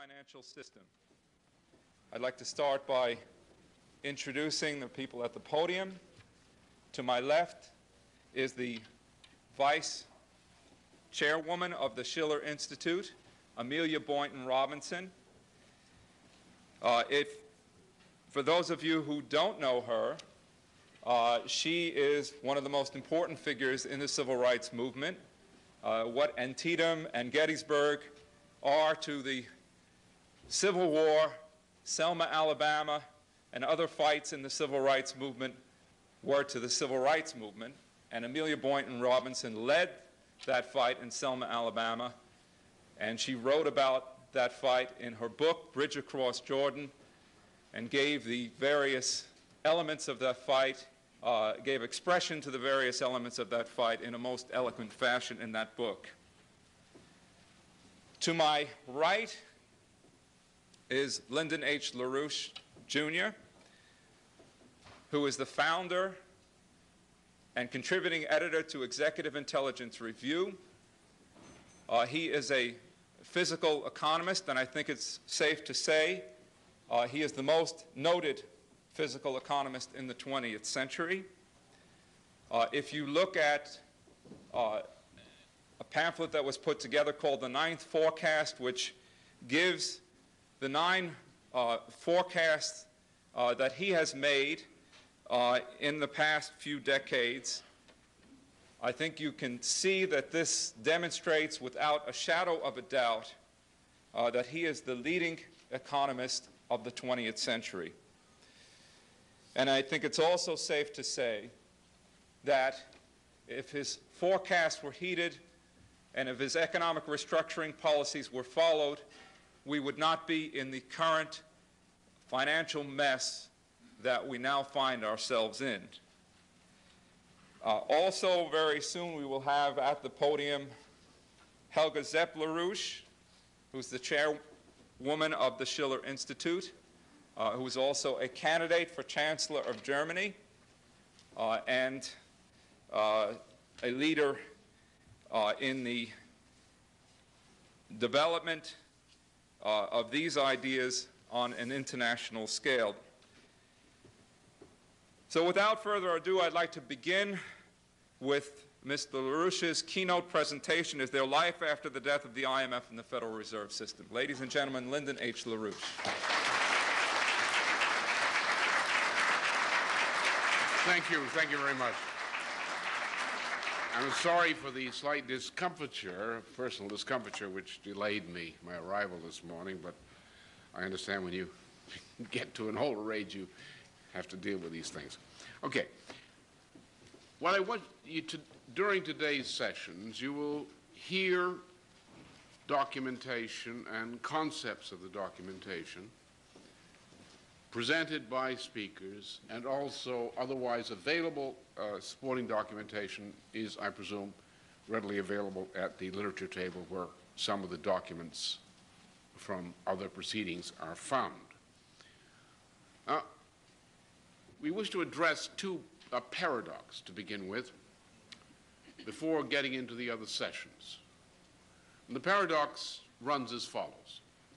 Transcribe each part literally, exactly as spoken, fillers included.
financial system. I'd like to start by introducing the people at the podium. To my left is the Vice Chairwoman of the Schiller Institute, Amelia Boynton Robinson. Uh, if, for those of you who don't know her, uh, she is one of the most important figures in the civil rights movement. Uh, what Antietam and Gettysburg are to the Civil War, Selma, Alabama, and other fights in the civil rights movement were to the civil rights movement. And Amelia Boynton Robinson led that fight in Selma, Alabama, and she wrote about that fight in her book, Bridge Across Jordan, and gave the various elements of that fight, uh, gave expression to the various elements of that fight in a most eloquent fashion in that book. To my right is Lyndon H. LaRouche, Junior, who is the founder and contributing editor to Executive Intelligence Review. Uh, he is a physical economist, and I think it's safe to say uh, he is the most noted physical economist in the twentieth century. Uh, if you look at uh, a pamphlet that was put together called The Ninth Forecast, which gives the nine uh, forecasts uh, that he has made uh, in the past few decades, I think you can see that this demonstrates without a shadow of a doubt uh, that he is the leading economist of the twentieth century. And I think it's also safe to say that if his forecasts were heeded and if his economic restructuring policies were followed, we would not be in the current financial mess that we now find ourselves in. Uh, also, very soon we will have at the podium Helga Zepp LaRouche, who's the chairwoman of the Schiller Institute, uh, who is also a candidate for Chancellor of Germany uh, and uh, a leader uh, in the development uh, of these ideas on an international scale. So without further ado, I'd like to begin with Mister LaRouche's keynote presentation, Is There Life After the Death of the I M F and the Federal Reserve System? Ladies and gentlemen, Lyndon H. LaRouche. Thank you. Thank you very much. I'm sorry for the slight discomfiture, personal discomfiture, which delayed me, my arrival this morning, but I understand when you get to an older age, you have to deal with these things. Okay. What I want you to, during today's sessions, you will hear documentation and concepts of the documentation presented by speakers, and also otherwise available uh, supporting documentation is, I presume, readily available at the literature table where some of the documents from other proceedings are found. Uh, we wish to address two a paradox to begin with before getting into the other sessions. And the paradox runs as follows.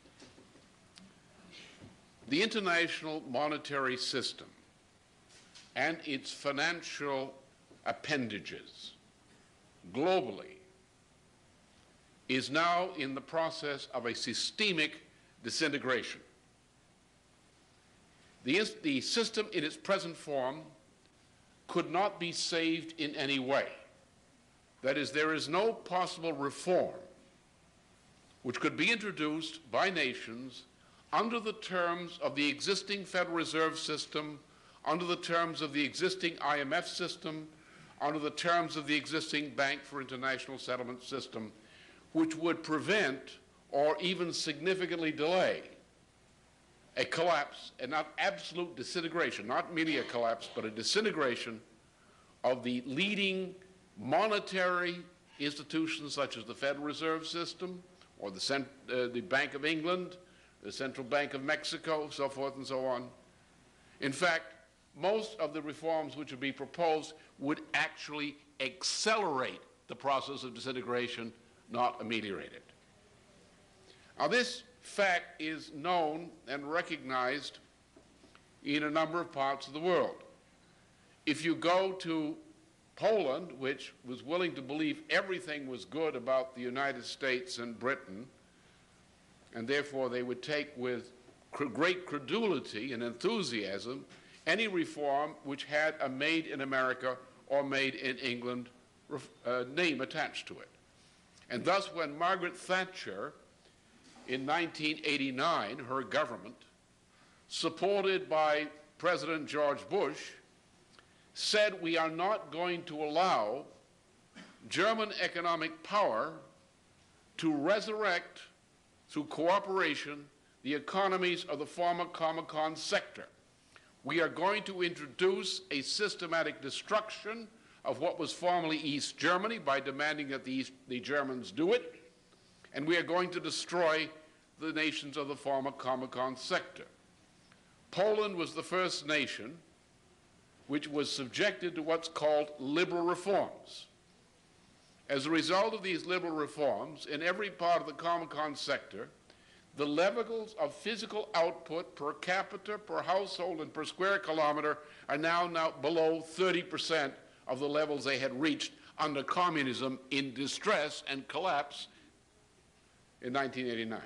The international monetary system and its financial appendages globally is now in the process of a systemic disintegration. The, the system in its present form could not be saved in any way. That is, there is no possible reform which could be introduced by nations under the terms of the existing Federal Reserve System, under the terms of the existing I M F system, under the terms of the existing Bank for International Settlement system, which would prevent or even significantly delay a collapse, and not absolute disintegration, not merely a collapse, but a disintegration of the leading monetary institutions such as the Federal Reserve System or the, Cent uh, the Bank of England, the Central Bank of Mexico, so forth and so on. In fact, most of the reforms which would be proposed would actually accelerate the process of disintegration, not ameliorate it. Now, this fact is known and recognized in a number of parts of the world. If you go to Poland, which was willing to believe everything was good about the United States and Britain, and therefore they would take with great credulity and enthusiasm any reform which had a Made in America or Made in England uh, name attached to it. And thus when Margaret Thatcher in nineteen eighty-nine, her government, supported by President George Bush, said we are not going to allow German economic power to resurrect through cooperation the economies of the former Comecon sector. We are going to introduce a systematic destruction of what was formerly East Germany by demanding that the, East, the Germans do it, and we are going to destroy the nations of the former Comecon sector. Poland was the first nation which was subjected to what's called liberal reforms. As a result of these liberal reforms, in every part of the Comecon sector, the levels of physical output per capita, per household, and per square kilometer are now, now below thirty percent of the levels they had reached under communism in distress and collapse in nineteen eighty-nine.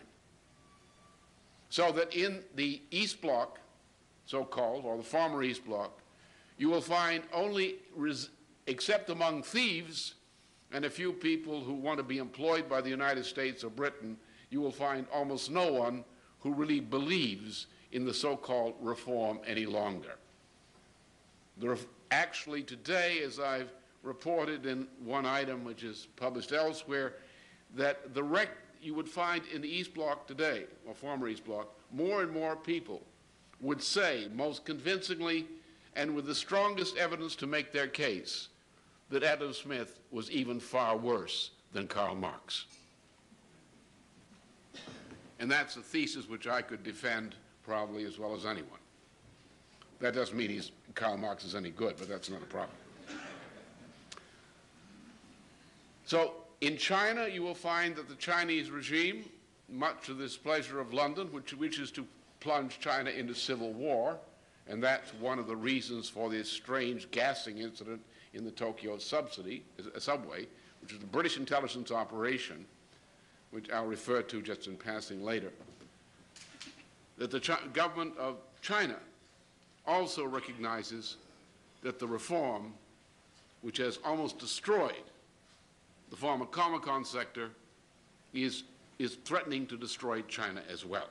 So that in the East Bloc, so-called, or the former East Bloc, you will find only, except among thieves and a few people who want to be employed by the United States or Britain, you will find almost no one who really believes in the so-called reform any longer. The ref actually today, as I've reported in one item which is published elsewhere, that the rec you would find in the East Bloc today, or former East Bloc, more and more people would say most convincingly and with the strongest evidence to make their case that Adam Smith was even far worse than Karl Marx. And that's a thesis which I could defend probably as well as anyone. That doesn't mean he's, Karl Marx is any good, but that's not a problem. So in China, you will find that the Chinese regime, much to the displeasure of London, which wishes to plunge China into civil war, and that's one of the reasons for this strange gassing incident in the Tokyo subsidy, uh, subway, which is a British intelligence operation, which I'll refer to just in passing later, that the Ch government of China also recognizes that the reform, which has almost destroyed the former Comecon sector, is, is threatening to destroy China as well.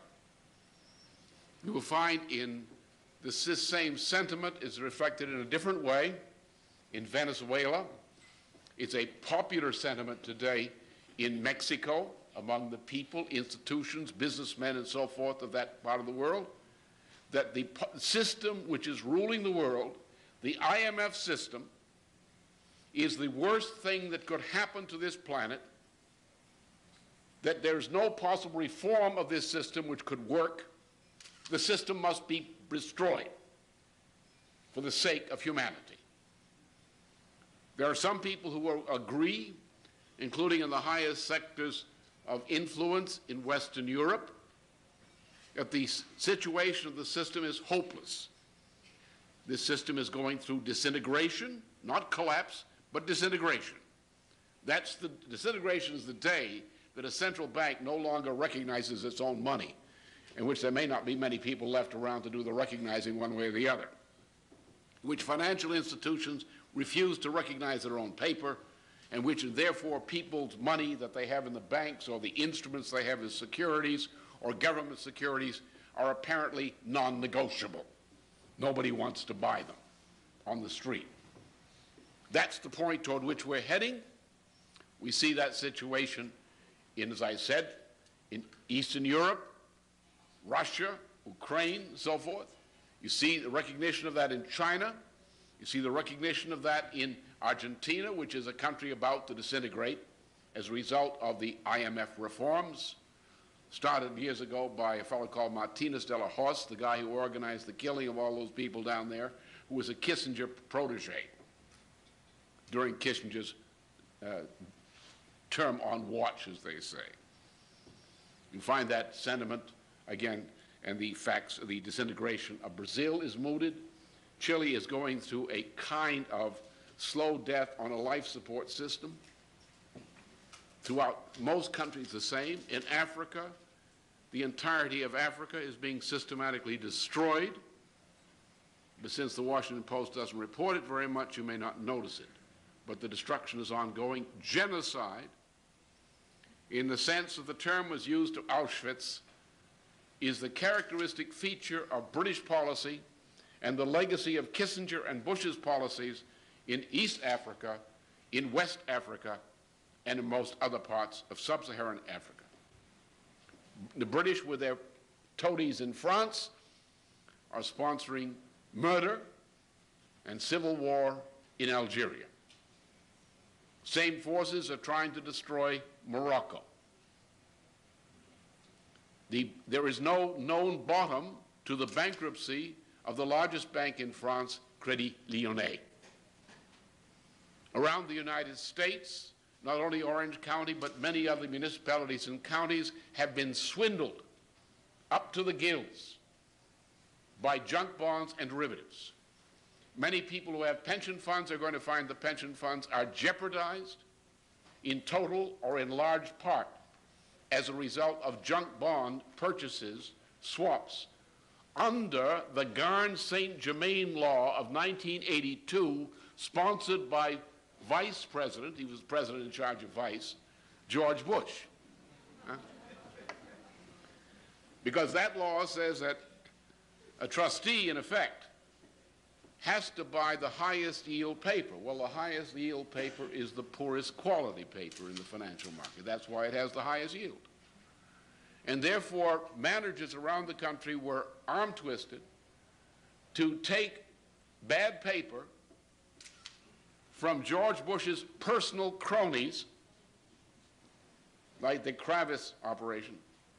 You will find in this, this same sentiment is reflected in a different way in Venezuela. It's a popular sentiment today in Mexico among the people, institutions, businessmen, and so forth of that part of the world, that the system which is ruling the world, the I M F system, is the worst thing that could happen to this planet, that there's no possible reform of this system which could work. The system must be destroyed for the sake of humanity. There are some people who will agree, including in the highest sectors of influence in Western Europe, that the situation of the system is hopeless. This system is going through disintegration, not collapse, but disintegration. That's the disintegration is the day that a central bank no longer recognizes its own money, in which there may not be many people left around to do the recognizing one way or the other, which financial institutions refuse to recognize their own paper, and which therefore people's money that they have in the banks or the instruments they have as securities or government securities are apparently non-negotiable. Nobody wants to buy them on the street. That's the point toward which we're heading. We see that situation in, as I said, in Eastern Europe, Russia, Ukraine, and so forth. You see the recognition of that in China. You see the recognition of that in Argentina, which is a country about to disintegrate as a result of the I M F reforms, started years ago by a fellow called Martinez de la Hoz, the guy who organized the killing of all those people down there, who was a Kissinger protege during Kissinger's uh, term on watch, as they say. You find that sentiment, again, and the facts of the disintegration of Brazil is mooted. Chile is going through a kind of slow death on a life support system. Throughout most countries the same. In Africa, the entirety of Africa is being systematically destroyed. But since the Washington Post doesn't report it very much, you may not notice it. But the destruction is ongoing. Genocide, in the sense that the term was used to Auschwitz, is the characteristic feature of British policy and the legacy of Kissinger and Bush's policies in East Africa, in West Africa, and in most other parts of sub-Saharan Africa. The British, with their toadies in France, are sponsoring murder and civil war in Algeria. Same forces are trying to destroy Morocco. The, there is no known bottom to the bankruptcy of the largest bank in France, Crédit Lyonnais. Around the United States, not only Orange County, but many other municipalities and counties have been swindled up to the gills by junk bonds and derivatives. Many people who have pension funds are going to find the pension funds are jeopardized in total or in large part as a result of junk bond purchases, swaps, under the Garn-Saint Germain law of nineteen eighty-two, sponsored by Vice President, he was president in charge of Vice, George Bush. Huh? Because that law says that a trustee, in effect, has to buy the highest yield paper. Well, the highest yield paper is the poorest quality paper in the financial market. That's why it has the highest yield. And therefore, managers around the country were arm-twisted to take bad paper from George Bush's personal cronies, like the Kravis operation,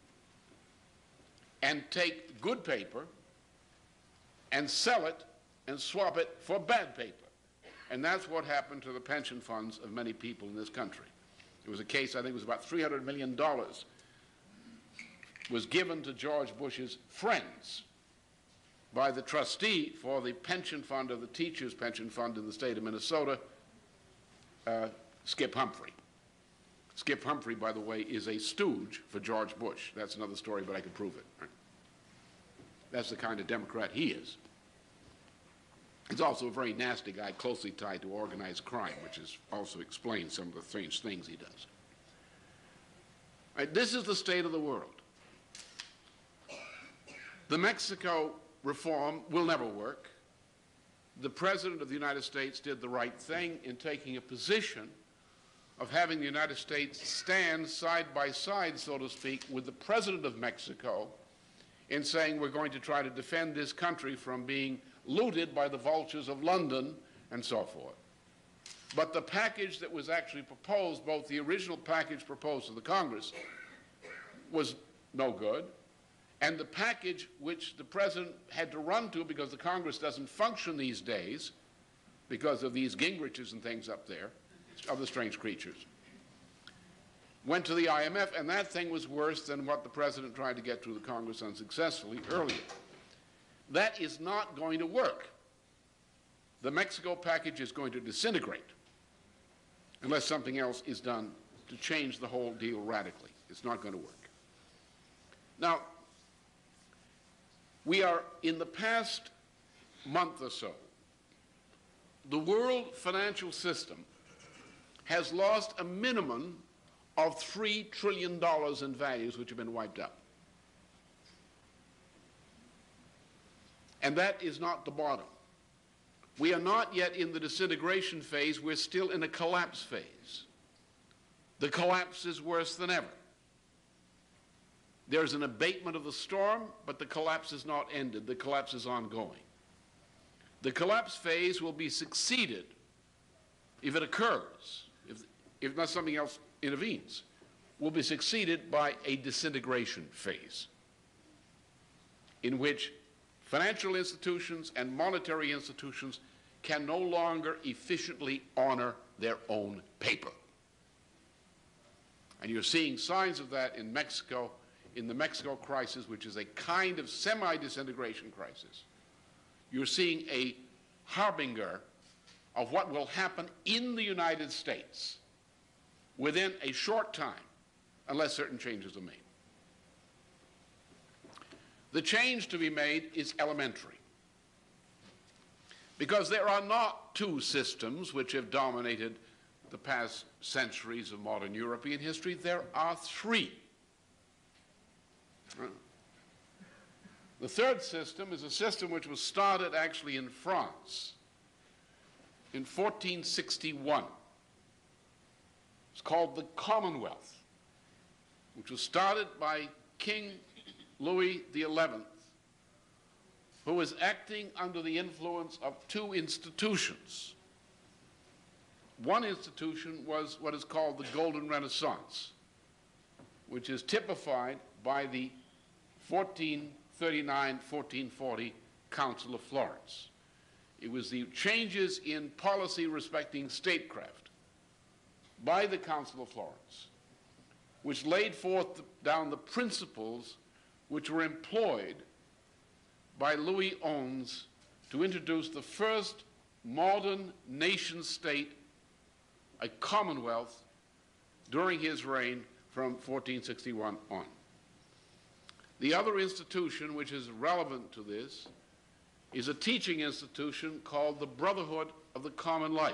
and take good paper and sell it and swap it for bad paper. And that's what happened to the pension funds of many people in this country. There was a case, I think it was about three hundred million dollars, was given to George Bush's friends by the trustee for the pension fund of the teachers' pension fund in the state of Minnesota, uh, Skip Humphrey. Skip Humphrey, by the way, is a stooge for George Bush. That's another story, but I can prove it. Right? That's the kind of Democrat he is. He's also a very nasty guy, closely tied to organized crime, which is also explains some of the strange things he does. Right, this is the state of the world. The Mexico reform will never work. The President of the United States did the right thing in taking a position of having the United States stand side by side, so to speak, with the President of Mexico in saying we're going to try to defend this country from being looted by the vultures of London and so forth. But the package that was actually proposed, both the original package proposed to the Congress, was no good, and the package which the President had to run to because the Congress doesn't function these days because of these Gingriches and things up there, other strange creatures, went to the I M F, and that thing was worse than what the President tried to get through the Congress unsuccessfully earlier. That is not going to work. The Mexico package is going to disintegrate unless something else is done to change the whole deal radically. It's not going to work. Now, we are, in the past month or so, the world financial system has lost a minimum of three trillion dollars in values which have been wiped out. And that is not the bottom. We are not yet in the disintegration phase. We're still in a collapse phase. The collapse is worse than ever. There's an abatement of the storm, but the collapse is not ended. The collapse is ongoing. The collapse phase will be succeeded, if it occurs, if, if not something else intervenes, will be succeeded by a disintegration phase in which financial institutions and monetary institutions can no longer efficiently honor their own paper. And you're seeing signs of that in Mexico in the Mexico crisis, which is a kind of semi-disintegration crisis, you're seeing a harbinger of what will happen in the United States within a short time, unless certain changes are made. The change to be made is elementary, because there are not two systems which have dominated the past centuries of modern European history. There are three. The third system is a system which was started actually in France in fourteen sixty-one. It's called the Commonwealth, which was started by King Louis the eleventh, who was acting under the influence of two institutions. One institution was what is called the Golden Renaissance, which is typified by the fourteen thirty-nine fourteen forty Council of Florence. It was the changes in policy respecting statecraft by the Council of Florence, which laid forth down the principles which were employed by Louis the eleventh to introduce the first modern nation state, a commonwealth, during his reign from fourteen sixty-one on. The other institution which is relevant to this is a teaching institution called the Brotherhood of the Common Life,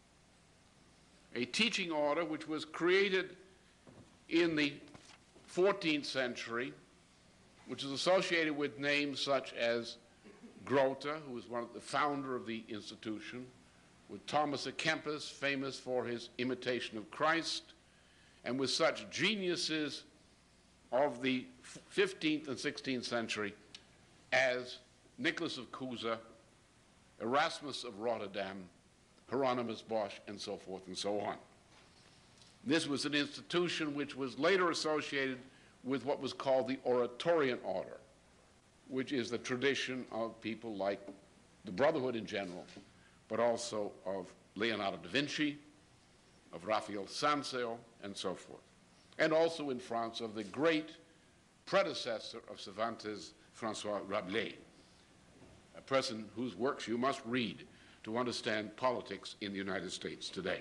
a teaching order which was created in the fourteenth century, which is associated with names such as Grote, who was one of the founder of the institution, with Thomas à Kempis, famous for his imitation of Christ, and with such geniuses of the fifteenth and sixteenth century as Nicholas of Cusa, Erasmus of Rotterdam, Hieronymus Bosch, and so forth and so on. This was an institution which was later associated with what was called the Oratorian order, which is the tradition of people like the Brotherhood in general, but also of Leonardo da Vinci, of Raphael Sanzio, and so forth. And also in France of the great predecessor of Cervantes, François Rabelais, a person whose works you must read to understand politics in the United States today.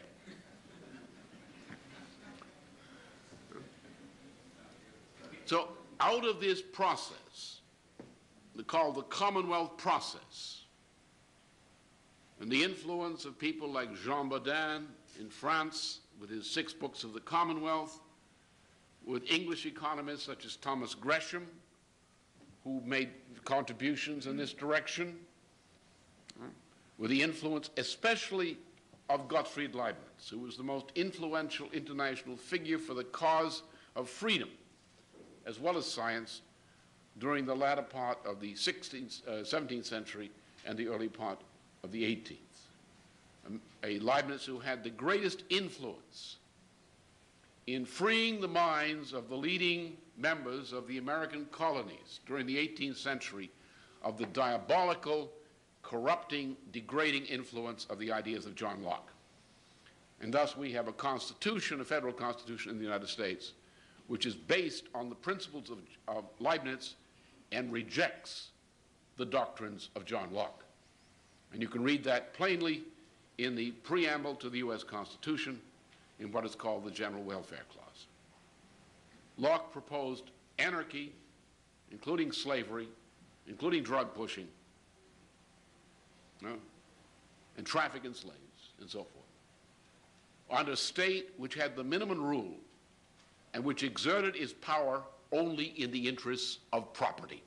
So out of this process, called the Commonwealth process, and the influence of people like Jean Bodin in France with his six books of the Commonwealth, with English economists such as Thomas Gresham, who made contributions in this direction, with the influence especially of Gottfried Leibniz, who was the most influential international figure for the cause of freedom as well as science during the latter part of the sixteenth, uh, seventeenth century and the early part of the eighteenth. Um, a Leibniz who had the greatest influence in freeing the minds of the leading members of the American colonies during the eighteenth century of the diabolical, corrupting, degrading influence of the ideas of John Locke. And thus we have a constitution, a federal constitution in the United States, which is based on the principles of, of Leibniz and rejects the doctrines of John Locke. And you can read that plainly in the preamble to the U S Constitution in what is called the General Welfare Clause. Locke proposed anarchy, including slavery, including drug pushing, no, and traffic in slaves, and so forth, under a state which had the minimum rule and which exerted its power only in the interests of property.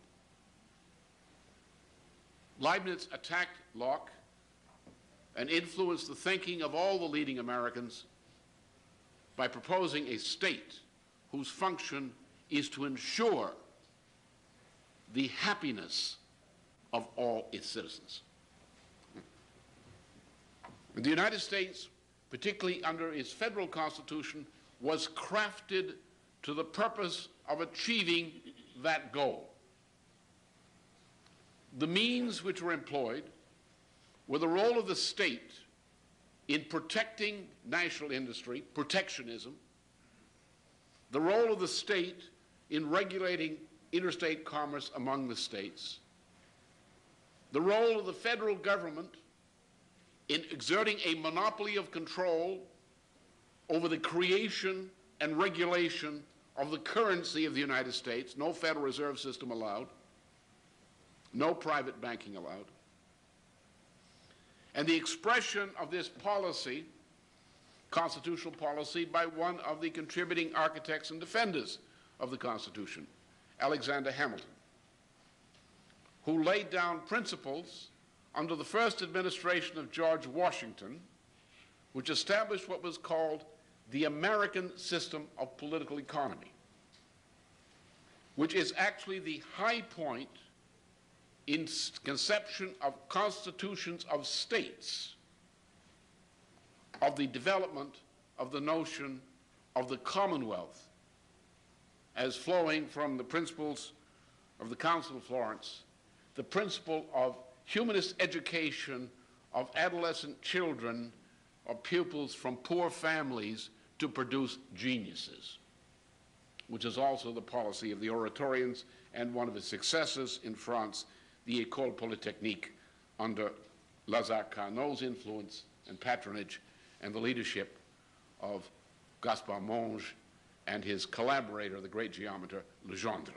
Leibniz attacked Locke and influenced the thinking of all the leading Americans by proposing a state whose function is to ensure the happiness of all its citizens. And the United States, particularly under its federal constitution, was crafted to the purpose of achieving that goal. The means which were employed were the role of the state in protecting national industry, protectionism, the role of the state in regulating interstate commerce among the states, the role of the federal government in exerting a monopoly of control over the creation and regulation of the currency of the United States, no Federal Reserve System allowed, no private banking allowed, and the expression of this policy, constitutional policy, by one of the contributing architects and defenders of the Constitution, Alexander Hamilton, who laid down principles under the first administration of George Washington, which established what was called the American system of political economy, which is actually the high point in conception of constitutions of states, of the development of the notion of the Commonwealth as flowing from the principles of the Council of Florence, the principle of humanist education of adolescent children or pupils from poor families to produce geniuses, which is also the policy of the Oratorians and one of its successors in France, the École Polytechnique, under Lazare Carnot's influence and patronage and the leadership of Gaspard Monge and his collaborator, the great geometer Legendre.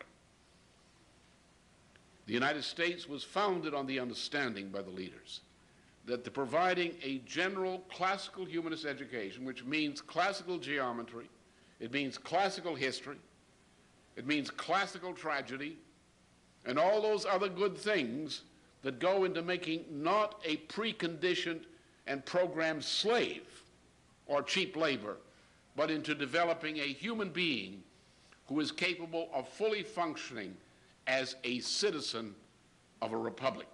The United States was founded on the understanding by the leaders that the providing a general classical humanist education, which means classical geometry, it means classical history, it means classical tragedy, and all those other good things that go into making not a preconditioned and programmed slave or cheap labor, but into developing a human being who is capable of fully functioning as a citizen of a republic.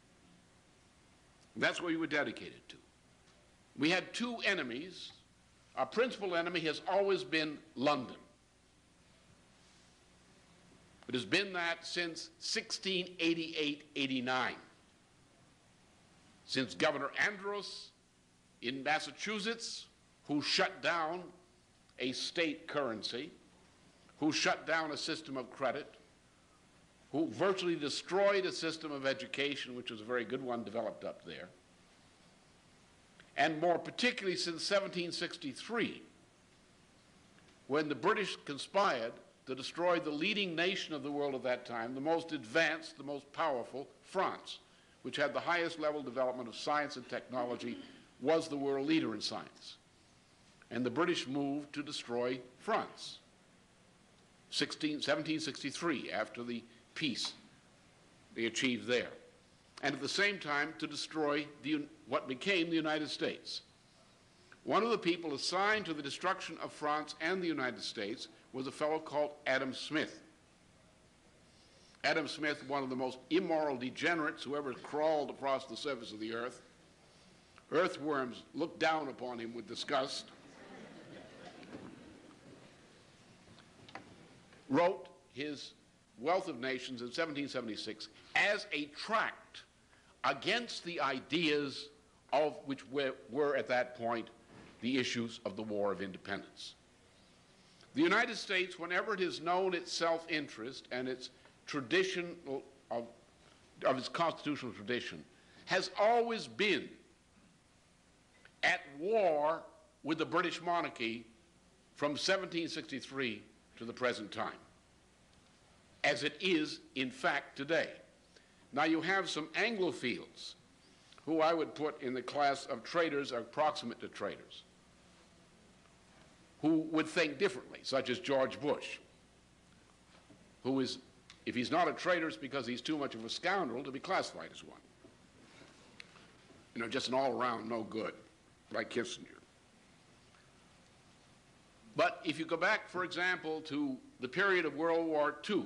That's what we were dedicated to. We had two enemies. Our principal enemy has always been London. It has been that since sixteen eighty-eight eighty-nine, since Governor Andros in Massachusetts, who shut down a state currency, who shut down a system of credit, who virtually destroyed a system of education, which was a very good one developed up there, and more particularly since seventeen sixty-three, when the British conspired to destroy the leading nation of the world at that time, the most advanced, the most powerful, France, which had the highest level development of science and technology, was the world leader in science. And the British moved to destroy France, seventeen sixty-three, after the peace they achieved there. And at the same time to destroy the, what became the United States. One of the people assigned to the destruction of France and the United States was a fellow called Adam Smith. Adam Smith, one of the most immoral degenerates who ever crawled across the surface of the earth. Earthworms looked down upon him with disgust. Wrote his Wealth of Nations in seventeen seventy-six as a tract against the ideas of which were, were at that point the issues of the War of Independence. The United States, whenever it has known its self-interest and its tradition of, of its constitutional tradition, has always been at war with the British monarchy from seventeen sixty-three to the present time, as it is, in fact, today. Now, you have some Anglophiles, who I would put in the class of traitors or proximate to traitors, who would think differently, such as George Bush, who is, if he's not a traitor, it's because he's too much of a scoundrel to be classified as one. You know, just an all-around no good, like Kissinger. But if you go back, for example, to the period of World War Two,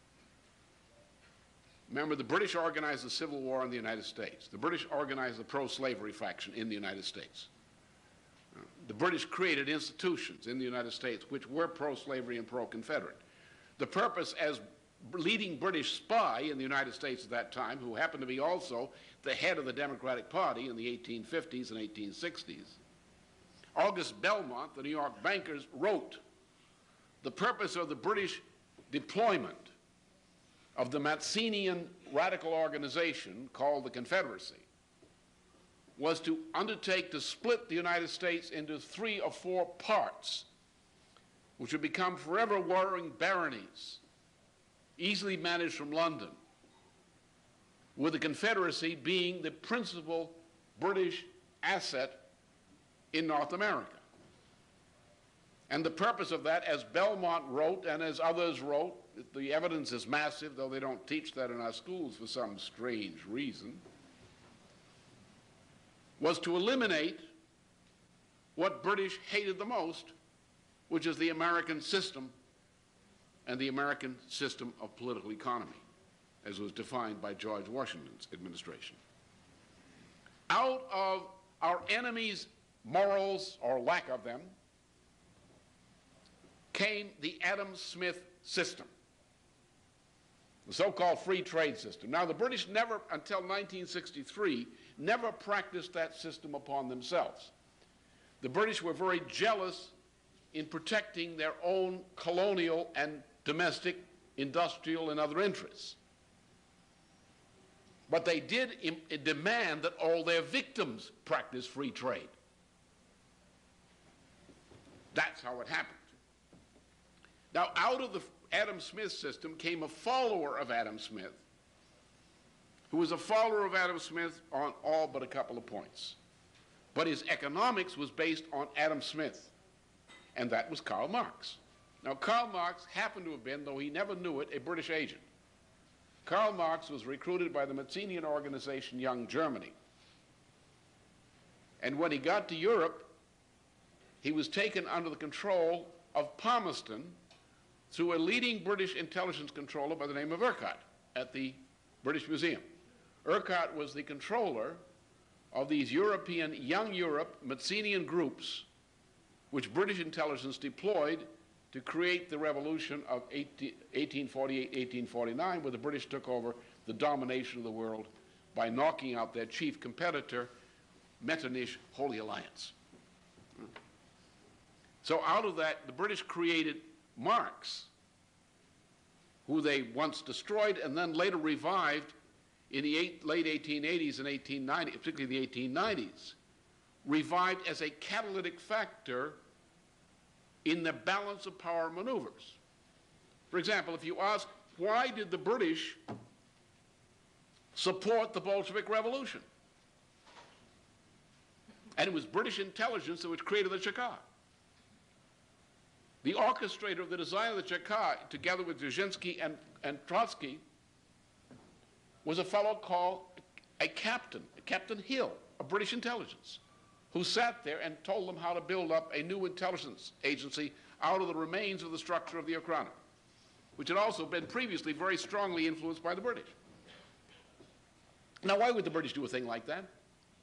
remember, the British organized the Civil War in the United States. The British organized the pro-slavery faction in the United States. The British created institutions in the United States which were pro-slavery and pro-Confederate. The purpose, as leading British spy in the United States at that time, who happened to be also the head of the Democratic Party in the eighteen fifties and eighteen sixties, August Belmont, the New York bankers, wrote, the purpose of the British deployment of the Mazzinian radical organization called the Confederacy was to undertake to split the United States into three or four parts, which would become forever warring baronies, easily managed from London, with the Confederacy being the principal British asset in North America. And the purpose of that, as Belmont wrote and as others wrote, the evidence is massive, though they don't teach that in our schools for some strange reason, was to eliminate what British hated the most, which is the American system and the American system of political economy, as was defined by George Washington's administration. Out of our enemies' morals, or lack of them, came the Adam Smith system, the so-called free trade system. Now, the British never, until nineteen sixty-three, never practiced that system upon themselves. The British were very jealous in protecting their own colonial and domestic, industrial, and other interests. But they did im- demand that all their victims practice free trade. That's how it happened. Now, out of the Adam Smith system came a follower of Adam Smith, who was a follower of Adam Smith on all but a couple of points. But his economics was based on Adam Smith, and that was Karl Marx. Now, Karl Marx happened to have been, though he never knew it, a British agent. Karl Marx was recruited by the Mazzinian organization Young Germany. And when he got to Europe, he was taken under the control of Palmerston through a leading British intelligence controller by the name of Urquhart at the British Museum. Urquhart was the controller of these European, young Europe, Mazzinian groups, which British intelligence deployed to create the revolution of eighteen forty-eight eighteen forty-nine, where the British took over the domination of the world by knocking out their chief competitor, Metternich Holy Alliance. So out of that, the British created Marx, who they once destroyed and then later revived in the eight, late eighteen eighties and eighteen nineties, particularly the eighteen nineties, revived as a catalytic factor in the balance of power maneuvers. For example, if you ask, why did the British support the Bolshevik Revolution? And it was British intelligence which created the Cheka. The orchestrator of the design of the Cheka, together with Dzerzhinsky and, and Trotsky, was a fellow called a captain, a Captain Hill of British intelligence, who sat there and told them how to build up a new intelligence agency out of the remains of the structure of the Okhrana, which had also been previously very strongly influenced by the British. Now, why would the British do a thing like that?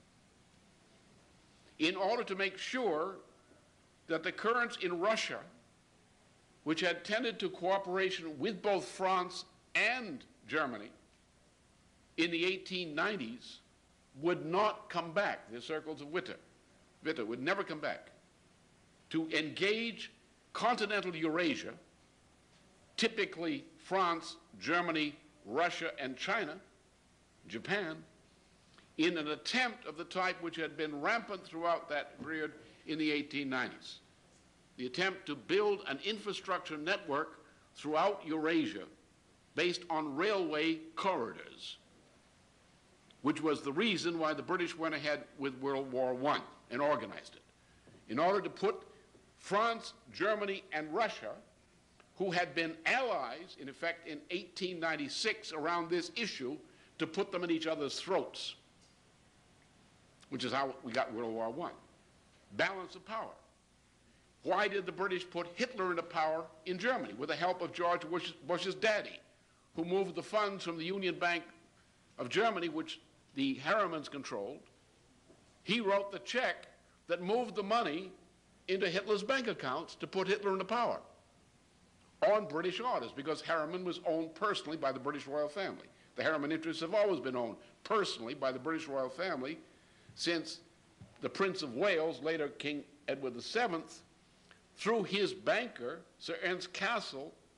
In order to make sure that the currents in Russia, which had tended to cooperation with both France and Germany in the eighteen nineties, would not come back. The circles of Witte. Witte would never come back. To engage continental Eurasia, typically France, Germany, Russia, and China, Japan, in an attempt of the type which had been rampant throughout that period in the eighteen nineties. The attempt to build an infrastructure network throughout Eurasia based on railway corridors, which was the reason why the British went ahead with World War One and organized it, in order to put France, Germany, and Russia, who had been allies, in effect, in eighteen ninety-six around this issue, to put them in each other's throats, which is how we got World War One. Balance of power. Why did the British put Hitler into power in Germany with the help of George Bush's, Bush's daddy, who moved the funds from the Union Bank of Germany, which the Harrimans controlled? He wrote the check that moved the money into Hitler's bank accounts to put Hitler into power on British orders, because Harriman was owned personally by the British royal family. The Harriman interests have always been owned personally by the British royal family since the Prince of Wales, later King Edward the Seventh, through his banker, Sir Ernst Cassel,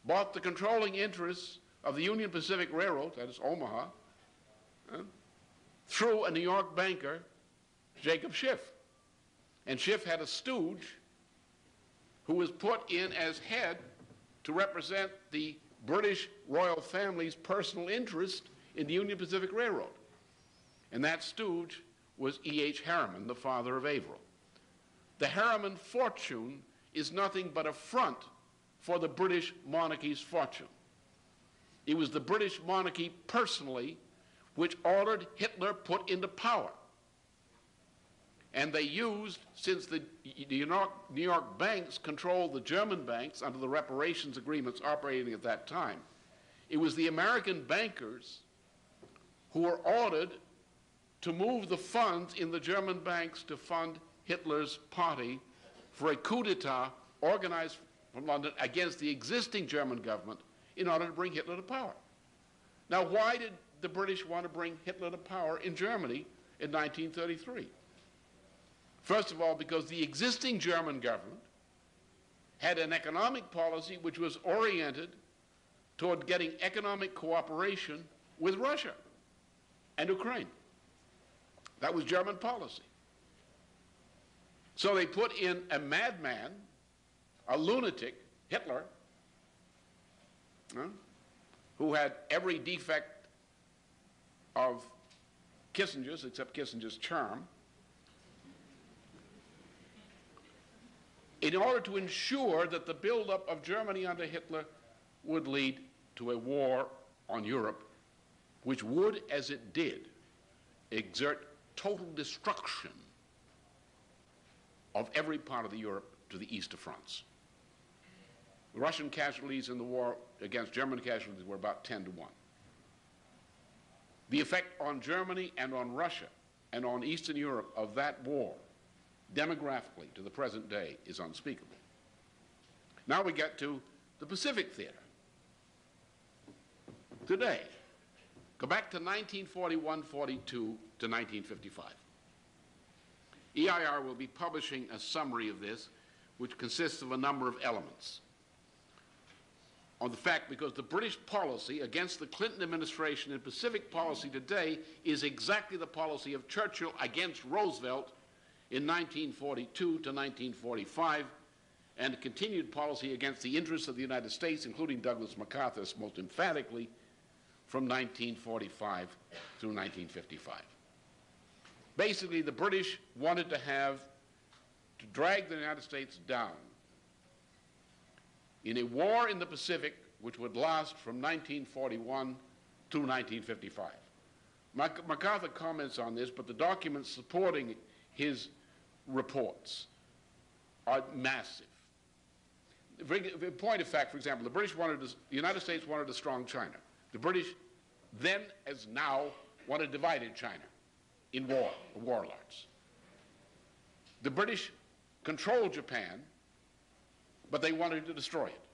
bought the controlling interests of the Union Pacific Railroad, that is Omaha, uh, through a New York banker, Jacob Schiff. And Schiff had a stooge who was put in as head to represent the British royal family's personal interest in the Union Pacific Railroad. And that stooge was E H Harriman, the father of Averill. The Harriman fortune is nothing but a front for the British monarchy's fortune. It was the British monarchy personally which ordered Hitler put into power. And they used, since the New York, New York banks controlled the German banks under the reparations agreements operating at that time, it was the American bankers who were ordered to move the funds in the German banks to fund Hitler's party for a coup d'etat organized from London against the existing German government in order to bring Hitler to power. Now, why did the British want to bring Hitler to power in Germany in nineteen thirty-three? First of all, because the existing German government had an economic policy which was oriented toward getting economic cooperation with Russia and Ukraine. That was German policy. So they put in a madman, a lunatic, Hitler, huh, who had every defect of Kissinger's, except Kissinger's charm, in order to ensure that the buildup of Germany under Hitler would lead to a war on Europe, which would, as it did, exert total destruction of every part of the Europe to the east of France. The Russian casualties in the war against German casualties were about ten to one. The effect on Germany and on Russia and on Eastern Europe of that war, demographically to the present day, is unspeakable. Now we get to the Pacific Theater. Today, go back to nineteen forty-one forty-two to nineteen fifty-five. E I R will be publishing a summary of this, which consists of a number of elements. On the fact, because the British policy against the Clinton administration in Pacific policy today is exactly the policy of Churchill against Roosevelt in nineteen forty-two to nineteen forty-five, and a continued policy against the interests of the United States, including Douglas MacArthur's most emphatically, from nineteen forty-five through nineteen fifty-five. Basically, the British wanted to have, to drag the United States down in a war in the Pacific which would last from nineteen forty-one to nineteen fifty-five. Mac MacArthur comments on this, but the documents supporting his reports are massive. In point of fact, for example, the British wanted to, the United States wanted a strong China. The British then, as now, wanted divided China in war, warlords. The British controlled Japan, but they wanted to destroy it.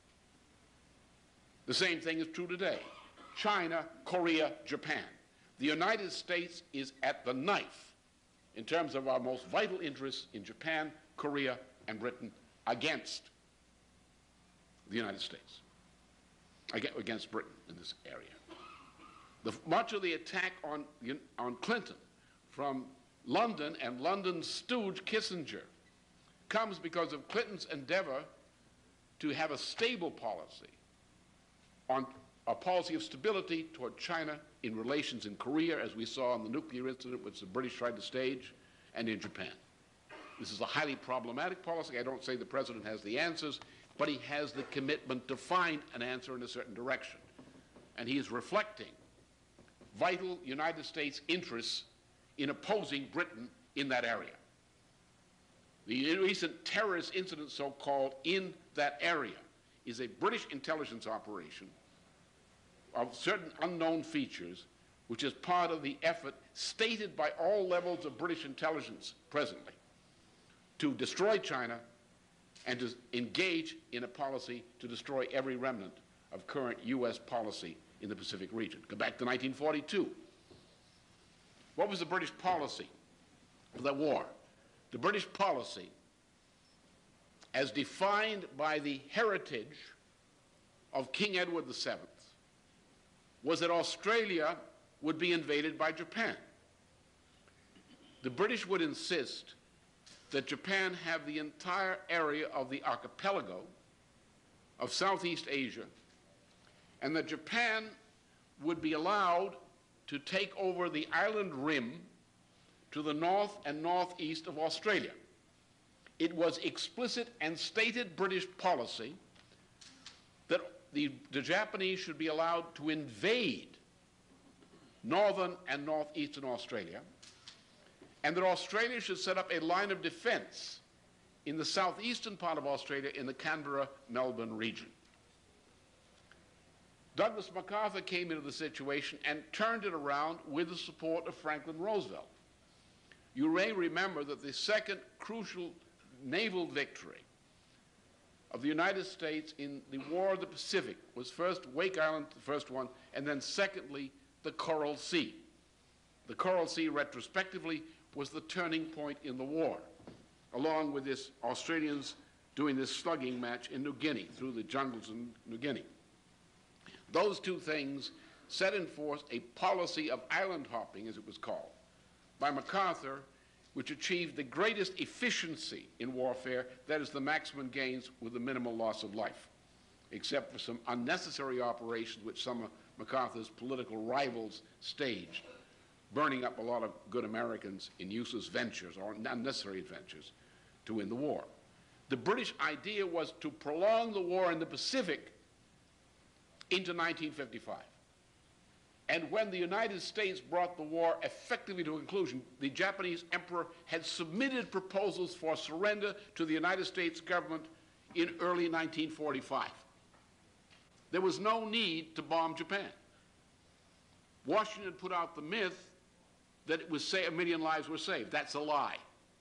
The same thing is true today. China, Korea, Japan. The United States is at the knife in terms of our most vital interests in Japan, Korea, and Britain against the United States, against Britain in this area. The, much of the attack on, on Clinton from London and London's stooge Kissinger comes because of Clinton's endeavor to have a stable policy, on a policy of stability toward China in relations in Korea, as we saw in the nuclear incident which the British tried to stage, and in Japan. This is a highly problematic policy. I don't say the president has the answers, but he has the commitment to find an answer in a certain direction. And he is reflecting vital United States interests in opposing Britain in that area. The recent terrorist incident, so-called, in that area is a British intelligence operation of certain unknown features, which is part of the effort stated by all levels of British intelligence presently to destroy China and to engage in a policy to destroy every remnant of current U S policy in the Pacific region. Go back to nineteen forty-two. What was the British policy of that war? The British policy, as defined by the heritage of King Edward the Seventh was that Australia would be invaded by Japan. The British would insist that Japan have the entire area of the archipelago of Southeast Asia, and that Japan would be allowed to take over the island rim to the north and northeast of Australia. It was explicit and stated British policy that the, the Japanese should be allowed to invade northern and northeastern Australia, and that Australia should set up a line of defense in the southeastern part of Australia in the Canberra-Melbourne region. Douglas MacArthur came into the situation and turned it around with the support of Franklin Roosevelt. You may remember that the second crucial naval victory of the United States in the War of the Pacific was first Wake Island, the first one, and then secondly, the Coral Sea. The Coral Sea, retrospectively, was the turning point in the war, along with this Australians doing this slugging match in New Guinea, through the jungles in New Guinea. Those two things set in force a policy of island hopping, as it was called, by MacArthur, which achieved the greatest efficiency in warfare, that is the maximum gains with the minimal loss of life, except for some unnecessary operations which some of MacArthur's political rivals staged, burning up a lot of good Americans in useless ventures or unnecessary adventures to win the war. The British idea was to prolong the war in the Pacific into nineteen fifty-five. And when the United States brought the war effectively to a conclusion, the Japanese emperor had submitted proposals for surrender to the United States government in early nineteen forty-five. There was no need to bomb Japan. Washington put out the myth that it was say a million lives were saved. That's a lie.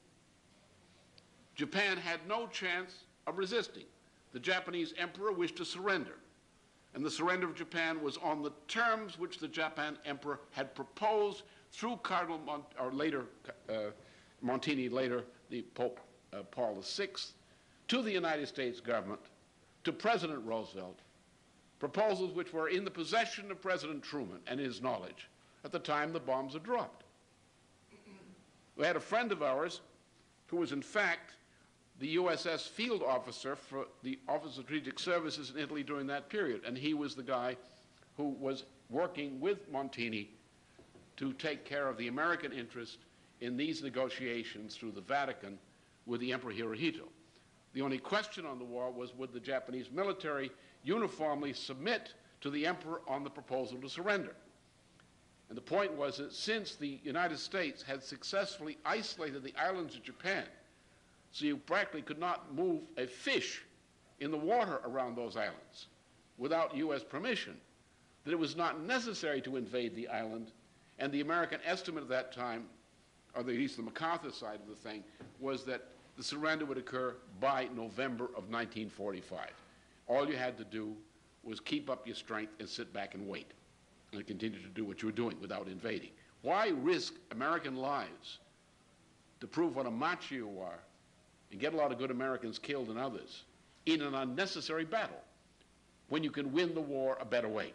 Japan had no chance of resisting. The Japanese emperor wished to surrender, and the surrender of Japan was on the terms which the Japan emperor had proposed through Cardinal Mont or later uh, Montini, later the Pope uh, Paul the Sixth, to the United States government, to President Roosevelt, proposals which were in the possession of President Truman and his knowledge at the time the bombs were dropped. We had a friend of ours who was in fact the U S S field officer for the Office of Strategic Services in Italy during that period, and he was the guy who was working with Montini to take care of the American interest in these negotiations through the Vatican with the Emperor Hirohito. The only question on the war was, would the Japanese military uniformly submit to the emperor on the proposal to surrender? And the point was that since the United States had successfully isolated the islands of Japan, so you practically could not move a fish in the water around those islands without U S permission, that it was not necessary to invade the island, and the American estimate at that time, or at least the MacArthur side of the thing, was that the surrender would occur by November of nineteen forty-five. All you had to do was keep up your strength and sit back and wait, and continue to do what you were doing without invading. Why risk American lives to prove what a macho you are and get a lot of good Americans killed and others in an unnecessary battle when you can win the war a better way?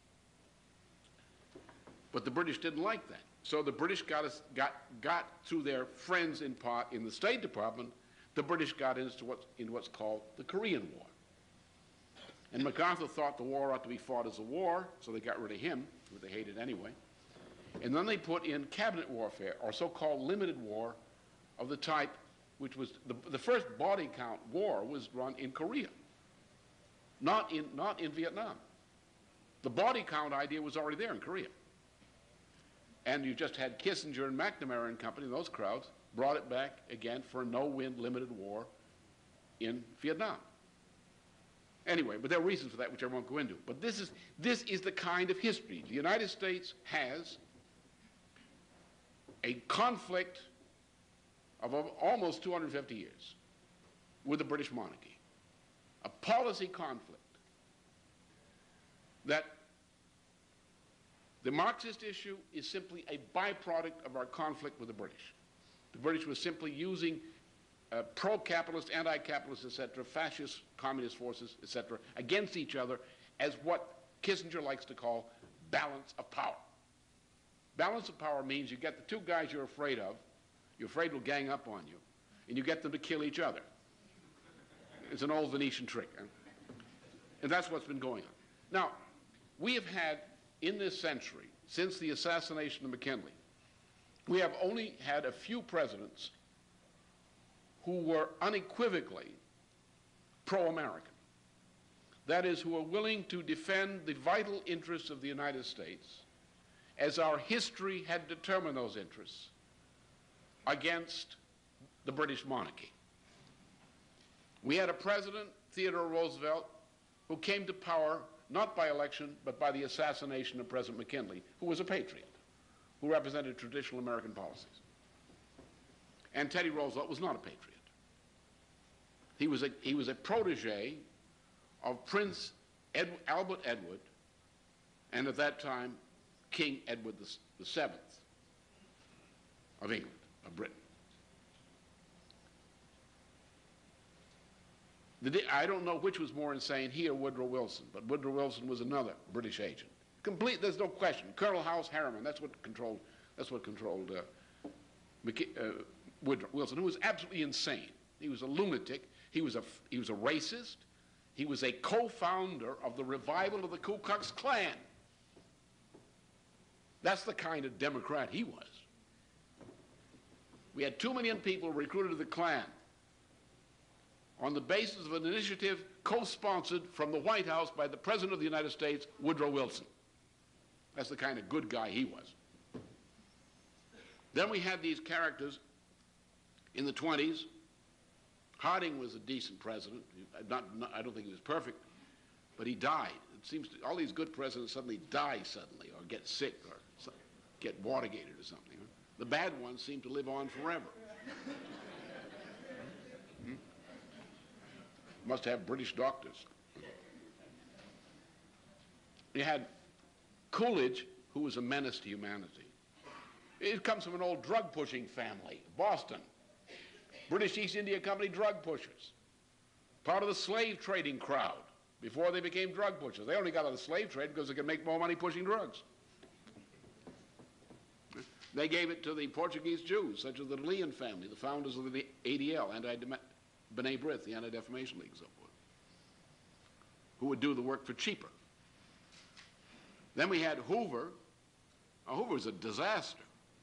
But the British didn't like that. So the British got, us, got, got through their friends in part in the State Department, the British got into what's, in what's called the Korean War. And MacArthur thought the war ought to be fought as a war, so they got rid of him, who they hated anyway. And then they put in cabinet warfare, or so-called limited war, of the type which was, the, the first body count war was run in Korea, not in, not in Vietnam. The body count idea was already there in Korea. And you just had Kissinger and McNamara and company, those crowds, brought it back again for a no-win limited war in Vietnam. Anyway, but there are reasons for that which I won't go into. But this is, this is the kind of history. The United States has a conflict of almost two hundred fifty years with the British monarchy, a policy conflict that the Marxist issue is simply a byproduct of our conflict with the British. The British were simply using uh, pro-capitalist, anti-capitalist, et cetera, fascist, communist forces, et cetera, against each other as what Kissinger likes to call balance of power. Balance of power means you get the two guys you're afraid of, you're afraid will gang up on you, and you get them to kill each other. It's an old Venetian trick. Huh? And that's what's been going on. Now, we have had, in this century, since the assassination of McKinley, we have only had a few presidents who were unequivocally pro-American. That is, who are willing to defend the vital interests of the United States, as our history had determined those interests, against the British monarchy. We had a president, Theodore Roosevelt, who came to power not by election, but by the assassination of President McKinley, who was a patriot, who represented traditional American policies. And Teddy Roosevelt was not a patriot. He was a, he was a protege of Prince Ed, Albert Edward, and at that time, King Edward the, the Seventh of England, of Britain. The, I don't know which was more insane, he or Woodrow Wilson, but Woodrow Wilson was another British agent. Complete, there's no question. Colonel House Harriman, that's what controlled, that's what controlled uh, McK uh, Woodrow Wilson, who was absolutely insane. He was a lunatic. He was a, he was a racist. He was a co-founder of the revival of the Ku Klux Klan. That's the kind of Democrat he was. We had two million people recruited to the Klan on the basis of an initiative co-sponsored from the White House by the President of the United States, Woodrow Wilson. That's the kind of good guy he was. Then we had these characters in the twenties. Harding was a decent president. Not, not, I don't think he was perfect, but he died. It seems to, all these good presidents suddenly die suddenly, or get sick, or so, get Watergated or something. The bad ones seem to live on forever. hmm? Must have British doctors. You had Coolidge, who was a menace to humanity. It comes from an old drug-pushing family, Boston. British East India Company drug pushers. Part of the slave trading crowd before they became drug pushers. They only got out of the slave trade because they could make more money pushing drugs. They gave it to the Portuguese Jews, such as the Leon family, the founders of the A D L, B'nai B'rith, the Anti-Defamation League, and so forth, who would do the work for cheaper. Then we had Hoover. Now, Hoover was a disaster.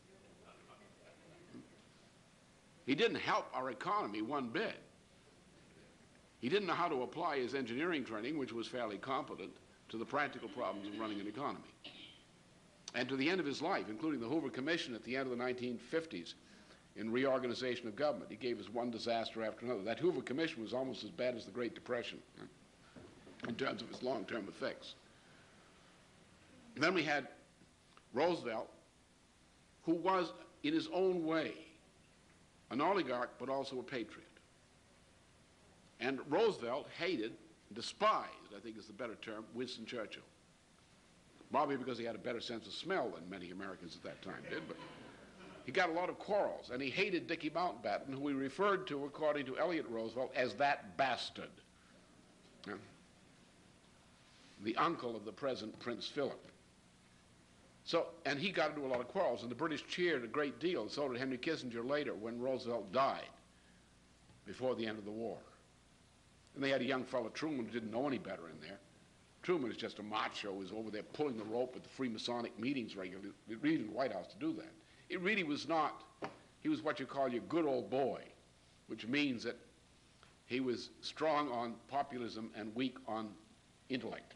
He didn't help our economy one bit. He didn't know how to apply his engineering training, which was fairly competent, to the practical problems of running an economy. And to the end of his life, including the Hoover Commission at the end of the nineteen fifties in reorganization of government, he gave us one disaster after another. That Hoover Commission was almost as bad as the Great Depression in terms of its long-term effects. And then we had Roosevelt, who was, in his own way, an oligarch, but also a patriot. And Roosevelt hated, despised, I think is the better term, Winston Churchill. Probably because he had a better sense of smell than many Americans at that time did, but he got a lot of quarrels, and he hated Dickie Mountbatten, who he referred to, according to Elliott Roosevelt, as that bastard. Yeah. The uncle of the present Prince Philip. So, and he got into a lot of quarrels, and the British cheered a great deal, and so did Henry Kissinger later when Roosevelt died before the end of the war. And they had a young fellow, Truman, who didn't know any better in there. Truman is just a macho, who was over there pulling the rope at the Freemasonic meetings regularly, really in the White House to do that. It really was not, he was what you call your good old boy, which means that he was strong on populism and weak on intellect.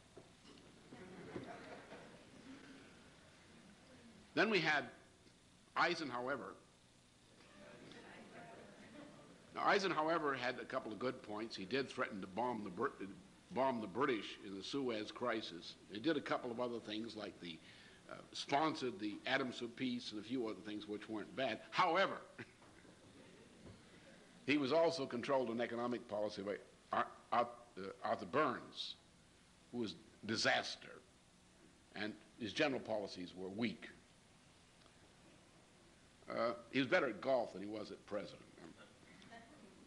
Then we had Eisenhower. Now, Eisenhower had a couple of good points. He did threaten to bomb the, Br bomb the British in the Suez Crisis. He did a couple of other things, like the uh, sponsored the Atoms of Peace and a few other things which weren't bad. However, he was also controlled in economic policy by Ar Ar uh, Arthur Burns, who was a disaster, and his general policies were weak. Uh, he was better at golf than he was at president.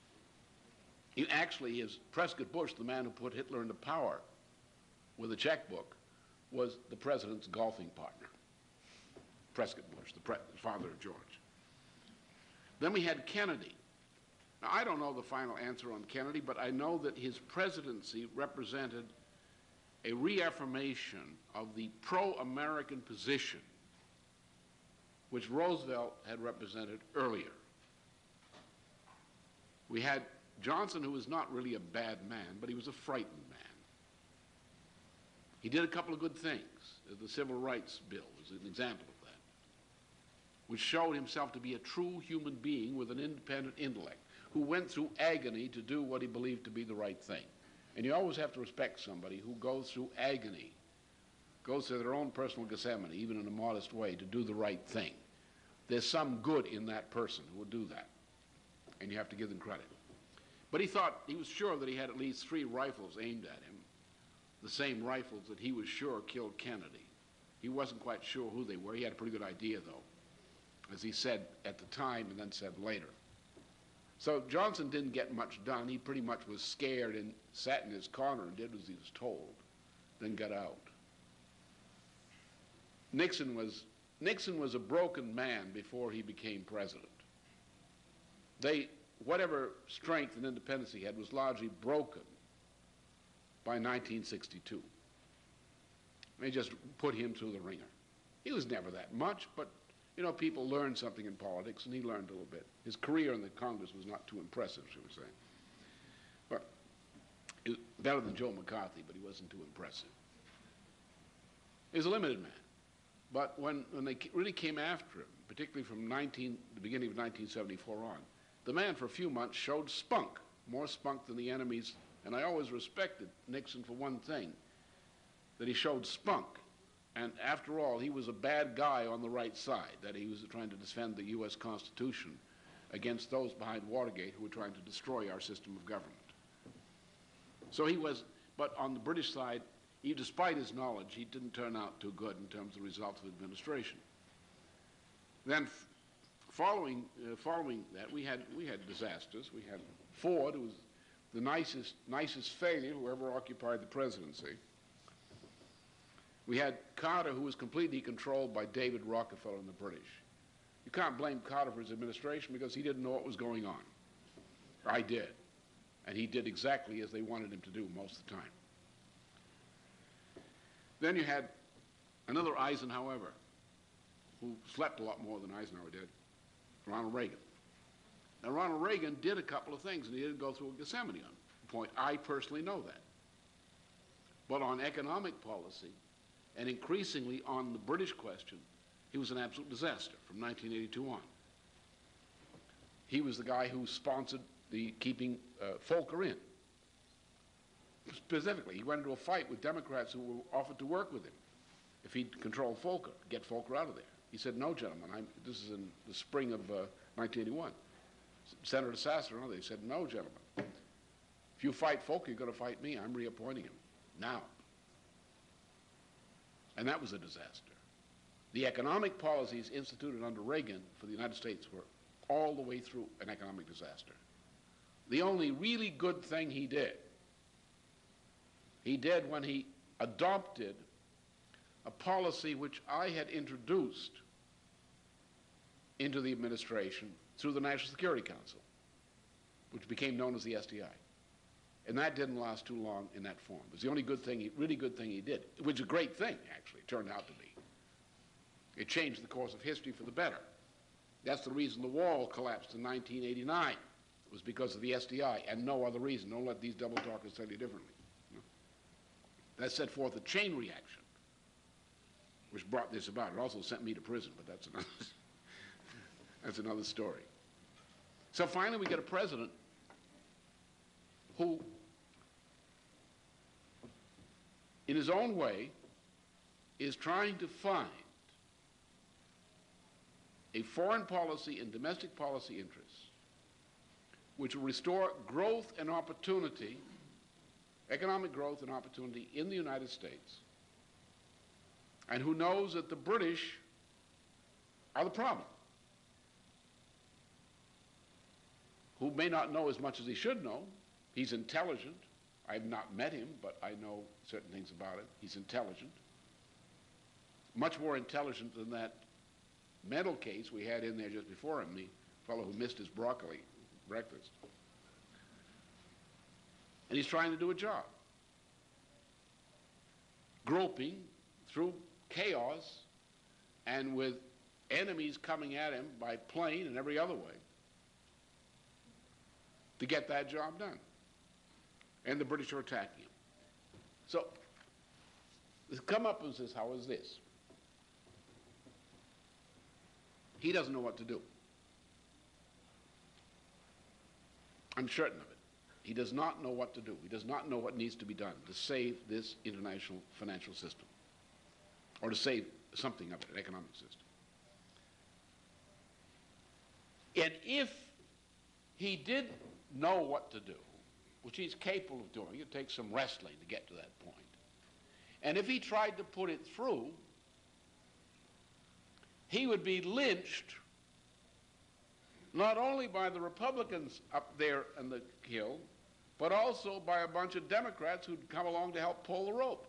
He actually is Prescott Bush, the man who put Hitler into power with a checkbook, was the president's golfing partner. Prescott Bush, the, pre the father of George. Then we had Kennedy. Now, I don't know the final answer on Kennedy, but I know that his presidency represented a reaffirmation of the pro-American position which Roosevelt had represented earlier. We had Johnson, who was not really a bad man, but he was a frightened man. He did a couple of good things. The Civil Rights Bill was an example of that, which showed himself to be a true human being with an independent intellect who went through agony to do what he believed to be the right thing. And you always have to respect somebody who goes through agony, goes through their own personal Gethsemane, even in a modest way, to do the right thing. There's some good in that person who will do that, and you have to give them credit. But he thought, he was sure that he had at least three rifles aimed at him, the same rifles that he was sure killed Kennedy. He wasn't quite sure who they were. He had a pretty good idea, though, as he said at the time and then said later. So Johnson didn't get much done. He pretty much was scared and sat in his corner and did as he was told, then got out. Nixon was, Nixon was a broken man before he became president. They, whatever strength and independence he had was largely broken by nineteen sixty-two. They just put him through the ringer. He was never that much, but you know, people learn something in politics, and he learned a little bit. His career in the Congress was not too impressive, shall we say. But he was better than Joe McCarthy, but he wasn't too impressive. He was a limited man. But when, when they really came after him, particularly from nineteen, the beginning of nineteen seventy-four on, the man for a few months showed spunk, more spunk than the enemies. And I always respected Nixon for one thing, that he showed spunk. And after all, he was a bad guy on the right side, that he was trying to defend the U S Constitution against those behind Watergate who were trying to destroy our system of government. So he was, but on the British side, he, despite his knowledge, he didn't turn out too good in terms of the results of the administration. Then f following, uh, following that, we had, we had disasters. We had Ford, who was the nicest, nicest failure who ever occupied the presidency. We had Carter, who was completely controlled by David Rockefeller and the British. You can't blame Carter for his administration because he didn't know what was going on. I did. And he did exactly as they wanted him to do most of the time. Then you had another Eisenhower, who slept a lot more than Eisenhower did, Ronald Reagan. Now, Ronald Reagan did a couple of things, and he didn't go through a Gethsemane on the point. I personally know that. But on economic policy, and increasingly on the British question, he was an absolute disaster from nineteen eighty-two on. He was the guy who sponsored the keeping uh, Volcker in. Specifically, he went into a fight with Democrats who were offered to work with him if he'd control Volcker, get Volcker out of there. He said, no, gentlemen, I'm, this is in the spring of uh, nineteen eighty-one. Senator Sasser and others said, no, gentlemen, if you fight Volcker, you're going to fight me. I'm reappointing him now. And that was a disaster. The economic policies instituted under Reagan for the United States were all the way through an economic disaster. The only really good thing he did, he did when he adopted a policy which I had introduced into the administration through the National Security Council, which became known as the S D I. And that didn't last too long in that form. It was the only good thing, he, really good thing he did, which is a great thing, actually, it turned out to be. It changed the course of history for the better. That's the reason the wall collapsed in nineteen eighty-nine. It was because of the S D I and no other reason. Don't let these double talkers tell you differently. No. That set forth a chain reaction, which brought this about. It also sent me to prison, but that's another, that's another story. So finally we get a president who, in his own way, is trying to find a foreign policy and domestic policy interests which will restore growth and opportunity, economic growth and opportunity in the United States, and who knows that the British are the problem, who may not know as much as he should know, He's intelligent. I've not met him, but I know certain things about him. He's intelligent. Much more intelligent than that mental case we had in there just before him, the fellow who missed his broccoli breakfast. And he's trying to do a job. Groping through chaos and with enemies coming at him by plane and every other way to get that job done. And the British are attacking him. So, the come-up is how is this? He doesn't know what to do. I'm certain of it. He does not know what to do. He does not know what needs to be done to save this international financial system, or to save something of it, an economic system. And if he did know what to do, which he's capable of doing, it takes some wrestling to get to that point, and if he tried to put it through, he would be lynched not only by the Republicans up there in the hill, but also by a bunch of Democrats who'd come along to help pull the rope.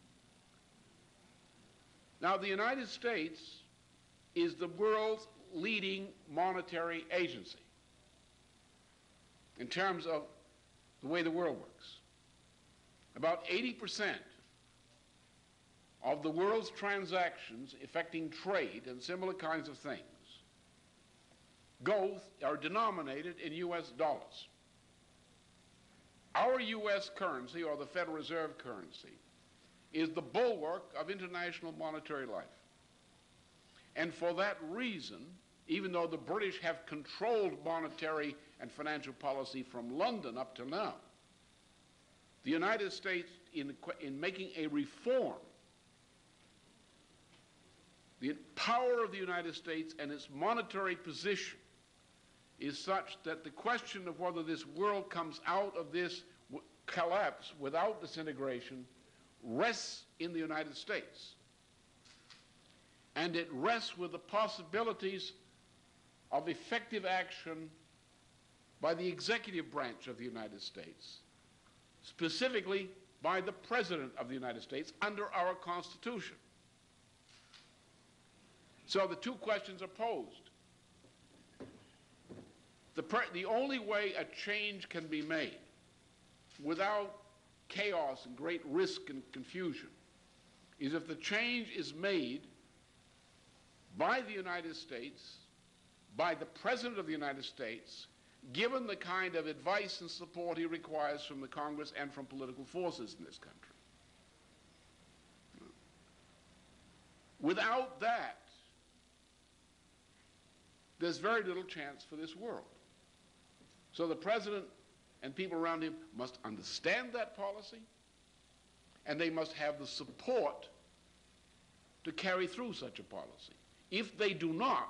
Now, the United States is the world's leading monetary agency in terms of the way the world works. About eighty percent of the world's transactions affecting trade and similar kinds of things go, are denominated in U S dollars. Our U S currency, or the Federal Reserve currency, is the bulwark of international monetary life. And for that reason, even though the British have controlled monetary and financial policy from London up to now, the United States, in, in making a reform, the power of the United States and its monetary position is such that the question of whether this world comes out of this collapse without disintegration rests in the United States. And it rests with the possibilities of effective action by the executive branch of the United States, specifically by the President of the United States under our Constitution. So the two questions are posed. The, the only way a change can be made without chaos and great risk and confusion is if the change is made by the United States, by the President of the United States, given the kind of advice and support he requires from the Congress and from political forces in this country. Without that, there's very little chance for this world. So the President and people around him must understand that policy, and they must have the support to carry through such a policy. If they do not,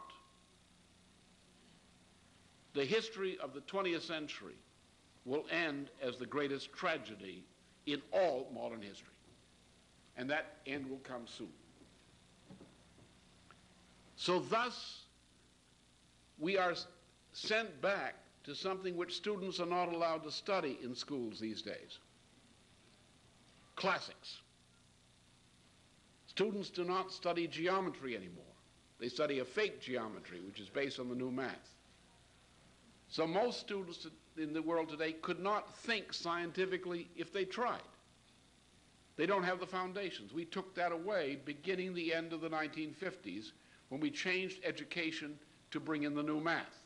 the history of the twentieth century will end as the greatest tragedy in all modern history. And that end will come soon. So thus, we are sent back to something which students are not allowed to study in schools these days: classics. Students do not study geometry anymore. They study a fake geometry, which is based on the new math. So most students in the world today could not think scientifically if they tried. They don't have the foundations. We took that away beginning the end of the nineteen fifties when we changed education to bring in the new math.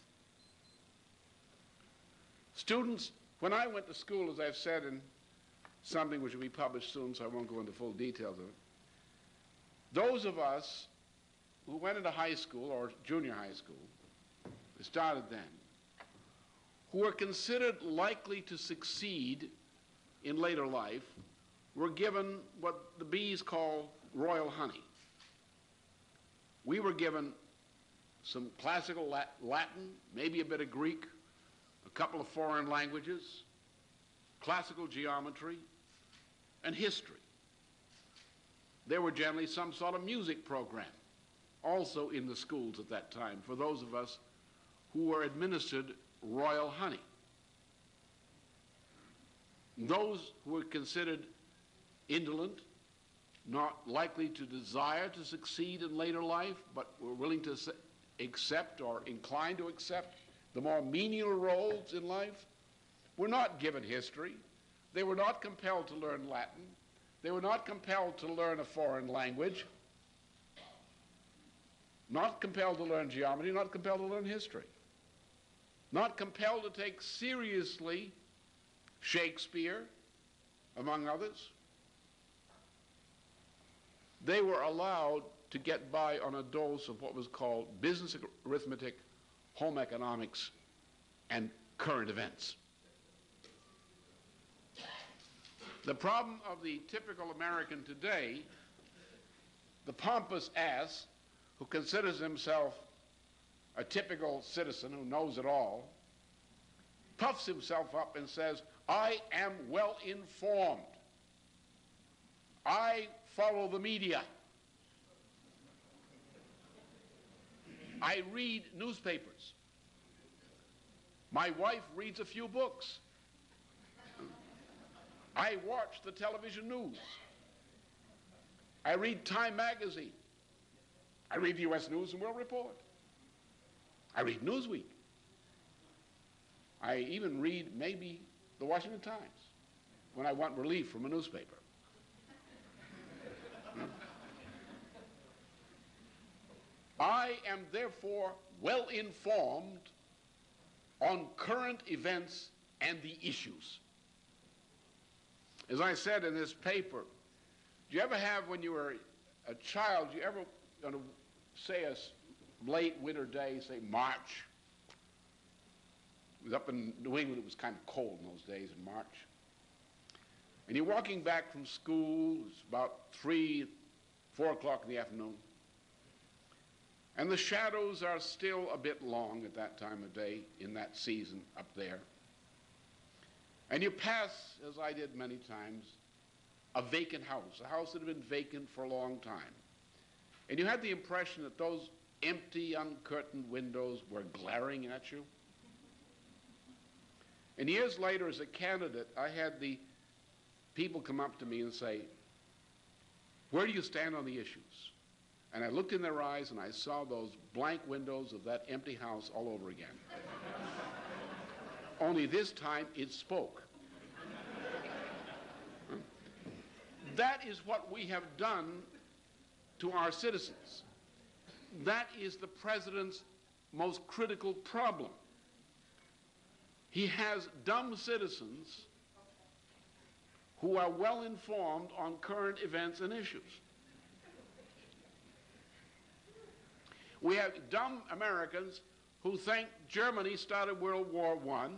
Students, when I went to school, as I've said in something which will be published soon, so I won't go into full details of it, those of us who went into high school or junior high school, we started then, who were considered likely to succeed in later life, were given what the bees call royal honey. We were given some classical Latin, maybe a bit of Greek, a couple of foreign languages, classical geometry, and history. There were generally some sort of music program also in the schools at that time for those of us who were administered royal honey. those who were considered indolent, not likely to desire to succeed in later life, but were willing to accept or inclined to accept the more menial roles in life, were not given history. They were not compelled to learn Latin. They were not compelled to learn a foreign language, not compelled to learn geometry, not compelled to learn history, not compelled to take seriously Shakespeare, among others. They were allowed to get by on a dose of what was called business arithmetic, home economics, and current events. The problem of the typical American today, the pompous ass who considers himself a typical citizen who knows it all, puffs himself up and says, I am well informed. I follow the media. I read newspapers. My wife reads a few books. I watch the television news. I read Time magazine. I read the U S News and World Report. I read Newsweek. I even read maybe the Washington Times when I want relief from a newspaper. I am therefore well informed on current events and the issues. As I said in this paper, do you ever have, when you were a child, do you ever, you know, say a late winter day, say March? It was up in New England, it was kind of cold in those days in March. And you're walking back from school, it's about three, four o'clock in the afternoon. And the shadows are still a bit long at that time of day in that season up there. And you pass, as I did many times, a vacant house, a house that had been vacant for a long time. And you had the impression that those empty, uncurtained windows were glaring at you. And years later, as a candidate, I had the people come up to me and say, where do you stand on the issues? And I looked in their eyes and I saw those blank windows of that empty house all over again. Only this time it spoke. That is what we have done to our citizens. That is the president's most critical problem. He has dumb citizens who are well informed on current events and issues. We have dumb Americans who think Germany started World War One,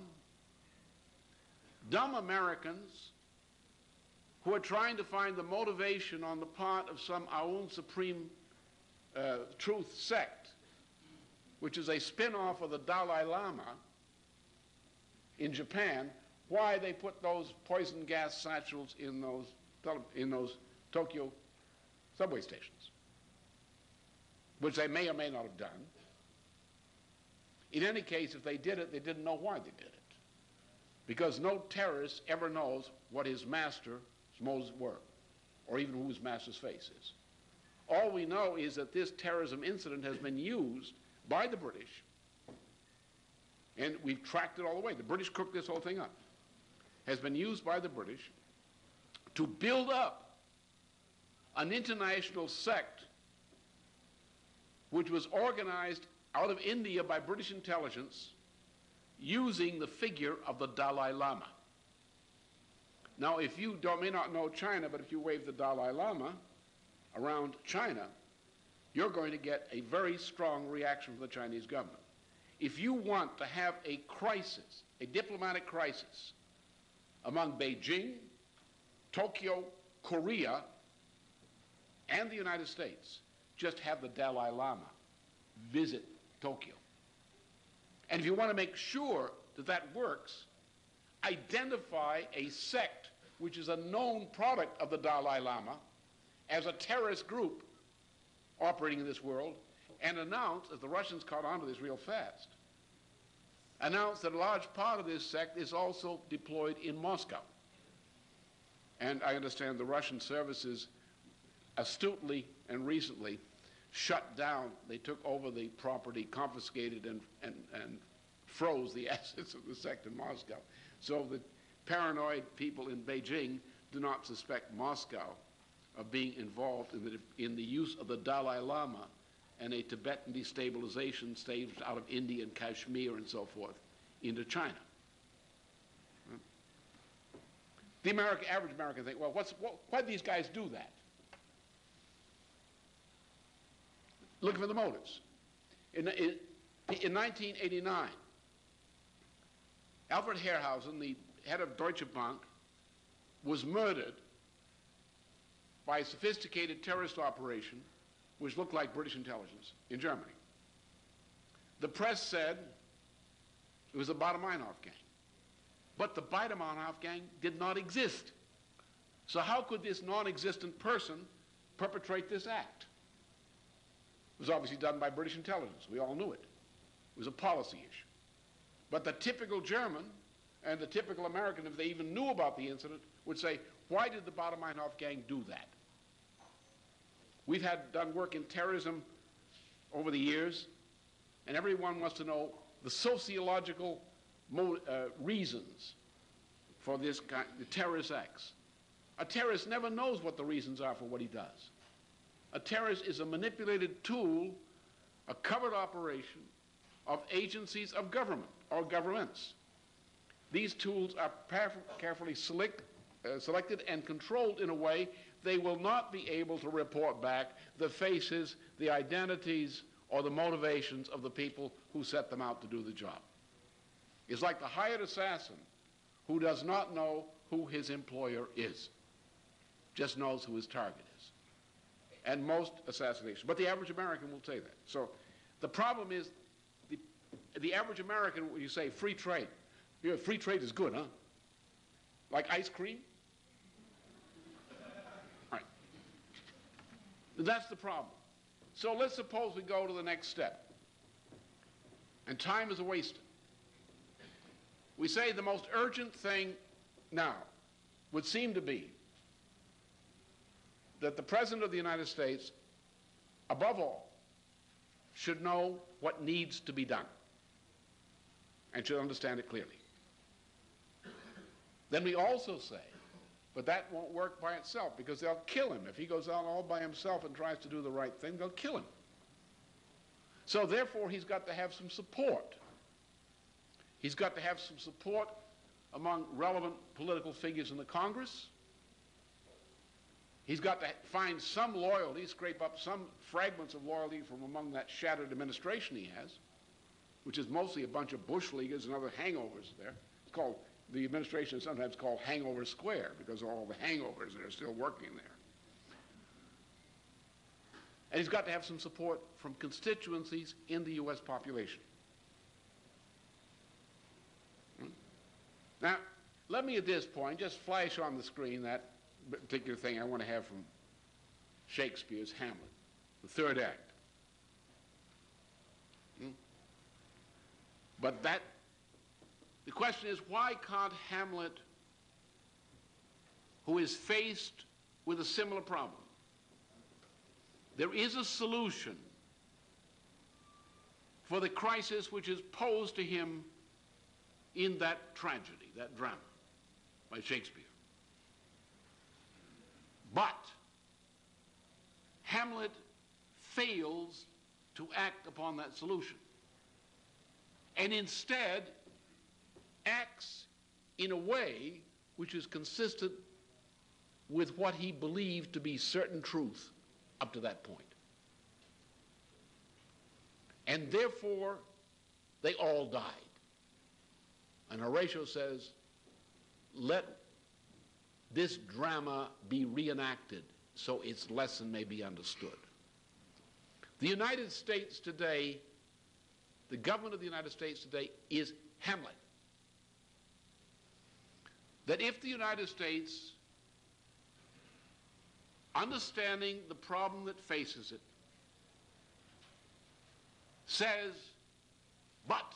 dumb Americans who are trying to find the motivation on the part of some Aum Supreme uh, Truth sect, which is a spin-off of the Dalai Lama in Japan, why they put those poison gas satchels in those, in those Tokyo subway stations, which they may or may not have done. In any case, if they did it, they didn't know why they did it. Because no terrorist ever knows what his master's motives were, or even who his master's face is. All we know is that this terrorism incident has been used by the British, and we've tracked it all the way. The British cooked this whole thing up. Has been used by the British to build up an international sect which was organized out of India by British intelligence using the figure of the Dalai Lama. Now, if you don't, may not know China, but if you wave the Dalai Lama around China, you're going to get a very strong reaction from the Chinese government. If you want to have a crisis, a diplomatic crisis, among Beijing, Tokyo, Korea, and the United States, just have the Dalai Lama visit Tokyo. And if you want to make sure that that works, identify a sect which is a known product of the Dalai Lama as a terrorist group operating in this world, and announce, as the Russians caught on to this real fast, announce that a large part of this sect is also deployed in Moscow. And I understand the Russian services astutely and recently shut down, they took over the property, confiscated and, and, and froze the assets of the sect in Moscow. So the paranoid people in Beijing do not suspect Moscow of being involved in the, in the use of the Dalai Lama and a Tibetan destabilization staged out of India and Kashmir and so forth into China. The American, average American think, well, what's, what, why do these guys do that? Looking for the motives. In, in, in nineteen eighty-nine, Alfred Herrhausen, the head of Deutsche Bank, was murdered by a sophisticated terrorist operation which looked like British intelligence in Germany. The press said it was a Baader-Meinhof gang. But the Baader-Meinhof gang did not exist. So how could this non-existent person perpetrate this act? It was obviously done by British intelligence. We all knew it. It was a policy issue. But the typical German and the typical American, if they even knew about the incident, would say, why did the Baader-Meinhof gang do that? We've had done work in terrorism over the years, and everyone wants to know the sociological mo uh, reasons for this kind, the terrorist acts. A terrorist never knows what the reasons are for what he does. A terrorist is a manipulated tool, a covered operation of agencies of government or governments. These tools are carefully select, uh, selected and controlled in a way they will not be able to report back the faces, the identities, or the motivations of the people who set them out to do the job. It's like the hired assassin who does not know who his employer is, just knows who his target is. And most assassinations, but the average American will say that. So the problem is the, the average American, you say free trade. You know, free trade is good, huh? Like ice cream? All right. That's the problem. So let's suppose we go to the next step. And time is wasted. We say the most urgent thing now would seem to be that the President of the United States, above all, should know what needs to be done and should understand it clearly. Then we also say, but that won't work by itself because they'll kill him. If he goes out all by himself and tries to do the right thing, they'll kill him. So therefore, he's got to have some support. He's got to have some support among relevant political figures in the Congress. He's got to find some loyalty, scrape up some fragments of loyalty from among that shattered administration he has, which is mostly a bunch of bush leaguers and other hangovers there. It's called, the administration is sometimes called Hangover Square because of all the hangovers that are still working there. And he's got to have some support from constituencies in the U S population. Hmm? Now, let me at this point just flash on the screen that particular thing I want to have from Shakespeare's Hamlet, the third act. Hmm? But that, the question is, why can't Hamlet, who is faced with a similar problem, there is a solution for the crisis which is posed to him in that tragedy, that drama by Shakespeare. But Hamlet fails to act upon that solution and instead acts in a way which is consistent with what he believed to be certain truth up to that point. And therefore, they all died. And Horatio says, let this drama be reenacted so its lesson may be understood. The United States today, the government of the United States today is Hamlet. That if the United States, understanding the problem that faces it, says, but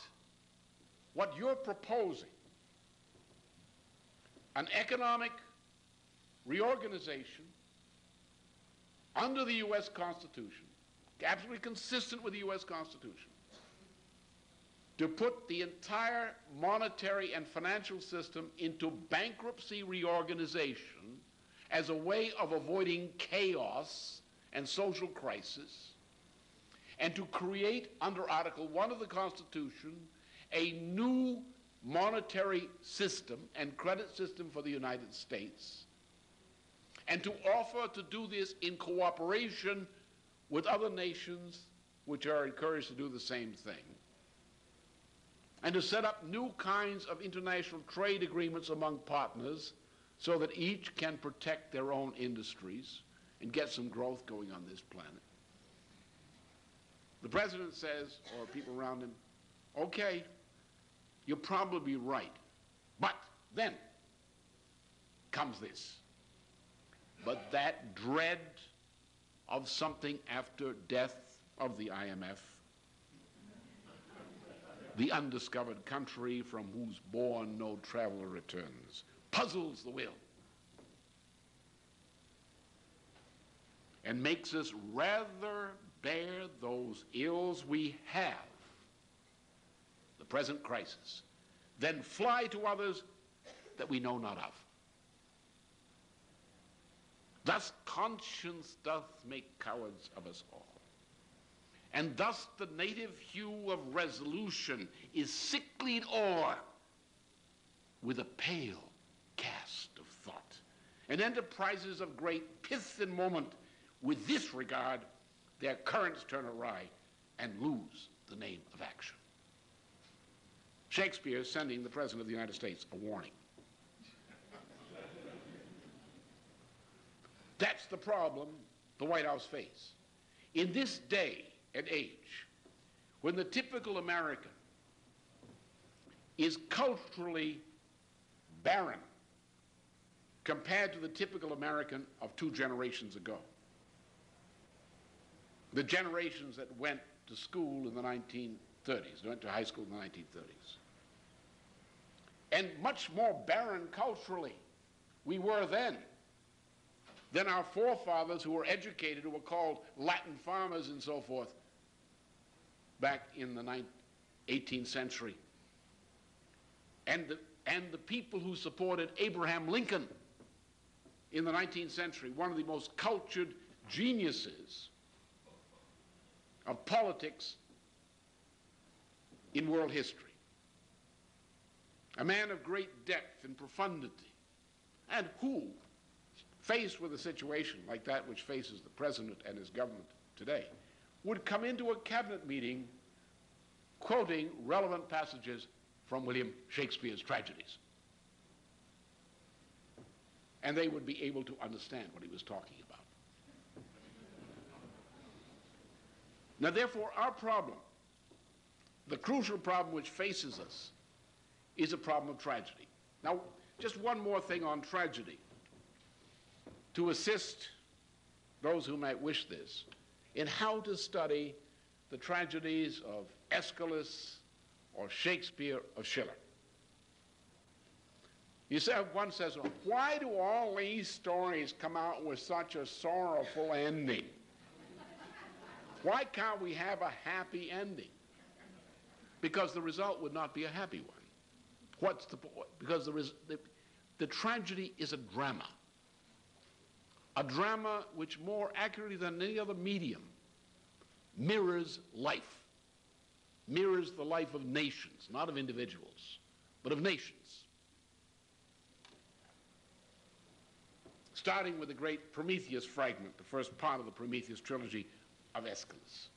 what you're proposing, an economic reorganization under the U S Constitution, absolutely consistent with the U S Constitution, to put the entire monetary and financial system into bankruptcy reorganization as a way of avoiding chaos and social crisis, and to create under Article one of the Constitution a new monetary system and credit system for the United States, and to offer to do this in cooperation with other nations which are encouraged to do the same thing, and to set up new kinds of international trade agreements among partners so that each can protect their own industries and get some growth going on this planet. The president says, or people around him, okay, you're probably right, but then comes this. But that dread of something after death of the I M F, the undiscovered country from whose bourne no traveler returns, puzzles the will and makes us rather bear those ills we have, the present crisis, than fly to others that we know not of. Thus conscience doth make cowards of us all. And thus the native hue of resolution is sicklied o'er with a pale cast of thought, and enterprises of great pith and moment with this regard their currents turn awry and lose the name of action. Shakespeare is sending the President of the United States a warning. That's the problem the White House faces. In this day and age, when the typical American is culturally barren compared to the typical American of two generations ago, the generations that went to school in the nineteen thirties, went to high school in the nineteen thirties, and much more barren culturally we were then than our forefathers who were educated, who were called Latin farmers and so forth, back in the eighteenth century. And the, and the people who supported Abraham Lincoln in the nineteenth century, one of the most cultured geniuses of politics in world history. A man of great depth and profundity, and who, faced with a situation like that which faces the president and his government today, would come into a cabinet meeting quoting relevant passages from William Shakespeare's tragedies. And they would be able to understand what he was talking about. Now, therefore, our problem, the crucial problem which faces us, is a problem of tragedy. Now, just one more thing on tragedy, to assist those who might wish this in how to study the tragedies of Aeschylus or Shakespeare or Schiller. You say, one says, well, why do all these stories come out with such a sorrowful ending? Why can't we have a happy ending? Because the result would not be a happy one. What's the point? Because the, the, the tragedy is a drama. A drama which more accurately than any other medium mirrors life, mirrors the life of nations, not of individuals, but of nations. Starting with the great Prometheus fragment, the first part of the Prometheus trilogy of Aeschylus.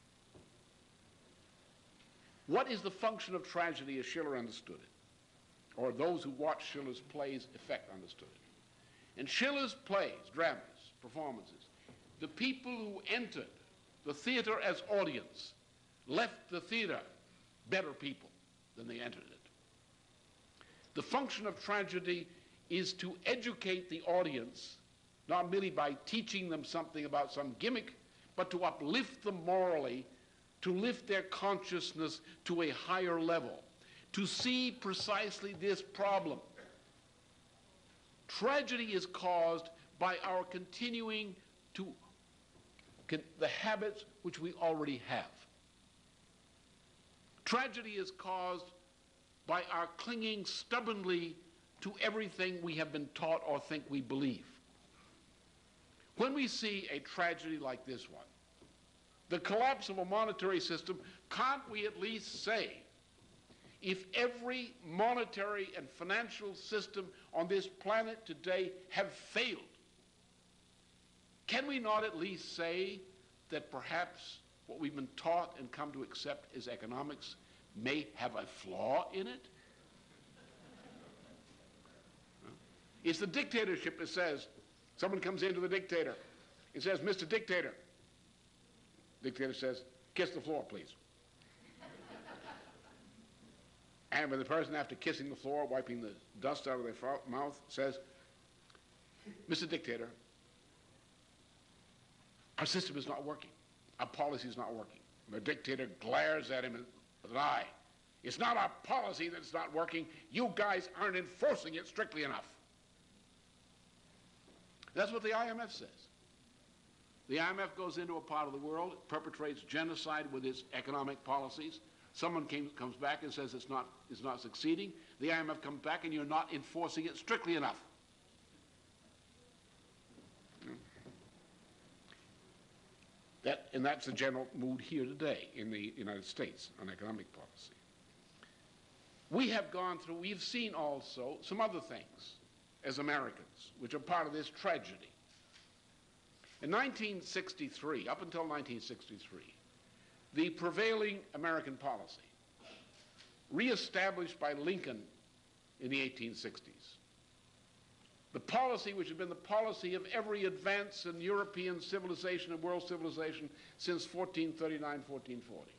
What is the function of tragedy as Schiller understood it, or those who watched Schiller's plays effect understood it? In Schiller's plays, dramas, performances, the people who entered the theater as audience left the theater better people than they entered it. The function of tragedy is to educate the audience, not merely by teaching them something about some gimmick, but to uplift them morally, to lift their consciousness to a higher level, to see precisely this problem. Tragedy is caused by our continuing to con the habits which we already have. Tragedy is caused by our clinging stubbornly to everything we have been taught or think we believe. When we see a tragedy like this one, the collapse of a monetary system, can't we at least say, if every monetary and financial system on this planet today have failed, can we not at least say that perhaps what we've been taught and come to accept as economics may have a flaw in it? It's the dictatorship that says, someone comes into the dictator and says, Mister Dictator. Dictator says, kiss the floor, please. And when the person, after kissing the floor, wiping the dust out of their mouth, says, Mister Dictator, our system is not working. Our policy is not working. And the dictator glares at him with an eye. It's not our policy that's not working. You guys aren't enforcing it strictly enough. That's what the I M F says. The I M F goes into a part of the world, perpetrates genocide with its economic policies. Someone came, comes back and says it's not, it's not succeeding. The I M F comes back and you're not enforcing it strictly enough. That, and that's the general mood here today in the United States on economic policy. We have gone through, we've seen also some other things as Americans, which are part of this tragedy. In nineteen sixty-three, up until nineteen sixty-three, the prevailing American policy, reestablished by Lincoln in the eighteen sixties, the policy which had been the policy of every advance in European civilization and world civilization since fourteen thirty-nine, fourteen forty,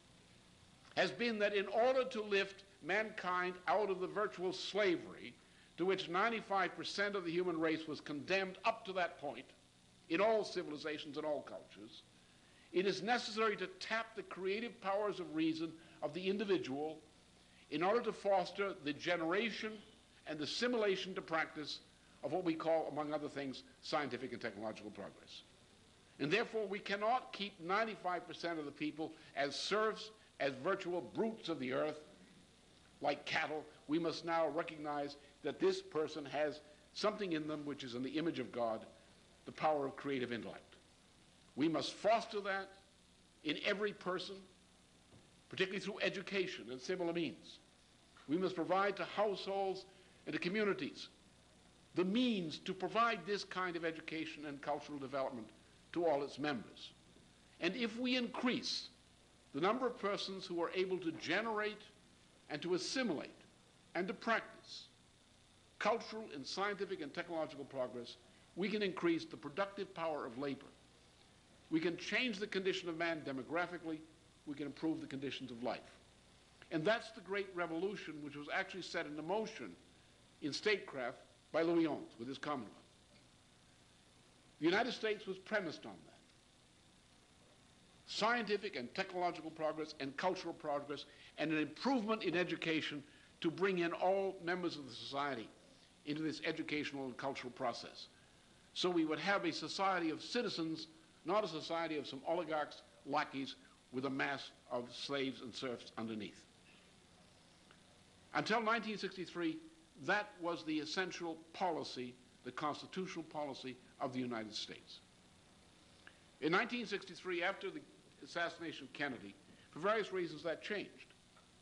has been that in order to lift mankind out of the virtual slavery to which ninety-five percent of the human race was condemned up to that point, in all civilizations and all cultures, it is necessary to tap the creative powers of reason of the individual in order to foster the generation and assimilation to practice of what we call, among other things, scientific and technological progress. And therefore, we cannot keep ninety-five percent of the people as serfs, as virtual brutes of the earth, like cattle. We must now recognize that this person has something in them which is in the image of God, the power of creative intellect. We must foster that in every person, particularly through education and similar means. We must provide to households and to communities the means to provide this kind of education and cultural development to all its members. And if we increase the number of persons who are able to generate and to assimilate and to practice cultural and scientific and technological progress, we can increase the productive power of labor. We can change the condition of man demographically. We can improve the conditions of life. And that's the great revolution which was actually set into motion in statecraft by Louis the eleventh with his Commonwealth. The United States was premised on that. Scientific and technological progress and cultural progress and an improvement in education to bring in all members of the society into this educational and cultural process. So we would have a society of citizens, not a society of some oligarchs, lackeys, with a mass of slaves and serfs underneath. Until nineteen sixty-three, that was the essential policy, the constitutional policy of the United States. In nineteen sixty-three, after the assassination of Kennedy, for various reasons that changed.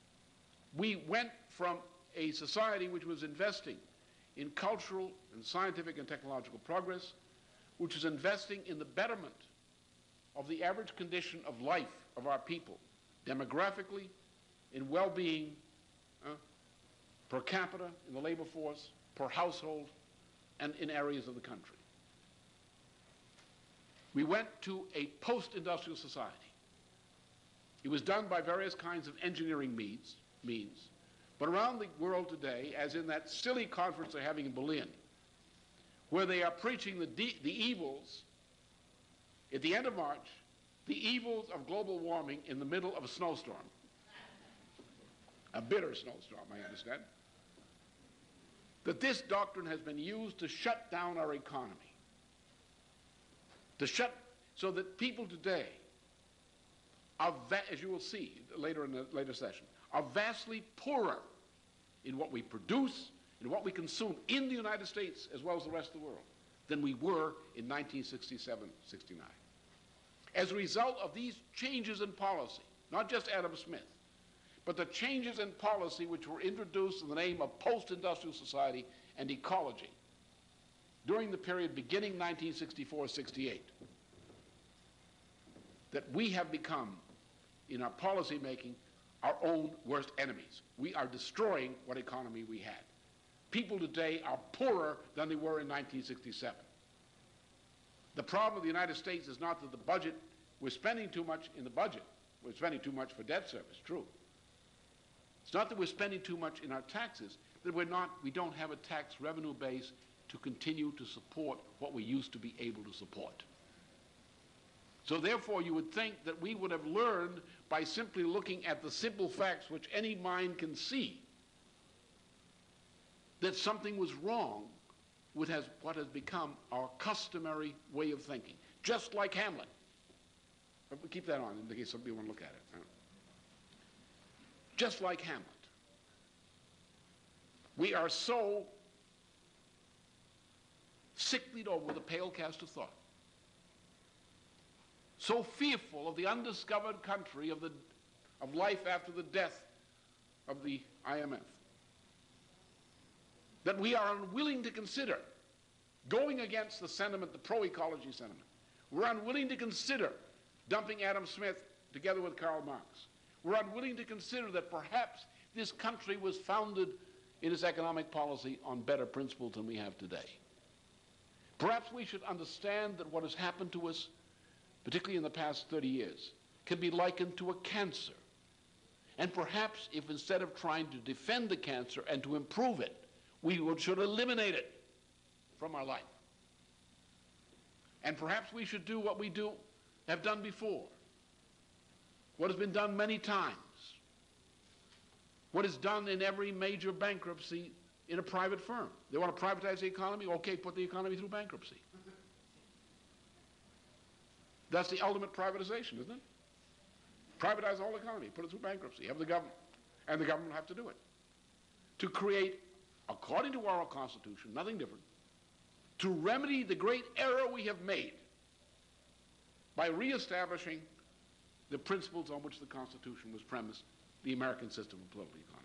We went from a society which was investing in cultural and scientific and technological progress, which is investing in the betterment of the average condition of life of our people, demographically, in well-being, uh, per capita, in the labor force, per household, and in areas of the country. We went to a post-industrial society. It was done by various kinds of engineering means, means, but around the world today, as in that silly conference they're having in Berlin, where they are preaching the, de the evils, at the end of March, the evils of global warming in the middle of a snowstorm. A bitter snowstorm, I understand. That this doctrine has been used to shut down our economy, to shut, so that people today are, as you will see later in the later session, are vastly poorer in what we produce, in what we consume in the United States as well as the rest of the world than we were in nineteen sixty-seven sixty-nine. As a result of these changes in policy, not just Adam Smith, but the changes in policy which were introduced in the name of post-industrial society and ecology during the period beginning nineteen sixty-four sixty-eight, that we have become, in our policy making, our own worst enemies. We are destroying what economy we had. People today are poorer than they were in nineteen sixty-seven. The problem of the United States is not that the budget, we're spending too much in the budget. We're spending too much for debt service, true. It's not that we're spending too much in our taxes, that we're not, we don't have a tax revenue base to continue to support what we used to be able to support. So therefore, you would think that we would have learned by simply looking at the simple facts which any mind can see that something was wrong with has, what has become our customary way of thinking, just like Hamlet. But we keep that on in case some people want to look at it. Just like Hamlet. We are so sicklied over with a pale cast of thought, so fearful of the undiscovered country of, the, of life after the death of the I M F, that we are unwilling to consider going against the sentiment, the pro-ecology sentiment. We're unwilling to consider dumping Adam Smith together with Karl Marx. We're unwilling to consider that perhaps this country was founded in its economic policy on better principles than we have today. Perhaps we should understand that what has happened to us, particularly in the past thirty years, can be likened to a cancer. And perhaps if instead of trying to defend the cancer and to improve it, we would, should eliminate it from our life. And perhaps we should do what we do, have done before, what has been done many times, what is done in every major bankruptcy in a private firm. They want to privatize the economy? Okay, put the economy through bankruptcy. That's the ultimate privatization, isn't it? Privatize the whole economy, put it through bankruptcy, have the government, and the government will have to do it. To create, according to our Constitution, nothing different, to remedy the great error we have made by reestablishing the principles on which the Constitution was premised, the American system of political economy.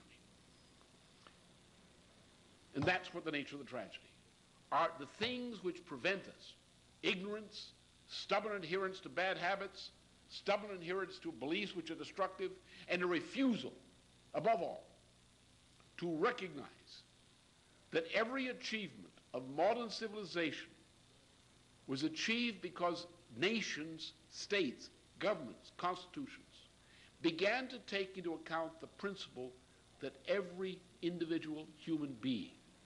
And that's what the nature of the tragedy are, the things which prevent us, ignorance, stubborn adherence to bad habits, stubborn adherence to beliefs which are destructive, and a refusal, above all, to recognize that every achievement of modern civilization was achieved because nations, states, governments, constitutions began to take into account the principle that every individual human being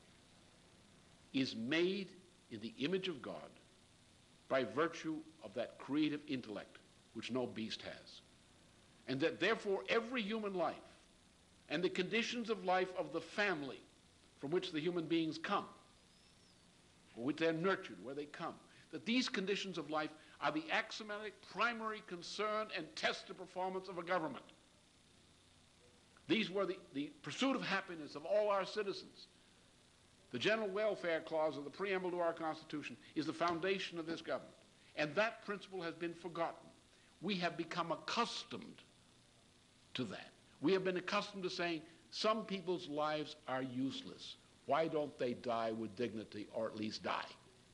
is made in the image of God by virtue of that creative intellect which no beast has. And that therefore every human life and the conditions of life of the family from which the human beings come, or which they're nurtured, where they come, that these conditions of life are the axiomatic primary concern and test of performance of a government. These were the, the pursuit of happiness of all our citizens. The general welfare clause of the preamble to our Constitution is the foundation of this government. And that principle has been forgotten. We have become accustomed to that. We have been accustomed to saying, some people's lives are useless. Why don't they die with dignity, or at least die?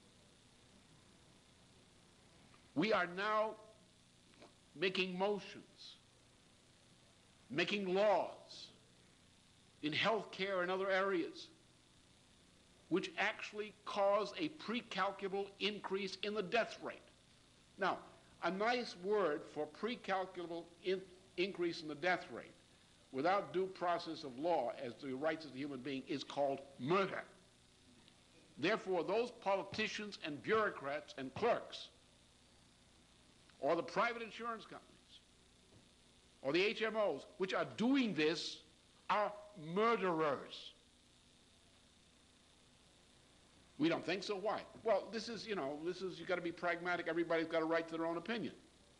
We are now making motions, making laws in health care and other areas which actually cause a precalculable increase in the death rate. Now, a nice word for precalculable in increase in the death rate without due process of law as to the rights of the human being is called murder. Therefore, those politicians and bureaucrats and clerks, or the private insurance companies, or the H M Os, which are doing this, are murderers. We don't think so. Why? Well, this is, you know, this is, you've got to be pragmatic. Everybody's got a right to their own opinion.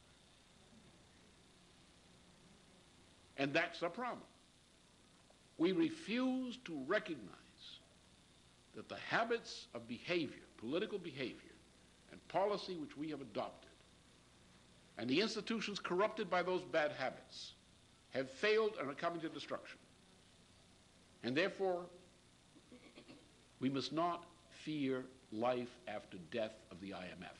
And that's our problem. We refuse to recognize that the habits of behavior, political behavior, and policy which we have adopted, and the institutions corrupted by those bad habits, have failed and are coming to destruction. And therefore, we must not fear life after death of the I M F.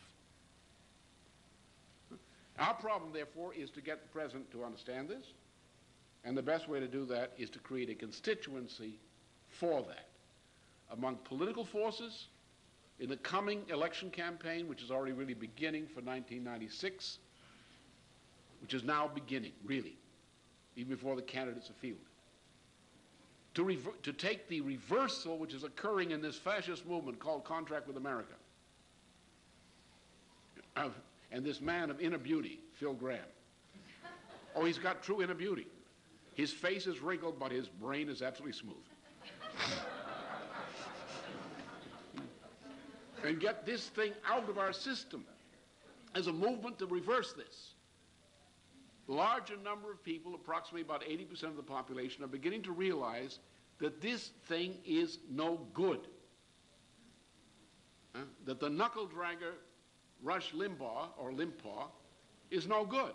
Our problem, therefore, is to get the President to understand this, and the best way to do that is to create a constituency for that among political forces in the coming election campaign, which is already really beginning for nineteen ninety-six, which is now beginning, really, even before the candidates are fielded. To, rever to take the reversal which is occurring in this fascist movement called Contract with America, of, and this man of inner beauty, Phil Graham. Oh, he's got true inner beauty. His face is wrinkled, but his brain is absolutely smooth. And get this thing out of our system as a movement to reverse this. Larger number of people, approximately about eighty percent of the population, are beginning to realize that this thing is no good. Uh, that the knuckle dragger Rush Limbaugh, or Limbaugh, is no good.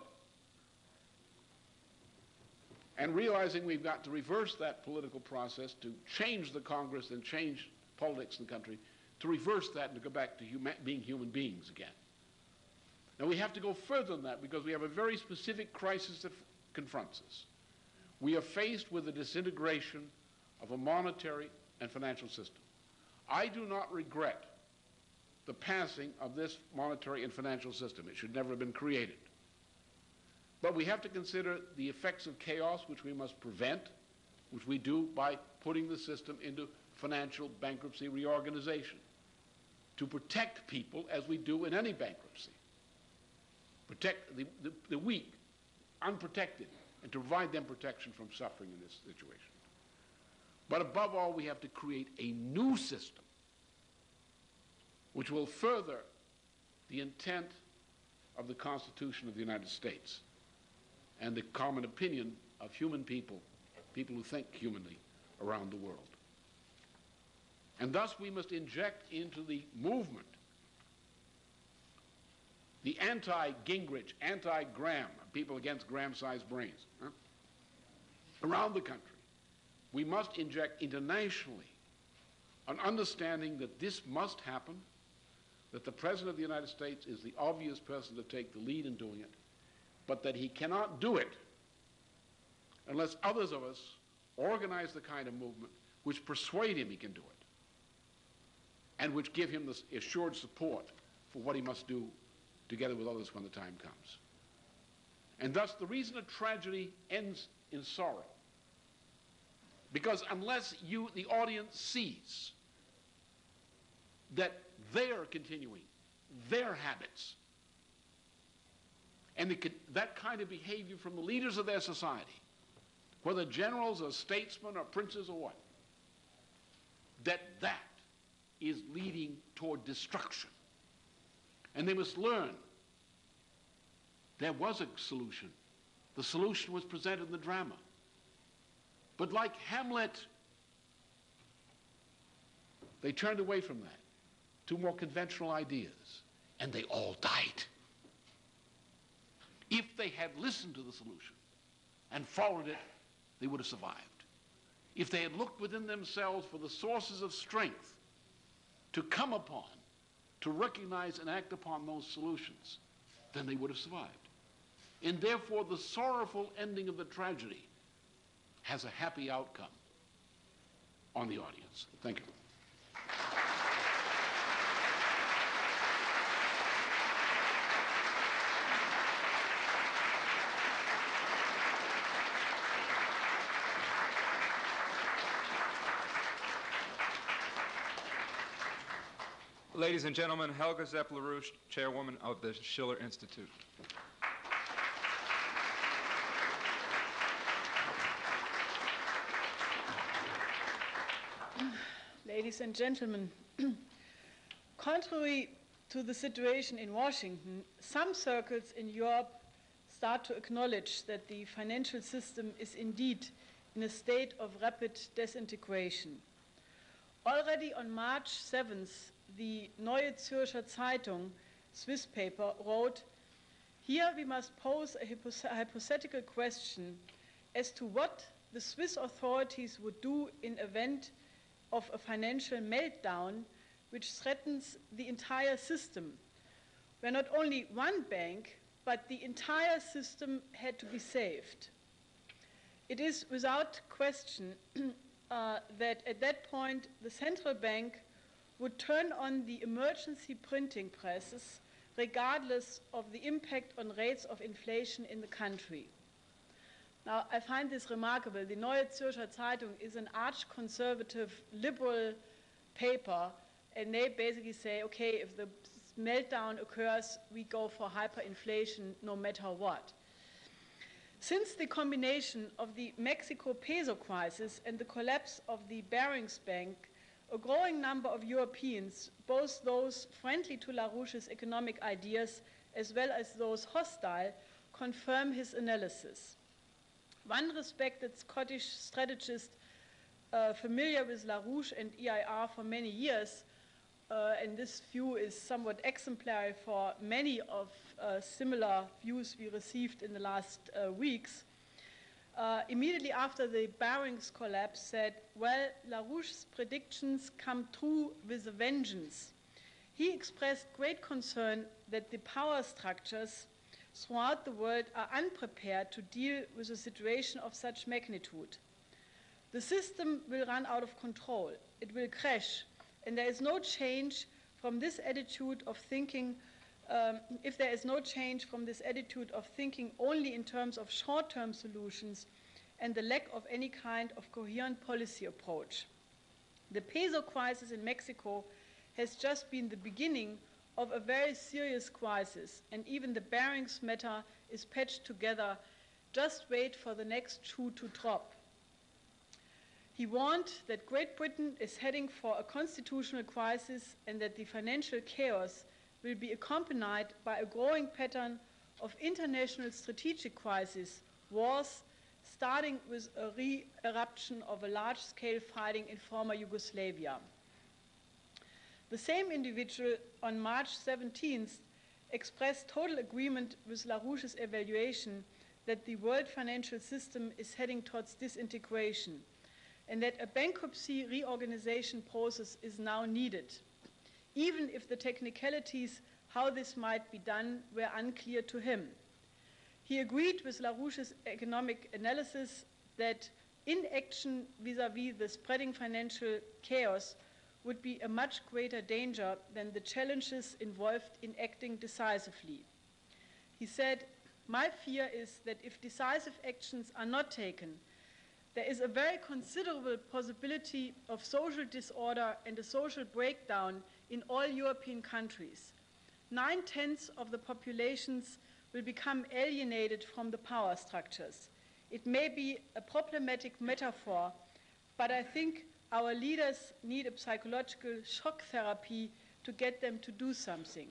And realizing we've got to reverse that political process to change the Congress and change politics in the country, to reverse that and to go back to huma being human beings again. Now, we have to go further than that because we have a very specific crisis that confronts us. We are faced with the disintegration of a monetary and financial system. I do not regret the passing of this monetary and financial system. It should never have been created. But we have to consider the effects of chaos, which we must prevent, which we do by putting the system into financial bankruptcy reorganization, to protect people as we do in any bankruptcy. Protect the, the, the weak, unprotected, and to provide them protection from suffering in this situation. But above all, we have to create a new system which will further the intent of the Constitution of the United States and the common opinion of human people, people who think humanly around the world. And thus we must inject into the movement the anti-Gingrich, anti-Graham, people against Graham-sized brains, huh? around the country. We must inject internationally an understanding that this must happen, that the President of the United States is the obvious person to take the lead in doing it, but that he cannot do it unless others of us organize the kind of movement which persuade him he can do it and which give him the assured support for what he must do together with others when the time comes. And thus the reason a tragedy ends in sorrow, because unless you, the audience, sees that they are continuing their habits and the, that kind of behavior from the leaders of their society, whether generals or statesmen or princes or what, that that is leading toward destruction. And they must learn there was a solution. The solution was presented in the drama. But like Hamlet, they turned away from that to more conventional ideas, and they all died. If they had listened to the solution and followed it, they would have survived. If they had looked within themselves for the sources of strength to come upon, to recognize and act upon those solutions, then they would have survived. And therefore, the sorrowful ending of the tragedy has a happy outcome on the audience. Thank you. Ladies and gentlemen, Helga Zepp LaRouche, Chairwoman of the Schiller Institute. Ladies and gentlemen, Contrary to the situation in Washington, some circles in Europe start to acknowledge that the financial system is indeed in a state of rapid disintegration. Already on March seventh, the Neue Zürcher Zeitung, Swiss paper, wrote, "Here we must pose a hypothetical question as to what the Swiss authorities would do in event of a financial meltdown which threatens the entire system, where not only one bank, but the entire system had to be saved." It is without question uh, that at that point the central bank would turn on the emergency printing presses regardless of the impact on rates of inflation in the country. Now, I find this remarkable. The Neue Zürcher Zeitung is an arch-conservative liberal paper, and they basically say, okay, if the meltdown occurs, we go for hyperinflation no matter what. Since the combination of the Mexico peso crisis and the collapse of the Barings Bank, a growing number of Europeans, both those friendly to LaRouche's economic ideas as well as those hostile, confirm his analysis. One respected Scottish strategist uh, familiar with LaRouche and E I R for many years, uh, and this view is somewhat exemplary for many of uh, similar views we received in the last uh, weeks, uh, immediately after the Barings collapse said, well, LaRouche's predictions come true with a vengeance. He expressed great concern that the power structures throughout the world are unprepared to deal with a situation of such magnitude. The system will run out of control. It will crash. And there is no change from this attitude of thinking, um, if there is no change from this attitude of thinking only in terms of short-term solutions and the lack of any kind of coherent policy approach. The peso crisis in Mexico has just been the beginning of a very serious crisis, and even the Barings matter is patched together. Just wait for the next shoe to drop. He warned that Great Britain is heading for a constitutional crisis and that the financial chaos will be accompanied by a growing pattern of international strategic crises, wars, starting with a re-eruption of a large-scale fighting in former Yugoslavia. The same individual on March seventeenth expressed total agreement with LaRouche's evaluation that the world financial system is heading towards disintegration and that a bankruptcy reorganization process is now needed, even if the technicalities how this might be done were unclear to him. He agreed with LaRouche's economic analysis that inaction vis-à-vis the spreading financial chaos would be a much greater danger than the challenges involved in acting decisively. He said, "My fear is that if decisive actions are not taken, there is a very considerable possibility of social disorder and a social breakdown in all European countries. Nine-tenths of the populations will become alienated from the power structures. It may be a problematic metaphor, but I think our leaders need a psychological shock therapy to get them to do something."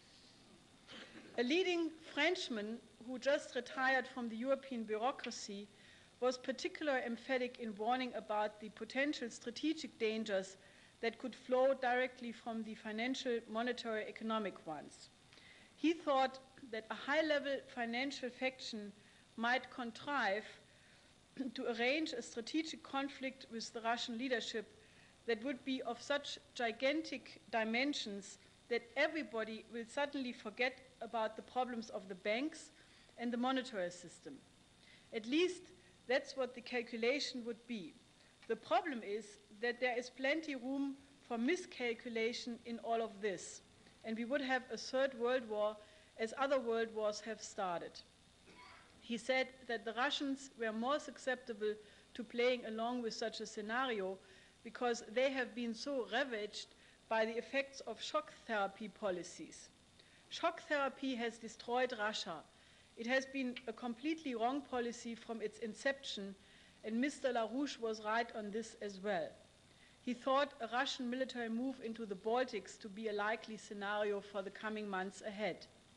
A leading Frenchman who just retired from the European bureaucracy was particularly emphatic in warning about the potential strategic dangers that could flow directly from the financial, monetary, economic ones. He thought that a high-level financial faction might contrive to arrange a strategic conflict with the Russian leadership that would be of such gigantic dimensions that everybody will suddenly forget about the problems of the banks and the monetary system. At least that's what the calculation would be. The problem is that there is plenty room for miscalculation in all of this, and we would have a third world war as other world wars have started. He said that the Russians were more susceptible to playing along with such a scenario because they have been so ravaged by the effects of shock therapy policies. Shock therapy has destroyed Russia. It has been a completely wrong policy from its inception, and Mister LaRouche was right on this as well. he thought a Russian military move into the Baltics to be a likely scenario for the coming months ahead.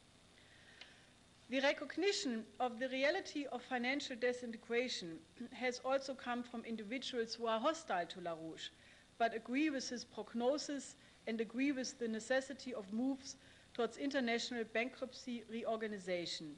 The recognition of the reality of financial disintegration has also come from individuals who are hostile to LaRouche, but agree with his prognosis and agree with the necessity of moves towards international bankruptcy reorganization.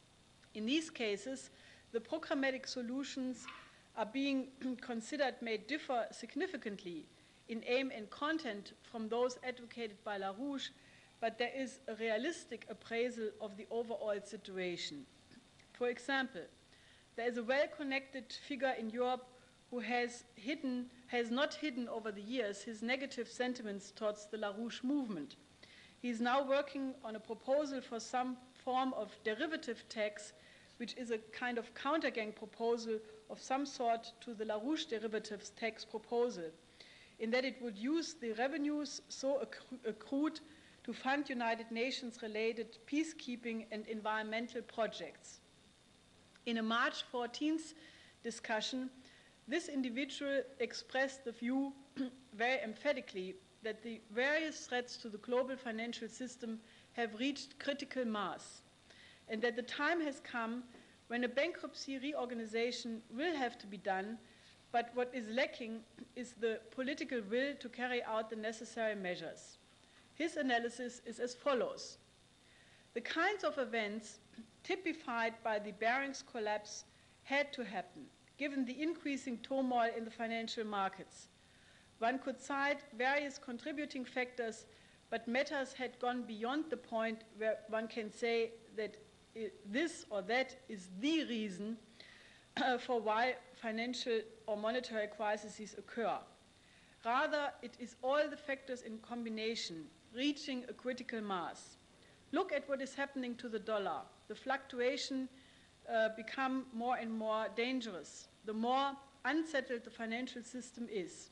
In these cases, the programmatic solutions are being considered may differ significantly in aim and content from those advocated by LaRouche, but there is a realistic appraisal of the overall situation. For example, there is a well-connected figure in Europe who has, hidden, has not hidden over the years his negative sentiments towards the LaRouche movement. He is now working on a proposal for some form of derivative tax, which is a kind of counter-gang proposal of some sort to the LaRouche derivatives tax proposal, in that it would use the revenues so accru accrued to fund United Nations-related peacekeeping and environmental projects. In a March fourteenth discussion, this individual expressed the view very emphatically that the various threats to the global financial system have reached critical mass, and that the time has come when a bankruptcy reorganization will have to be done, but what is lacking is the political will to carry out the necessary measures. His analysis is as follows. The kinds of events typified by the Barings collapse had to happen, given the increasing turmoil in the financial markets. One could cite various contributing factors, but matters had gone beyond the point where one can say that this or that is the reason uh, for why financial or monetary crises occur. Rather, it is all the factors in combination reaching a critical mass. Look at what is happening to the dollar. The fluctuation uh, become more and more dangerous, the more unsettled the financial system is.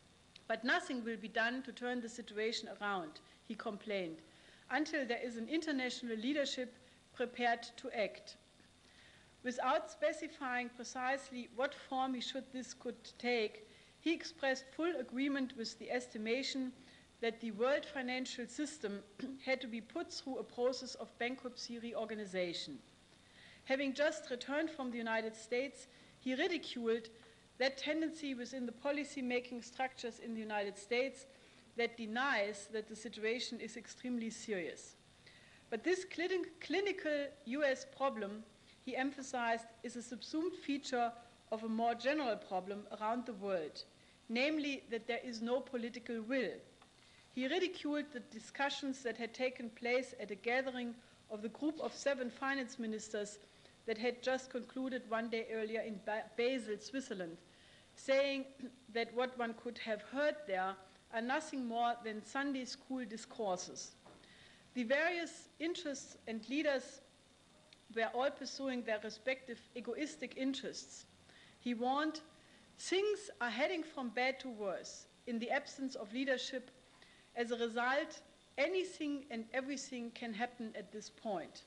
But nothing will be done to turn the situation around, he complained, until there is an international leadership prepared to act. Without specifying precisely what form he should this could take, he expressed full agreement with the estimation that the world financial system had to be put through a process of bankruptcy reorganization. Having just returned from the United States, he ridiculed that tendency within the policy-making structures in the United States that denies that the situation is extremely serious. But this clin clinical U S problem, he emphasized, is a subsumed feature of a more general problem around the world, namely that there is no political will. He ridiculed the discussions that had taken place at a gathering of the group of seven finance ministers that had just concluded one day earlier in ba Basel, Switzerland, saying that what one could have heard there are nothing more than Sunday school discourses. The various interests and leaders were all pursuing their respective egoistic interests. He warned, things are heading from bad to worse in the absence of leadership. As a result, anything and everything can happen at this point.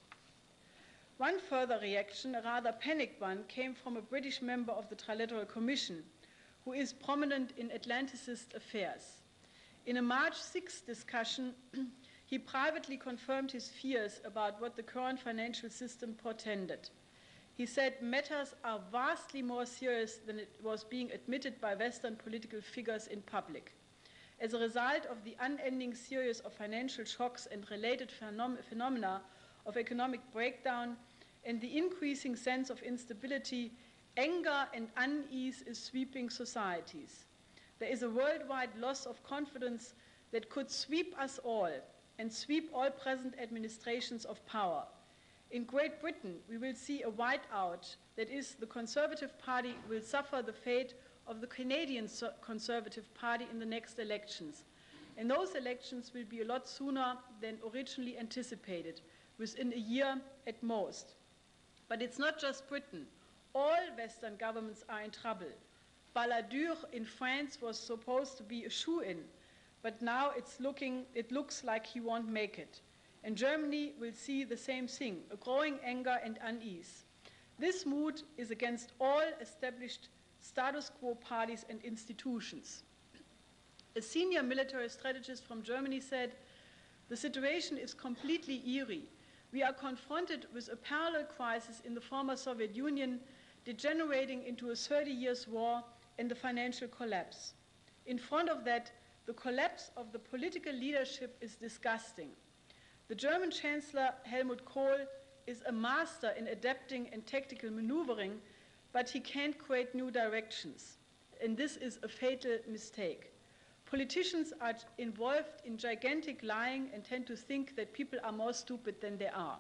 One further reaction, a rather panicked one, came from a British member of the Trilateral Commission, who is prominent in Atlanticist affairs. In a March sixth discussion, he privately confirmed his fears about what the current financial system portended. He said matters are vastly more serious than it was being admitted by Western political figures in public. As a result of the unending series of financial shocks and related phenom phenomena of economic breakdown and the increasing sense of instability, anger and unease is sweeping societies. There is a worldwide loss of confidence that could sweep us all and sweep all present administrations of power. In Great Britain, we will see a whiteout, that is, the Conservative Party will suffer the fate of the Canadian Conservative Party in the next elections. And those elections will be a lot sooner than originally anticipated, within a year at most. But it's not just Britain. All Western governments are in trouble. Balladur in France was supposed to be a shoo-in, but now it's looking, it looks like he won't make it. And Germany will see the same thing, a growing anger and unease. This mood is against all established status quo parties and institutions. A senior military strategist from Germany said, "The situation is completely eerie. We are confronted with a parallel crisis in the former Soviet Union, degenerating into a thirty years war and the financial collapse. In front of that, the collapse of the political leadership is disgusting. The German Chancellor Helmut Kohl is a master in adapting and tactical maneuvering, but he can't create new directions. And this is a fatal mistake. Politicians are involved in gigantic lying and tend to think that people are more stupid than they are."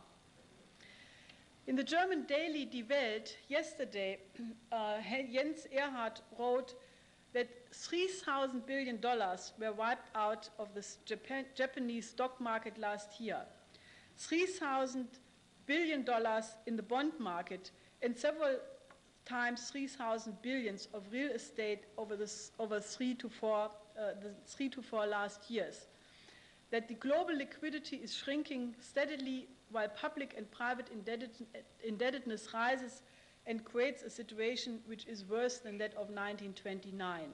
In the German daily Die Welt yesterday, uh, Jens Erhard wrote that three thousand billion dollars were wiped out of the Japan, Japanese stock market last year, three thousand billion dollars in the bond market, and several times three thousand billions of real estate over, this, over three to four, uh, the three to four last years. That the global liquidity is shrinking steadily while public and private indebted, indebtedness rises and creates a situation which is worse than that of nineteen twenty-nine.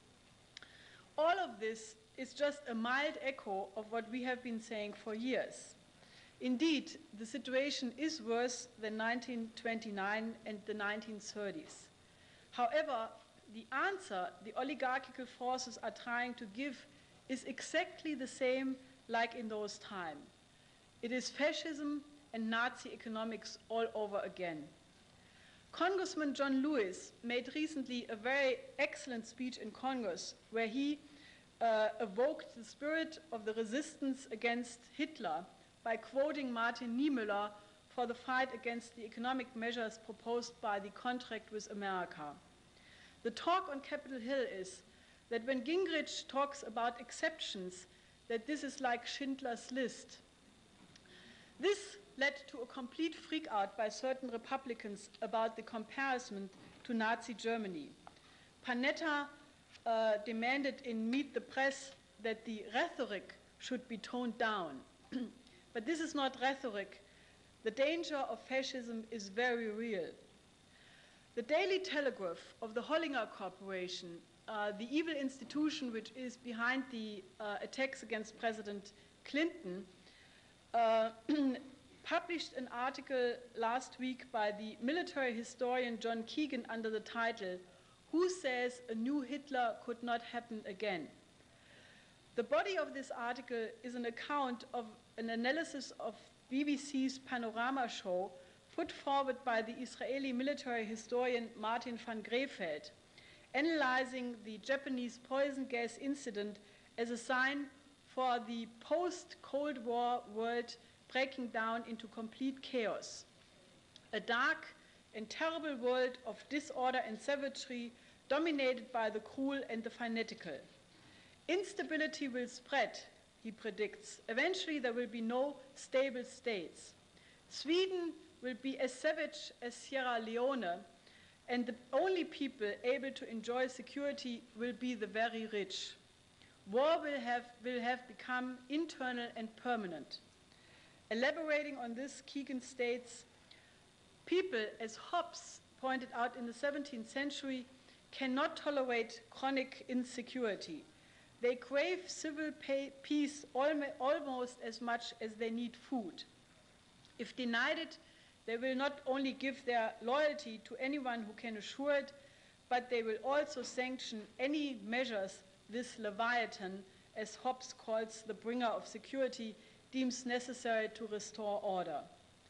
All of this is just a mild echo of what we have been saying for years. Indeed, the situation is worse than nineteen twenty-nine and the nineteen thirties. However, the answer the oligarchical forces are trying to give is exactly the same like in those times. It is fascism and Nazi economics all over again. Congressman John Lewis made recently a very excellent speech in Congress where he uh, evoked the spirit of the resistance against Hitler by quoting Martin Niemöller for the fight against the economic measures proposed by the contract with America. The talk on Capitol Hill is that when Gingrich talks about exceptions, that this is like Schindler's List. This led to a complete freak-out by certain Republicans about the comparison to Nazi Germany. Panetta uh, demanded in Meet the Press that the rhetoric should be toned down. But this is not rhetoric. The danger of fascism is very real. The Daily Telegraph of the Hollinger Corporation, uh, the evil institution which is behind the uh, attacks against President Clinton, uh, published an article last week by the military historian John Keegan under the title, "Who Says a New Hitler Could Not Happen Again?" The body of this article is an account of an analysis of B B C's Panorama show put forward by the Israeli military historian Martin van Grefeld, analyzing the Japanese poison gas incident as a sign for the post-Cold War world breaking down into complete chaos. A dark and terrible world of disorder and savagery dominated by the cruel and the fanatical. Instability will spread, he predicts. Eventually there will be no stable states. Sweden will be as savage as Sierra Leone, and the only people able to enjoy security will be the very rich. War will have, will have become internal and permanent. Elaborating on this, Keegan states, people, as Hobbes pointed out in the seventeenth century, cannot tolerate chronic insecurity. They crave civil pay, peace almost as much as they need food. If denied it, they will not only give their loyalty to anyone who can assure it, but they will also sanction any measures this Leviathan, as Hobbes calls the bringer of security, deems necessary to restore order.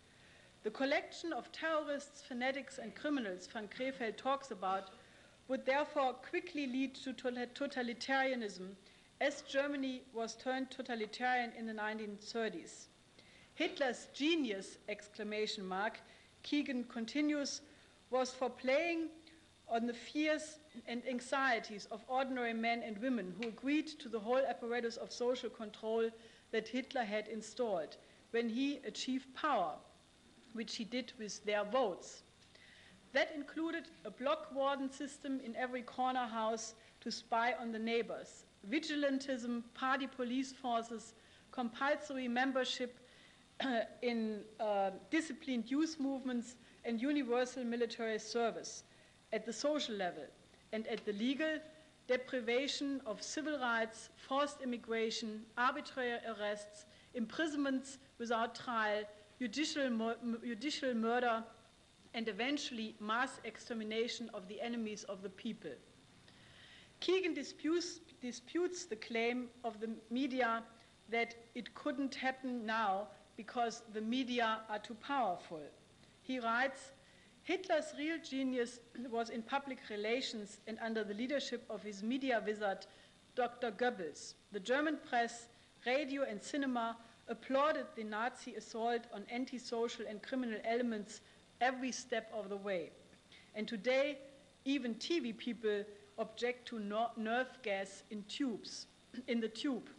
The collection of terrorists, fanatics, and criminals Van Crefeld talks about would therefore quickly lead to totalitarianism, as Germany was turned totalitarian in the nineteen thirties. Hitler's genius, exclamation mark, Keegan continues, was for playing on the fears and anxieties of ordinary men and women who agreed to the whole apparatus of social control that Hitler had installed when he achieved power, which he did with their votes. That included a block warden system in every corner house to spy on the neighbors, vigilantism, party police forces, compulsory membership uh, in uh, disciplined youth movements, and universal military service at the social level. And at the legal, deprivation of civil rights, forced immigration, arbitrary arrests, imprisonments without trial, judicial, mur judicial murder, and eventually mass extermination of the enemies of the people. Keegan disputes, disputes the claim of the media that it couldn't happen now because the media are too powerful. He writes, Hitler's real genius was in public relations and under the leadership of his media wizard, Doctor Goebbels. The German press, radio, and cinema applauded the Nazi assault on antisocial and criminal elements every step of the way. And today, even T V people object to no nerve gas in tubes, in the tube.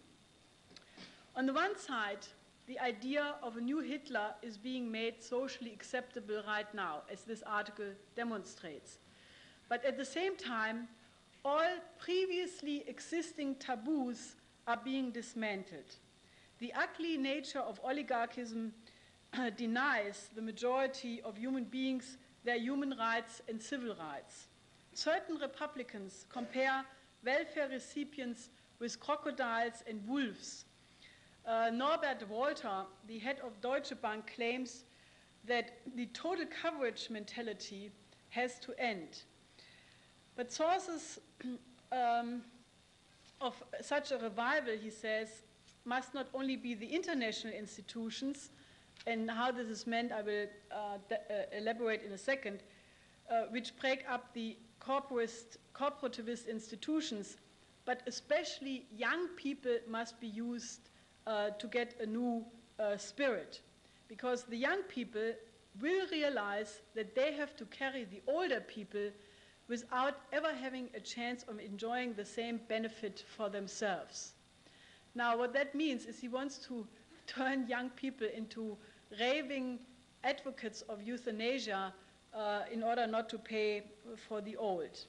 On the one side, the idea of a new Hitler is being made socially acceptable right now, as this article demonstrates. But at the same time, all previously existing taboos are being dismantled. The ugly nature of oligarchism uh, denies the majority of human beings their human rights and civil rights. Certain Republicans compare welfare recipients with crocodiles and wolves. Uh, Norbert Walter, the head of Deutsche Bank, claims that the total coverage mentality has to end. But sources um, of such a revival, he says, must not only be the international institutions, and how this is meant I will uh, uh, elaborate in a second, uh, which break up the corporatist, corporativist institutions, but especially young people must be used uh, to get a new uh, spirit. Because the young people will realize that they have to carry the older people without ever having a chance of enjoying the same benefit for themselves. Now, what that means is he wants to turn young people into raving advocates of euthanasia uh, in order not to pay for the old.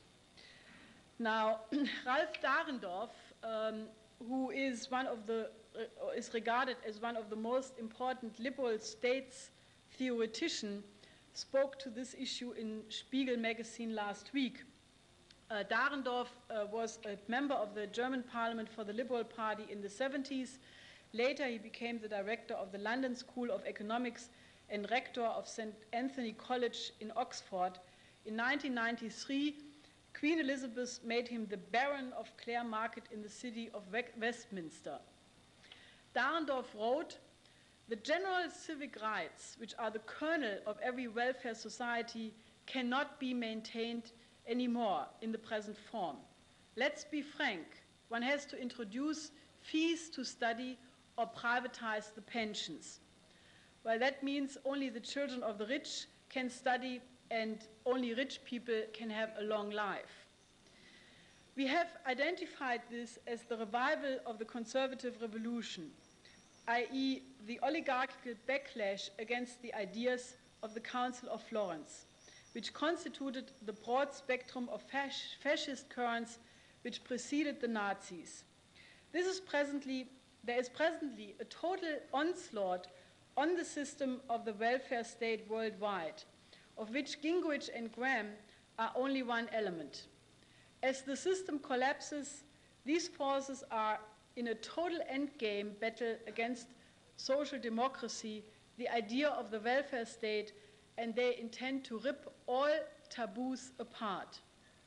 Now, Ralph Dahrendorf, um, who is one of the uh, is regarded as one of the most important liberal states theoretician, spoke to this issue in Spiegel magazine last week. Uh, Dahrendorf uh, was a member of the German parliament for the Liberal Party in the seventies. Later, he became the director of the London School of Economics and rector of Saint Anthony College in Oxford. In nineteen ninety-three, Queen Elizabeth made him the Baron of Clare Market in the city of Westminster. Dahrendorf wrote, "The general civic rights, which are the kernel of every welfare society, cannot be maintained anymore in the present form. Let's be frank, one has to introduce fees to study or privatize the pensions. Well, that means only the children of the rich can study and only rich people can have a long life." We have identified this as the revival of the conservative revolution, that is the oligarchical backlash against the ideas of the Council of Florence, which constituted the broad spectrum of fasc fascist currents which preceded the Nazis. This is presently, there is presently a total onslaught on the system of the welfare state worldwide, of which Gingrich and Graham are only one element. As the system collapses, these forces are in a total endgame battle against social democracy, the idea of the welfare state, and they intend to rip all taboos apart.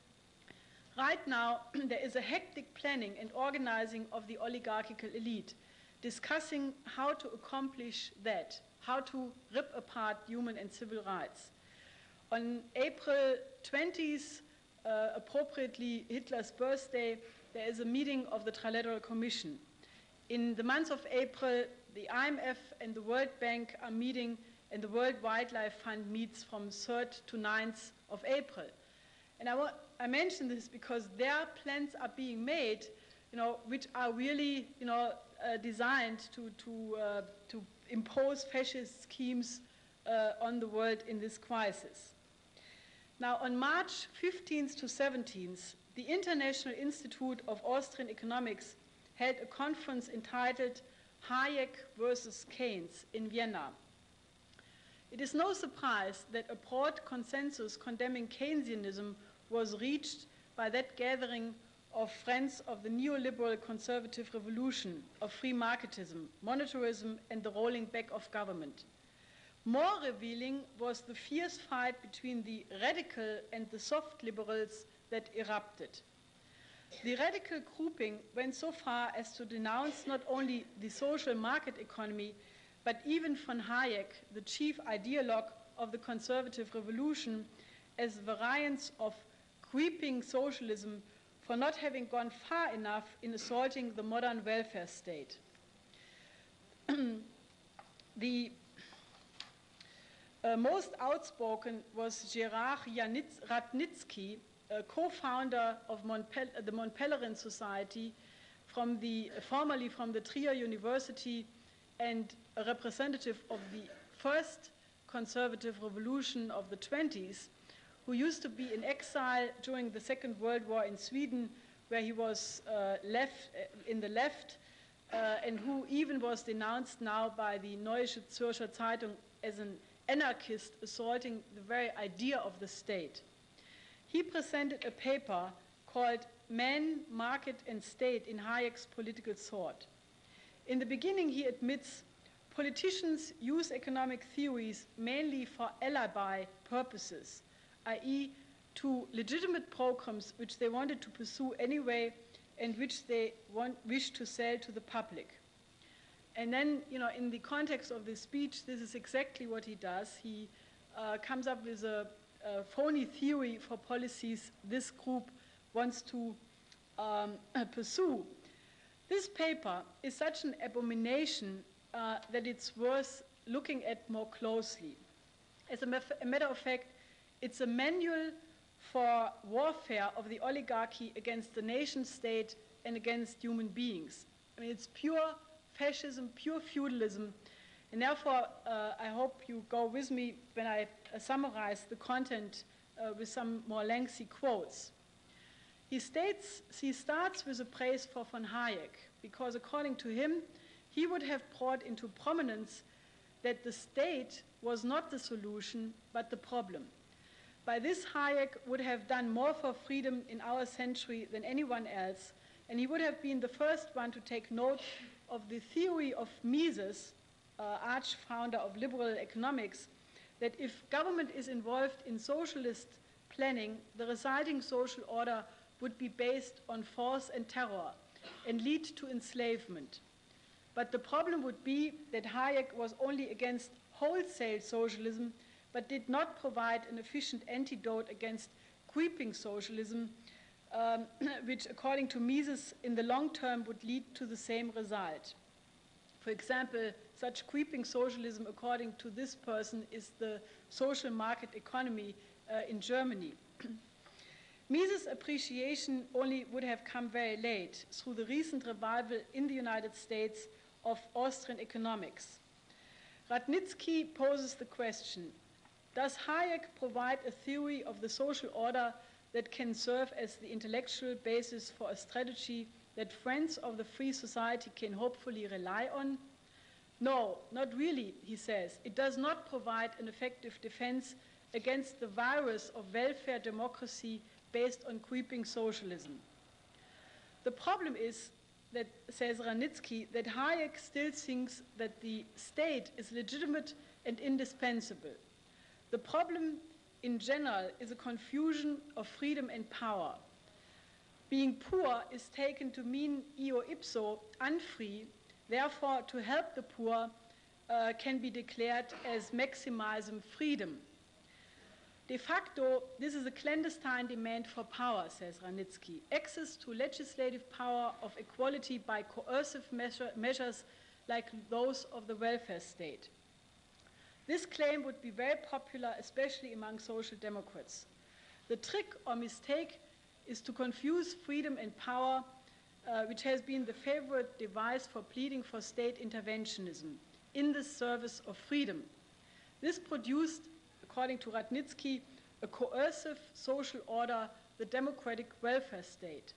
Right now, there is a hectic planning and organizing of the oligarchical elite, discussing how to accomplish that, how to rip apart human and civil rights. On April twentieth, uh, appropriately Hitler's birthday, there is a meeting of the Trilateral Commission. In the month of April, the I M F and the World Bank are meeting, and the World Wildlife Fund meets from third to ninth of April. And I, I mention this because their plans are being made, you know, which are really, you know, uh, designed to, to, uh, to impose fascist schemes uh, on the world in this crisis. Now, on March fifteenth to seventeenth, the International Institute of Austrian Economics held a conference entitled Hayek versus Keynes in Vienna. It is no surprise that a broad consensus condemning Keynesianism was reached by that gathering of friends of the neoliberal conservative revolution, of free marketism, monetarism, and the rolling back of government. More revealing was the fierce fight between the radical and the soft liberals that erupted. The radical grouping went so far as to denounce not only the social market economy, but even von Hayek, the chief ideologue of the conservative revolution, as variants of creeping socialism for not having gone far enough in assaulting the modern welfare state. The uh, most outspoken was Gerard Radnitsky, a co-founder of Montpel the Mont Pelerin Society, from the, formerly from the Trier University, and a representative of the first conservative revolution of the twenties, who used to be in exile during the Second World War in Sweden, where he was uh, left uh, in the left, uh, and who even was denounced now by the Neue Zürcher Zeitung as an anarchist assaulting the very idea of the state. He presented a paper called Man, Market, and State in Hayek's Political Thought. In the beginning, he admits politicians use economic theories mainly for alibi purposes, that is to legitimate programs which they wanted to pursue anyway and which they want, wish to sell to the public. And then, you know, in the context of this speech, this is exactly what he does. He uh, comes up with a, a phony theory for policies this group wants to um, pursue. This paper is such an abomination uh, that it's worth looking at more closely. As a, a matter of fact, it's a manual for warfare of the oligarchy against the nation state and against human beings. I mean, it's pure fascism, pure feudalism, and therefore uh, I hope you go with me when I uh, summarize the content uh, with some more lengthy quotes. He states, he starts with a praise for von Hayek, because according to him, he would have brought into prominence that the state was not the solution, but the problem. By this, Hayek would have done more for freedom in our century than anyone else, and he would have been the first one to take note of the theory of Mises, uh, arch-founder of liberal economics, that if government is involved in socialist planning, the resulting social order would be based on force and terror and lead to enslavement. But the problem would be that Hayek was only against wholesale socialism, but did not provide an efficient antidote against creeping socialism, um, which, according to Mises, in the long term would lead to the same result. For example, such creeping socialism, according to this person, is the social market economy uh, in Germany. Mises' appreciation only would have come very late through the recent revival in the United States of Austrian economics. Radnitsky poses the question, does Hayek provide a theory of the social order that can serve as the intellectual basis for a strategy that friends of the free society can hopefully rely on? No, not really, he says. It does not provide an effective defense against the virus of welfare democracy based on creeping socialism. The problem is that, says Radnitsky, that Hayek still thinks that the state is legitimate and indispensable. The problem in general is a confusion of freedom and power. Being poor is taken to mean eo ipso unfree, therefore to help the poor uh, can be declared as maximizing freedom. De facto, this is a clandestine demand for power, says Radnitsky, access to legislative power of equality by coercive measure, measures like those of the welfare state. This claim would be very popular, especially among social democrats. The trick or mistake is to confuse freedom and power, uh, which has been the favorite device for pleading for state interventionism, in the service of freedom. This produced, according to Radnitsky, a coercive social order, the democratic welfare state.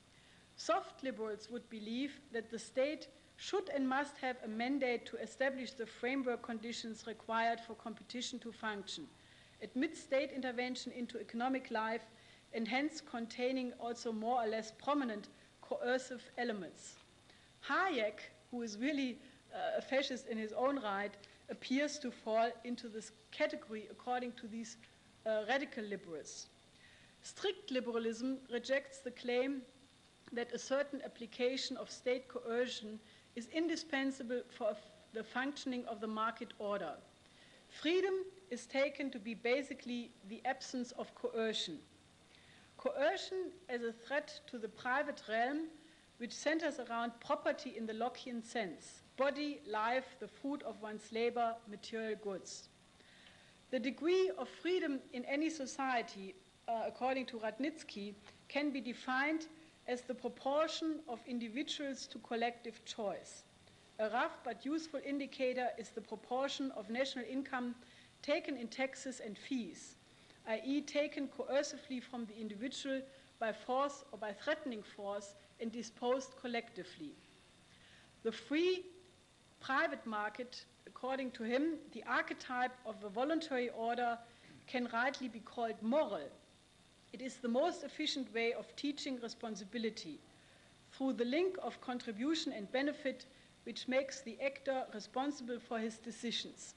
Soft liberals would believe that the state should and must have a mandate to establish the framework conditions required for competition to function, admit state intervention into economic life, and hence containing also more or less prominent coercive elements. Hayek, who is really uh, a fascist in his own right, appears to fall into this category according to these uh, radical liberals. Strict liberalism rejects the claim that a certain application of state coercion is indispensable for the functioning of the market order. Freedom is taken to be basically the absence of coercion. Coercion as a threat to the private realm, which centers around property in the Lockean sense, body, life, the fruit of one's labor, material goods. The degree of freedom in any society, uh, according to Radnitsky, can be defined as the proportion of individuals to collective choice. A rough but useful indicator is the proportion of national income taken in taxes and fees, that is taken coercively from the individual by force or by threatening force and disposed collectively. The free private market, according to him, the archetype of a voluntary order, can rightly be called moral. It is the most efficient way of teaching responsibility through the link of contribution and benefit, which makes the actor responsible for his decisions.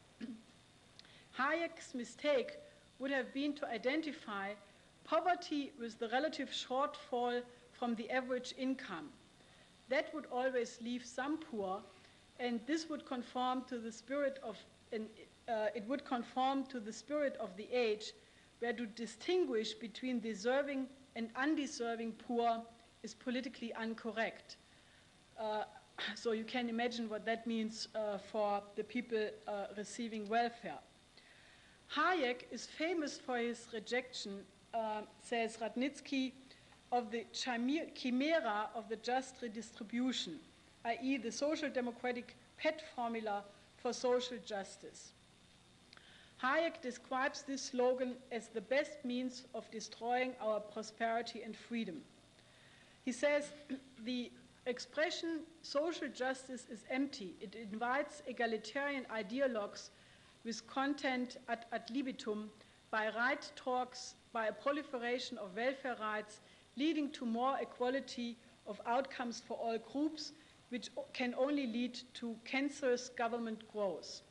Hayek's mistake would have been to identify poverty with the relative shortfall from the average income. That would always leave some poor, and this would conform to the spirit of an, uh, it would conform to the spirit of the age, where to distinguish between deserving and undeserving poor is politically incorrect. Uh, so you can imagine what that means uh, for the people uh, receiving welfare. Hayek is famous for his rejection, uh, says Radnitsky, of the chimera of the just redistribution, that is the social democratic pet formula for social justice. Hayek describes this slogan as the best means of destroying our prosperity and freedom. He says the expression social justice is empty. It invites egalitarian ideologues with content ad, ad libitum by right talks, by a proliferation of welfare rights, leading to more equality of outcomes for all groups, which can only lead to cancerous government growth.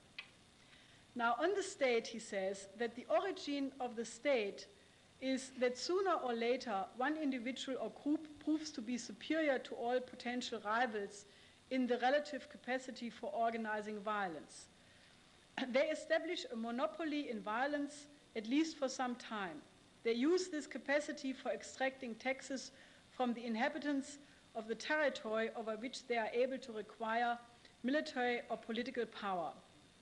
Now, on the state, he says that the origin of the state is that sooner or later one individual or group proves to be superior to all potential rivals in the relative capacity for organizing violence. They establish a monopoly in violence, at least for some time. They use this capacity for extracting taxes from the inhabitants of the territory over which they are able to require military or political power.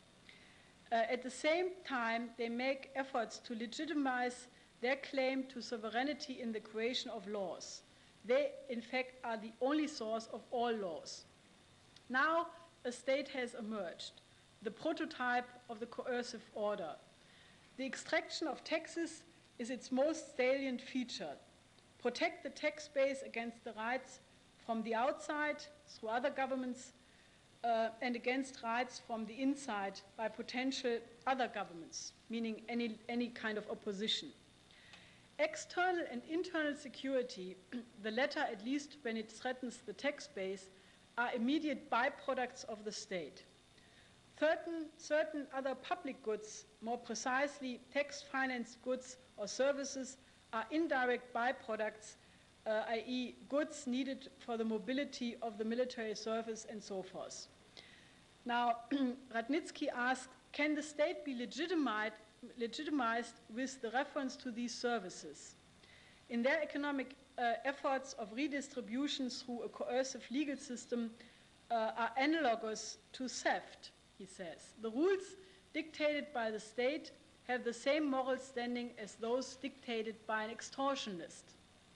Uh, at the same time, they make efforts to legitimize their claim to sovereignty in the creation of laws. They, in fact, are the only source of all laws. Now, a state has emerged, the prototype of the coercive order. The extraction of taxes is its most salient feature. Protect the tax base against the rights from the outside through other governments uh, and against rights from the inside by potential other governments, meaning any, any kind of opposition. External and internal security, the latter at least when it threatens the tax base, are immediate byproducts of the state. Certain, certain other public goods, more precisely tax-financed goods or services, are indirect byproducts, uh, that is goods needed for the mobility of the military service and so forth. Now, Radnitsky asked, can the state be legitimized, legitimized with the reference to these services? In their economic uh, efforts of redistribution through a coercive legal system uh, are analogous to theft, he says. The rules dictated by the state have the same moral standing as those dictated by an extortionist.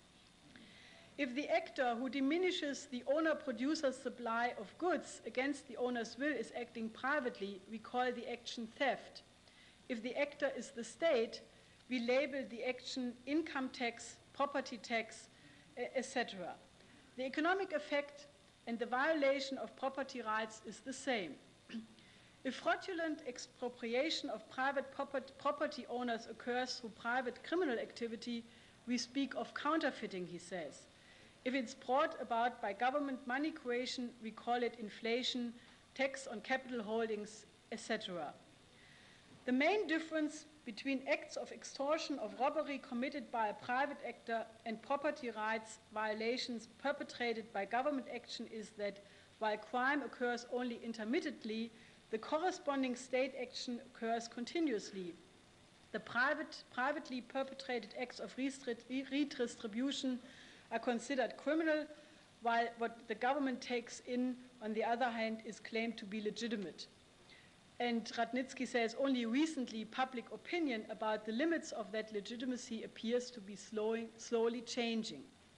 If the actor who diminishes the owner-producer's supply of goods against the owner's will is acting privately, we call the action theft. If the actor is the state, we label the action income tax, property tax, et cetera. The economic effect and the violation of property rights is the same. If fraudulent expropriation of private property owners occurs through private criminal activity, we speak of counterfeiting, he says. If it's brought about by government money creation, we call it inflation, tax on capital holdings, et cetera. The main difference between acts of extortion, of robbery committed by a private actor and property rights violations perpetrated by government action is that while crime occurs only intermittently, the corresponding state action occurs continuously. The private, privately perpetrated acts of redistribution are considered criminal, while what the government takes in, on the other hand, is claimed to be legitimate. And Radnitsky says only recently public opinion about the limits of that legitimacy appears to be slowing, slowly changing.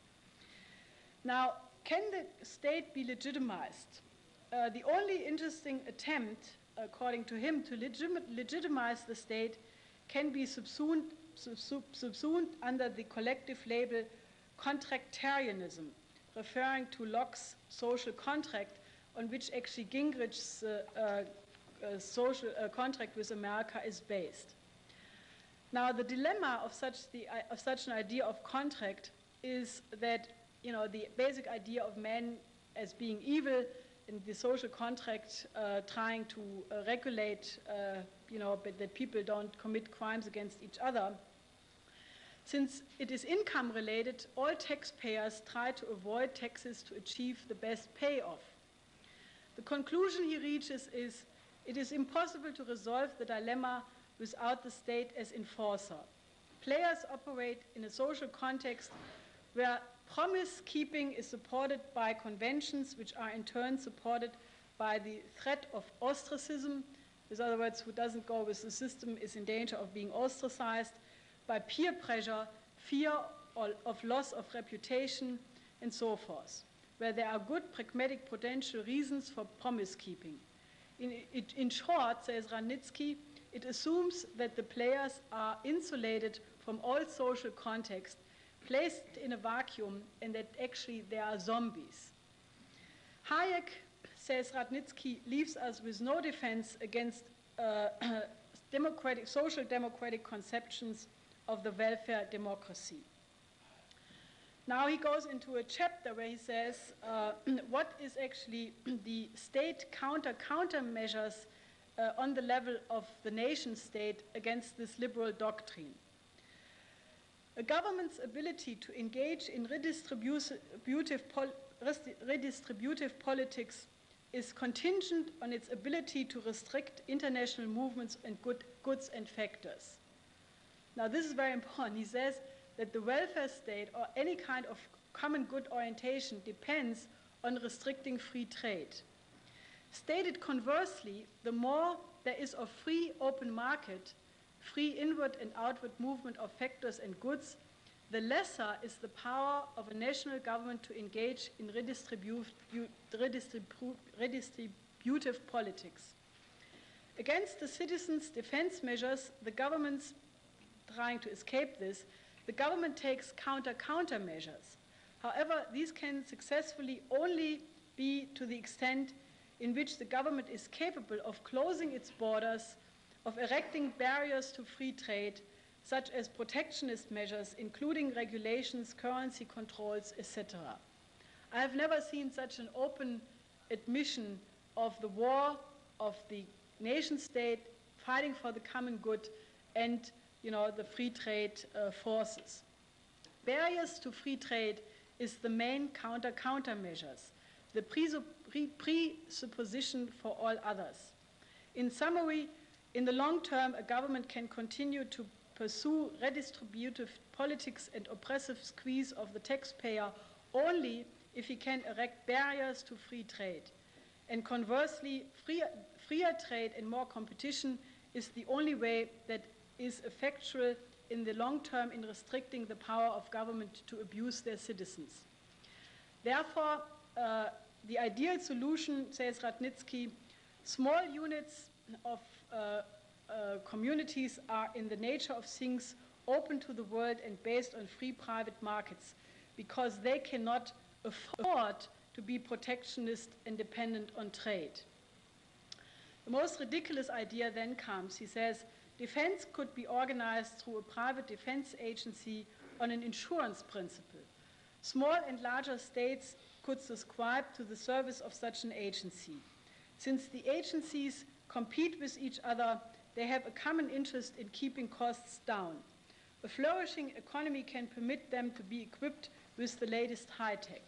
Now, can the state be legitimized? Uh, the only interesting attempt, according to him, to legim legitimize the state can be subsumed, sub subsumed under the collective label contractarianism, referring to Locke's social contract, on which actually Gingrich's uh, uh, uh, social uh, contract with America is based. Now, the dilemma of such, the, uh, of such an idea of contract is that, you know, the basic idea of man as being evil in the social contract uh, trying to uh, regulate, uh, you know, but that people don't commit crimes against each other. Since it is income related, all taxpayers try to avoid taxes to achieve the best payoff. The conclusion he reaches is it is impossible to resolve the dilemma without the state as enforcer. Players operate in a social context where promise keeping is supported by conventions, which are in turn supported by the threat of ostracism. In other words, who doesn't go with the system is in danger of being ostracized, by peer pressure, fear of loss of reputation, and so forth, where there are good pragmatic potential reasons for promise keeping. In, it, in short, says Radnitsky, it assumes that the players are insulated from all social context, placed in a vacuum, and that actually they are zombies. Hayek, says Radnitsky, leaves us with no defense against uh, democratic, social democratic conceptions of the welfare democracy. Now he goes into a chapter where he says uh, what is actually the state counter-countermeasures uh, on the level of the nation state against this liberal doctrine. A government's ability to engage in redistributive, pol redistributive politics is contingent on its ability to restrict international movements and good, goods and factors. Now, this is very important. He says that the welfare state or any kind of common good orientation depends on restricting free trade. Stated conversely, the more there is of free open market, free inward and outward movement of factors and goods, the lesser is the power of a national government to engage in redistribu redistribu redistributive politics. Against the citizens' defense measures, the government's trying to escape this, the government takes counter-countermeasures. However, these can successfully only be to the extent in which the government is capable of closing its borders, of erecting barriers to free trade, such as protectionist measures, including regulations, currency controls, et cetera. I have never seen such an open admission of the war of the nation state fighting for the common good and, you know, the free trade uh, forces. Barriers to free trade is the main counter-countermeasures, the presupposition for all others. In summary, in the long term, a government can continue to pursue redistributive politics and oppressive squeeze of the taxpayer only if he can erect barriers to free trade. And conversely, free, freer trade and more competition is the only way that is effectual in the long term in restricting the power of government to abuse their citizens. Therefore, uh, the ideal solution, says Radnitsky, small units of uh, uh, communities are in the nature of things open to the world and based on free private markets, because they cannot afford to be protectionist and dependent on trade. The most ridiculous idea then comes. He says, defense could be organized through a private defense agency on an insurance principle. Small and larger states could subscribe to the service of such an agency. Since the agencies compete with each other, they have a common interest in keeping costs down. A flourishing economy can permit them to be equipped with the latest high-tech.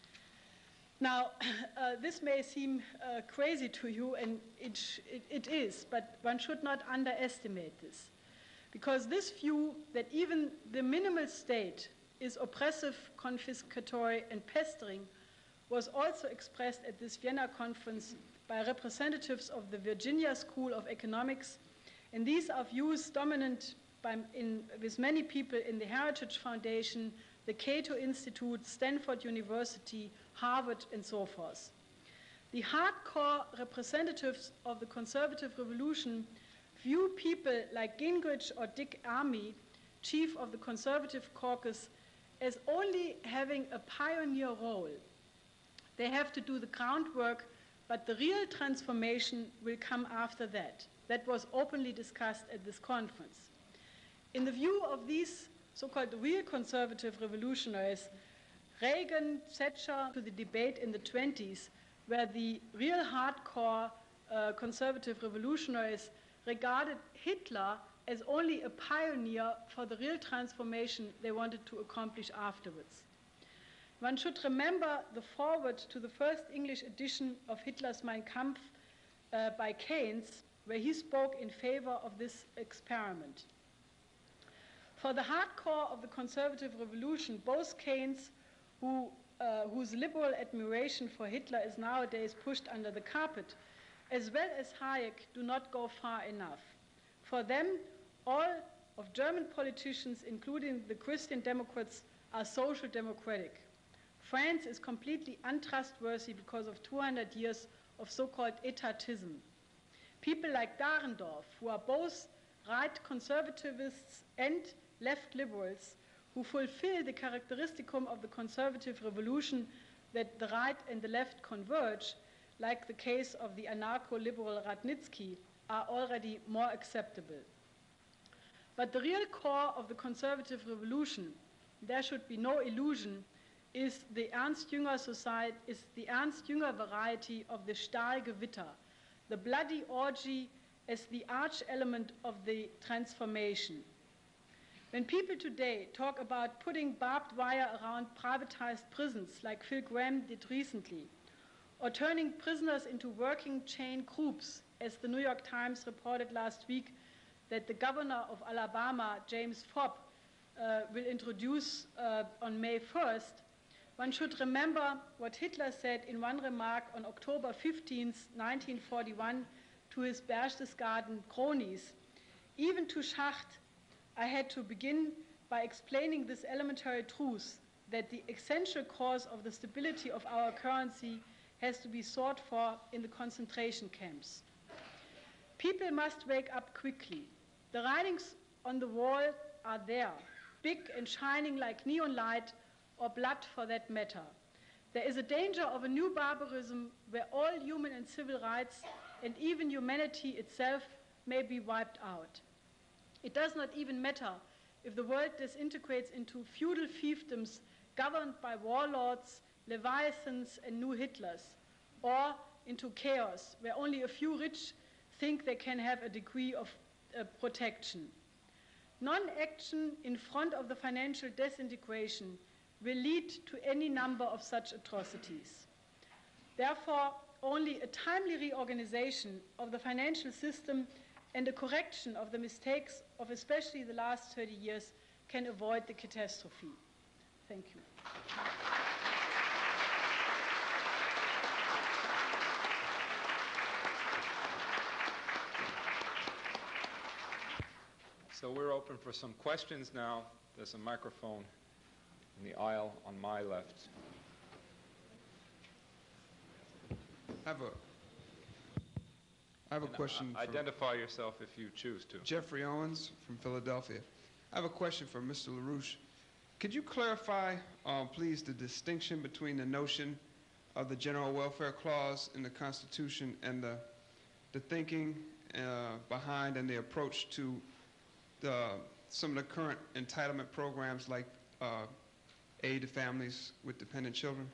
Now, uh, this may seem uh, crazy to you, and it, it, it is, but one should not underestimate this. Because this view that even the minimal state is oppressive, confiscatory, and pestering was also expressed at this Vienna conference by representatives of the Virginia School of Economics, and these are views dominant by, in, with many people in the Heritage Foundation, the Cato Institute, Stanford University, Harvard, and so forth. The hardcore representatives of the conservative revolution view people like Gingrich or Dick Armey, chief of the conservative caucus, as only having a pioneer role. They have to do the groundwork, but the real transformation will come after that. That was openly discussed at this conference. In the view of these so-called real conservative revolutionaries, Reagan, Thatcher, to the debate in the twenties, where the real hardcore uh, conservative revolutionaries regarded Hitler as only a pioneer for the real transformation they wanted to accomplish afterwards. One should remember the foreword to the first English edition of Hitler's Mein Kampf uh, by Keynes, where he spoke in favor of this experiment. For the hardcore of the conservative revolution, both Keynes, who, uh, whose liberal admiration for Hitler is nowadays pushed under the carpet, as well as Hayek, do not go far enough. For them, all of German politicians, including the Christian Democrats, are social democratic. France is completely untrustworthy because of two hundred years of so-called etatism. People like Dahrendorf, who are both right conservativists and left liberals, who fulfill the characteristicum of the conservative revolution that the right and the left converge, like the case of the anarcho-liberal Radnitsky, are already more acceptable. But the real core of the conservative revolution, there should be no illusion, is the Ernst Jünger society, is the Ernst Jünger variety of the Stahlgewitter, the bloody orgy as the arch element of the transformation. When people today talk about putting barbed wire around privatized prisons, like Phil Gramm did recently, or turning prisoners into working chain groups, as the New York Times reported last week that the governor of Alabama, James Fopp, uh, will introduce uh, on May first, one should remember what Hitler said in one remark on October fifteenth, nineteen forty-one, to his Berchtesgaden cronies. Even to Schacht, I had to begin by explaining this elementary truth, that the essential cause of the stability of our currency has to be sought for in the concentration camps. People must wake up quickly. The writings on the wall are there, big and shining like neon light, or blood for that matter. There is a danger of a new barbarism where all human and civil rights and even humanity itself may be wiped out. It does not even matter if the world disintegrates into feudal fiefdoms governed by warlords, leviathans, and new Hitlers, or into chaos where only a few rich think they can have a degree of uh, protection. Non-action in front of the financial disintegration will lead to any number of such atrocities. Therefore, only a timely reorganization of the financial system and a correction of the mistakes of especially the last thirty years can avoid the catastrophe. Thank you. So we're open for some questions now. There's a microphone in the aisle on my left. I have a, I have a And, uh, question. for Identify yourself if you choose to. Jeffrey Owens from Philadelphia. I have a question for Mister LaRouche. Could you clarify, um, please, the distinction between the notion of the general welfare clause in the Constitution and the, the thinking uh, behind and the approach to the some of the current entitlement programs like uh, aid to families with dependent children?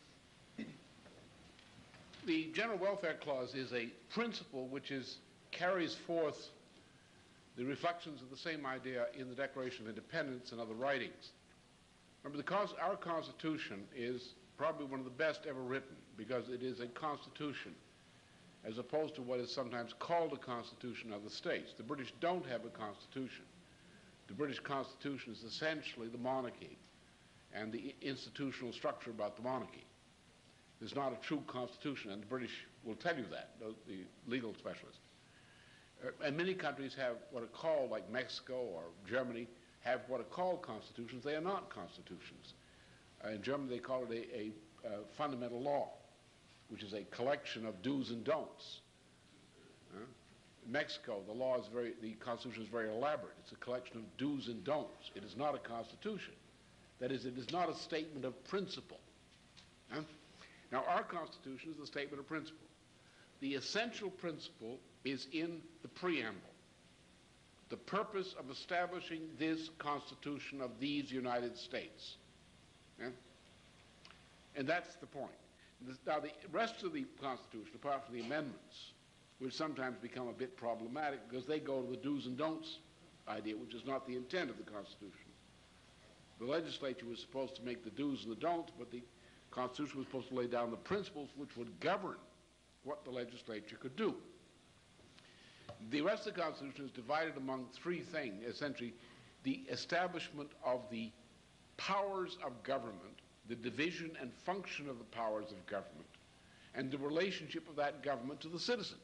The General Welfare Clause is a principle which is, carries forth the reflections of the same idea in the Declaration of Independence and other writings. Remember, the cause, our Constitution is probably one of the best ever written because it is a constitution as opposed to what is sometimes called a constitution of the states. The British don't have a constitution. The British Constitution is essentially the monarchy and the institutional structure about the monarchy. It's not a true constitution, and the British will tell you that, the legal specialists. Uh, and many countries have what are called, like Mexico or Germany, have what are called constitutions. They are not constitutions. Uh, in Germany, they call it a, a uh, fundamental law, which is a collection of do's and don'ts. Uh, in Mexico, the law is very, the Constitution is very elaborate. It's a collection of do's and don'ts. It is not a constitution. That is, it is not a statement of principle. Uh, now, our Constitution is a statement of principle. The essential principle is in the preamble. The purpose of establishing this Constitution of these United States. Yeah? And that's the point. Now, the rest of the Constitution, apart from the amendments, which sometimes become a bit problematic because they go to the do's and don'ts idea, which is not the intent of the Constitution. The legislature was supposed to make the do's and the don'ts, but the Constitution was supposed to lay down the principles which would govern what the legislature could do. The rest of the Constitution is divided among three things, essentially the establishment of the powers of government, the division and function of the powers of government, and the relationship of that government to the citizen,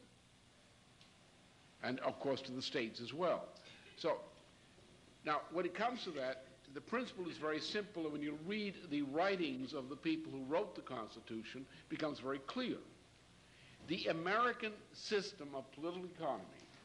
and of course to the states as well. So, now when it comes to that, the principle is very simple, and when you read the writings of the people who wrote the Constitution, it becomes very clear. The American system of political economy,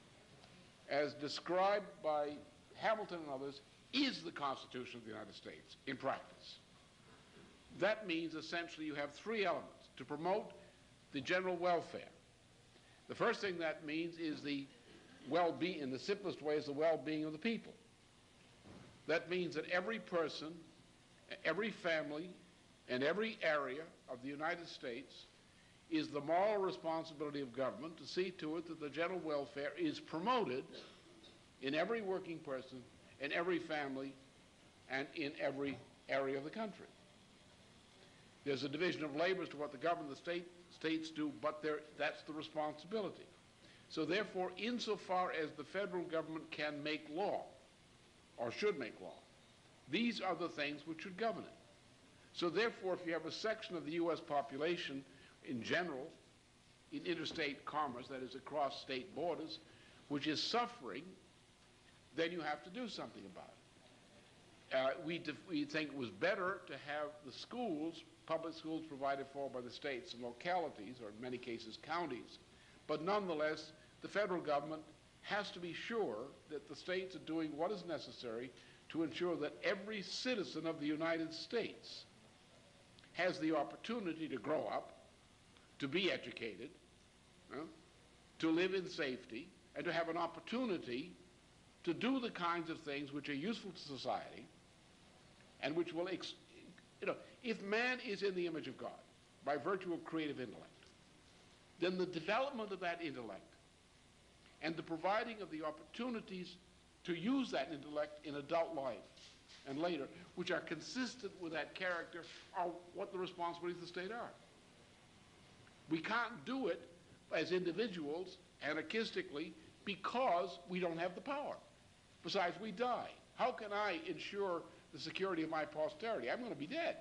as described by Hamilton and others, is the Constitution of the United States in practice. That means essentially you have three elements to promote the general welfare. The first thing that means is the well-being, in the simplest way, is the well-being of the people. That means that every person, every family, and every area of the United States is the moral responsibility of government to see to it that the general welfare is promoted in every working person, in every family, and in every area of the country. There's a division of labor as to what the government and the state, states do, but that's the responsibility. So therefore, insofar as the federal government can make law, or should make law, these are the things which should govern it. So therefore, if you have a section of the U S population in general, in interstate commerce, that is across state borders, which is suffering, then you have to do something about it. Uh, we, we think it was better to have the schools, public schools provided for by the states and localities, or in many cases counties, but nonetheless, the federal government has to be sure that the states are doing what is necessary to ensure that every citizen of the United States has the opportunity to grow up, to be educated, uh, to live in safety, and to have an opportunity to do the kinds of things which are useful to society and which will, ex you know, if man is in the image of God by virtue of creative intellect, then the development of that intellect and the providing of the opportunities to use that intellect in adult life and later, which are consistent with that character, are what the responsibilities of the state are. We can't do it as individuals, anarchistically, because we don't have the power. Besides, we die. How can I ensure the security of my posterity? I'm going to be dead.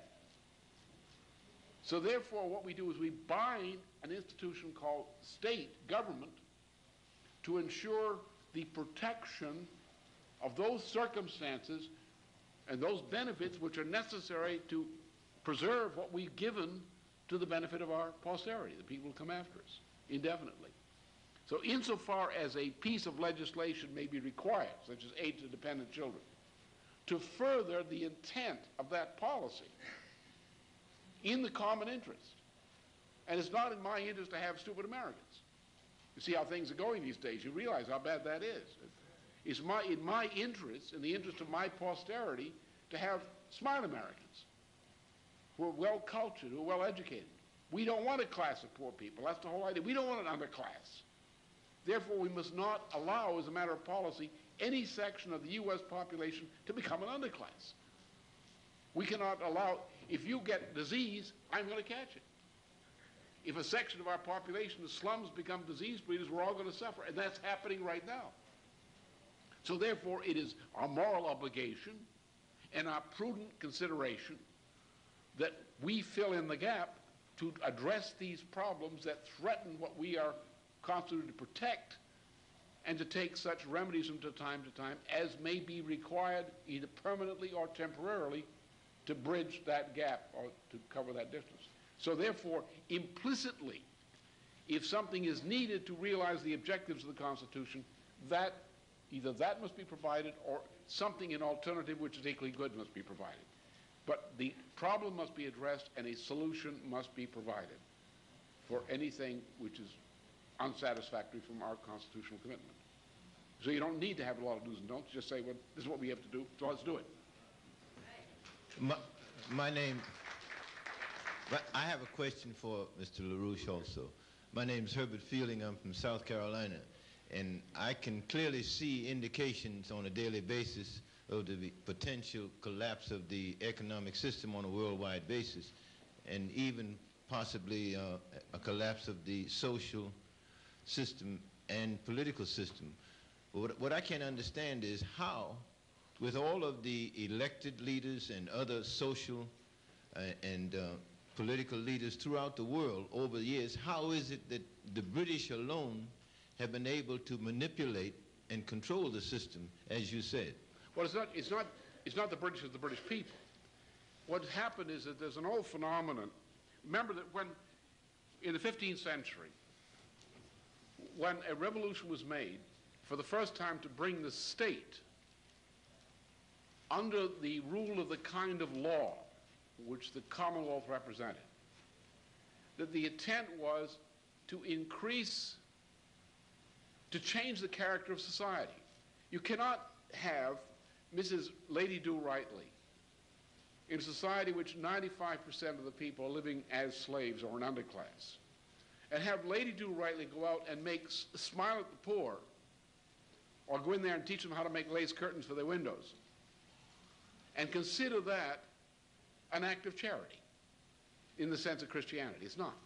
So therefore, what we do is we bind an institution called state government to ensure the protection of those circumstances and those benefits which are necessary to preserve what we've given to the benefit of our posterity, the people who come after us, indefinitely. So insofar as a piece of legislation may be required, such as aid to dependent children, to further the intent of that policy in the common interest, and it's not in my interest to have stupid Americans. You see how things are going these days. You realize how bad that is. It's my, in my interest, in the interest of my posterity, to have smart Americans who are well-cultured, who are well-educated. We don't want a class of poor people. That's the whole idea. We don't want an underclass. Therefore, we must not allow, as a matter of policy, any section of the U S population to become an underclass. We cannot allow, if you get disease, I'm going to catch it. If a section of our population, the slums, become disease breeders, we're all going to suffer, and that's happening right now. So therefore, it is our moral obligation and our prudent consideration that we fill in the gap to address these problems that threaten what we are constituted to protect, and to take such remedies from time to time as may be required, either permanently or temporarily, to bridge that gap or to cover that distance. So therefore, implicitly, if something is needed to realize the objectives of the Constitution, that either that must be provided or something in alternative which is equally good must be provided. But the problem must be addressed and a solution must be provided for anything which is unsatisfactory from our constitutional commitment. So you don't need to have a lot of do's and don'ts. Just say, well, this is what we have to do, so let's do it. My, my name, but I have a question for Mister LaRouche also. My name is Herbert Fielding. I'm from South Carolina, and I can clearly see indications on a daily basis of the potential collapse of the economic system on a worldwide basis, and even possibly uh, a collapse of the social system and political system. But what, what I can't understand is how, with all of the elected leaders and other social uh, and uh, political leaders throughout the world over the years, how is it that the British alone have been able to manipulate and control the system, as you said? Well, it's not, it's not, it's not the British, it's the British people. What's happened is that there's an old phenomenon. Remember that when, in the fifteenth century, when a revolution was made for the first time to bring the state under the rule of the kind of law which the Commonwealth represented, that the intent was to increase, to change the character of society. You cannot have Missus Lady Do Rightly in a society which ninety-five percent of the people are living as slaves or an underclass, and have Lady Do Rightly go out and make smile at the poor, or go in there and teach them how to make lace curtains for their windows, and consider that an act of charity in the sense of Christianity. It's not.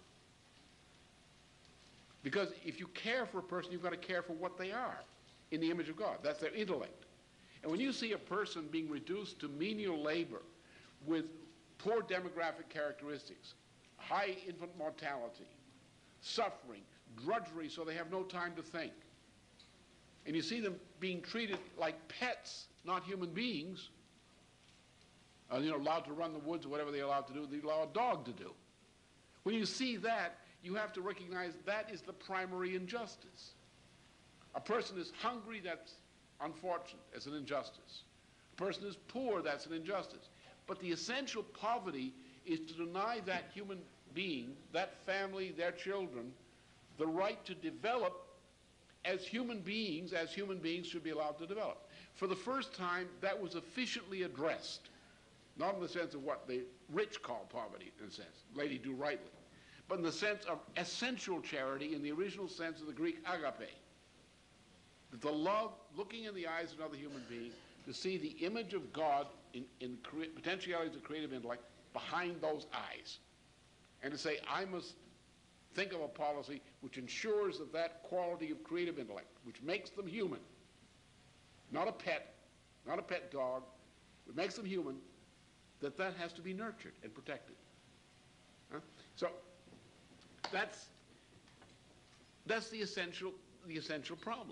Because if you care for a person, you've got to care for what they are in the image of God. That's their intellect. And when you see a person being reduced to menial labor with poor demographic characteristics, high infant mortality, suffering, drudgery so they have no time to think, and you see them being treated like pets, not human beings, uh, you know, allowed to run the woods or whatever they're allowed to do, they allow a dog to do. When you see that, you have to recognize that is the primary injustice. A person is hungry, that's unfortunate, as an injustice. A person is poor, that's an injustice. But the essential poverty is to deny that human being, that family, their children, the right to develop as human beings, as human beings should be allowed to develop. For the first time, that was efficiently addressed, not in the sense of what the rich call poverty, in a sense, Lady Do Rightly, but in the sense of essential charity in the original sense of the Greek agape. That the love, looking in the eyes of another human being, to see the image of God in, in potentialities of creative intellect behind those eyes. And to say, I must think of a policy which ensures that that quality of creative intellect, which makes them human, not a pet, not a pet dog, but makes them human, that that has to be nurtured and protected. Huh? So that's, that's the essential, the essential problem.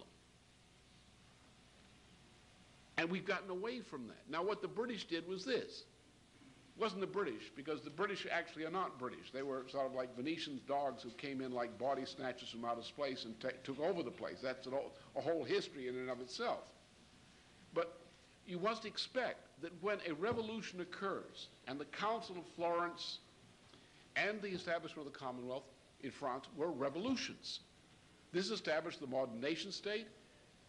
And we've gotten away from that. Now, what the British did was this. It wasn't the British, because the British actually are not British. They were sort of like Venetian dogs who came in like body snatchers from outer space and took over the place. That's a whole, a whole history in and of itself. But you must expect that when a revolution occurs, and the Council of Florence and the establishment of the Commonwealth in France were revolutions. This established the modern nation state.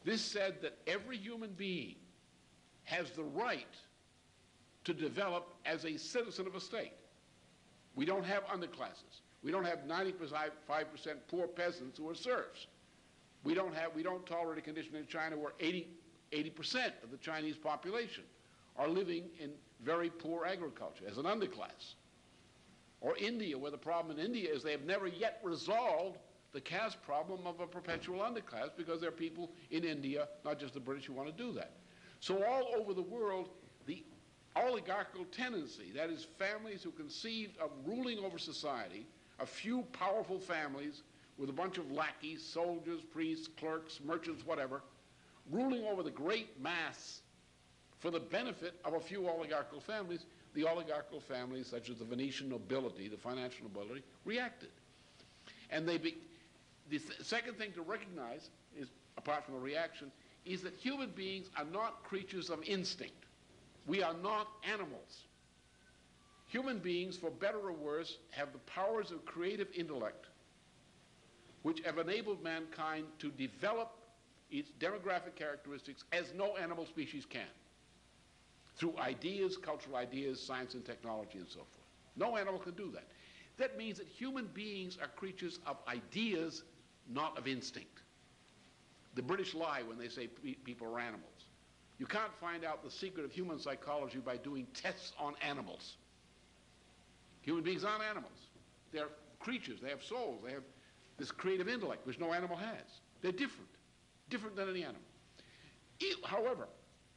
This said that every human being has the right to develop as a citizen of a state. We don't have underclasses. We don't have ninety-five percent poor peasants who are serfs. We don't have, we don't tolerate a condition in China where eighty percent of the Chinese population are living in very poor agriculture as an underclass. Or India, where the problem in India is they have never yet resolved the caste problem of a perpetual underclass, because there are people in India, not just the British, who want to do that. So all over the world, the oligarchical tendency, that is, families who conceived of ruling over society, a few powerful families with a bunch of lackeys, soldiers, priests, clerks, merchants, whatever, ruling over the great mass for the benefit of a few oligarchical families. The oligarchical families, such as the Venetian nobility, the financial nobility, reacted. And they be, the th second thing to recognize, is, apart from the reaction, is that human beings are not creatures of instinct. We are not animals. Human beings, for better or worse, have the powers of creative intellect which have enabled mankind to develop its demographic characteristics as no animal species can, through ideas, cultural ideas, science and technology, and so forth. No animal can do that. That means that human beings are creatures of ideas, not of instinct. The British lie when they say pe people are animals. You can't find out the secret of human psychology by doing tests on animals. Human beings aren't animals. They're creatures. They have souls. They have this creative intellect, which no animal has. They're different, different than any animal. If, however,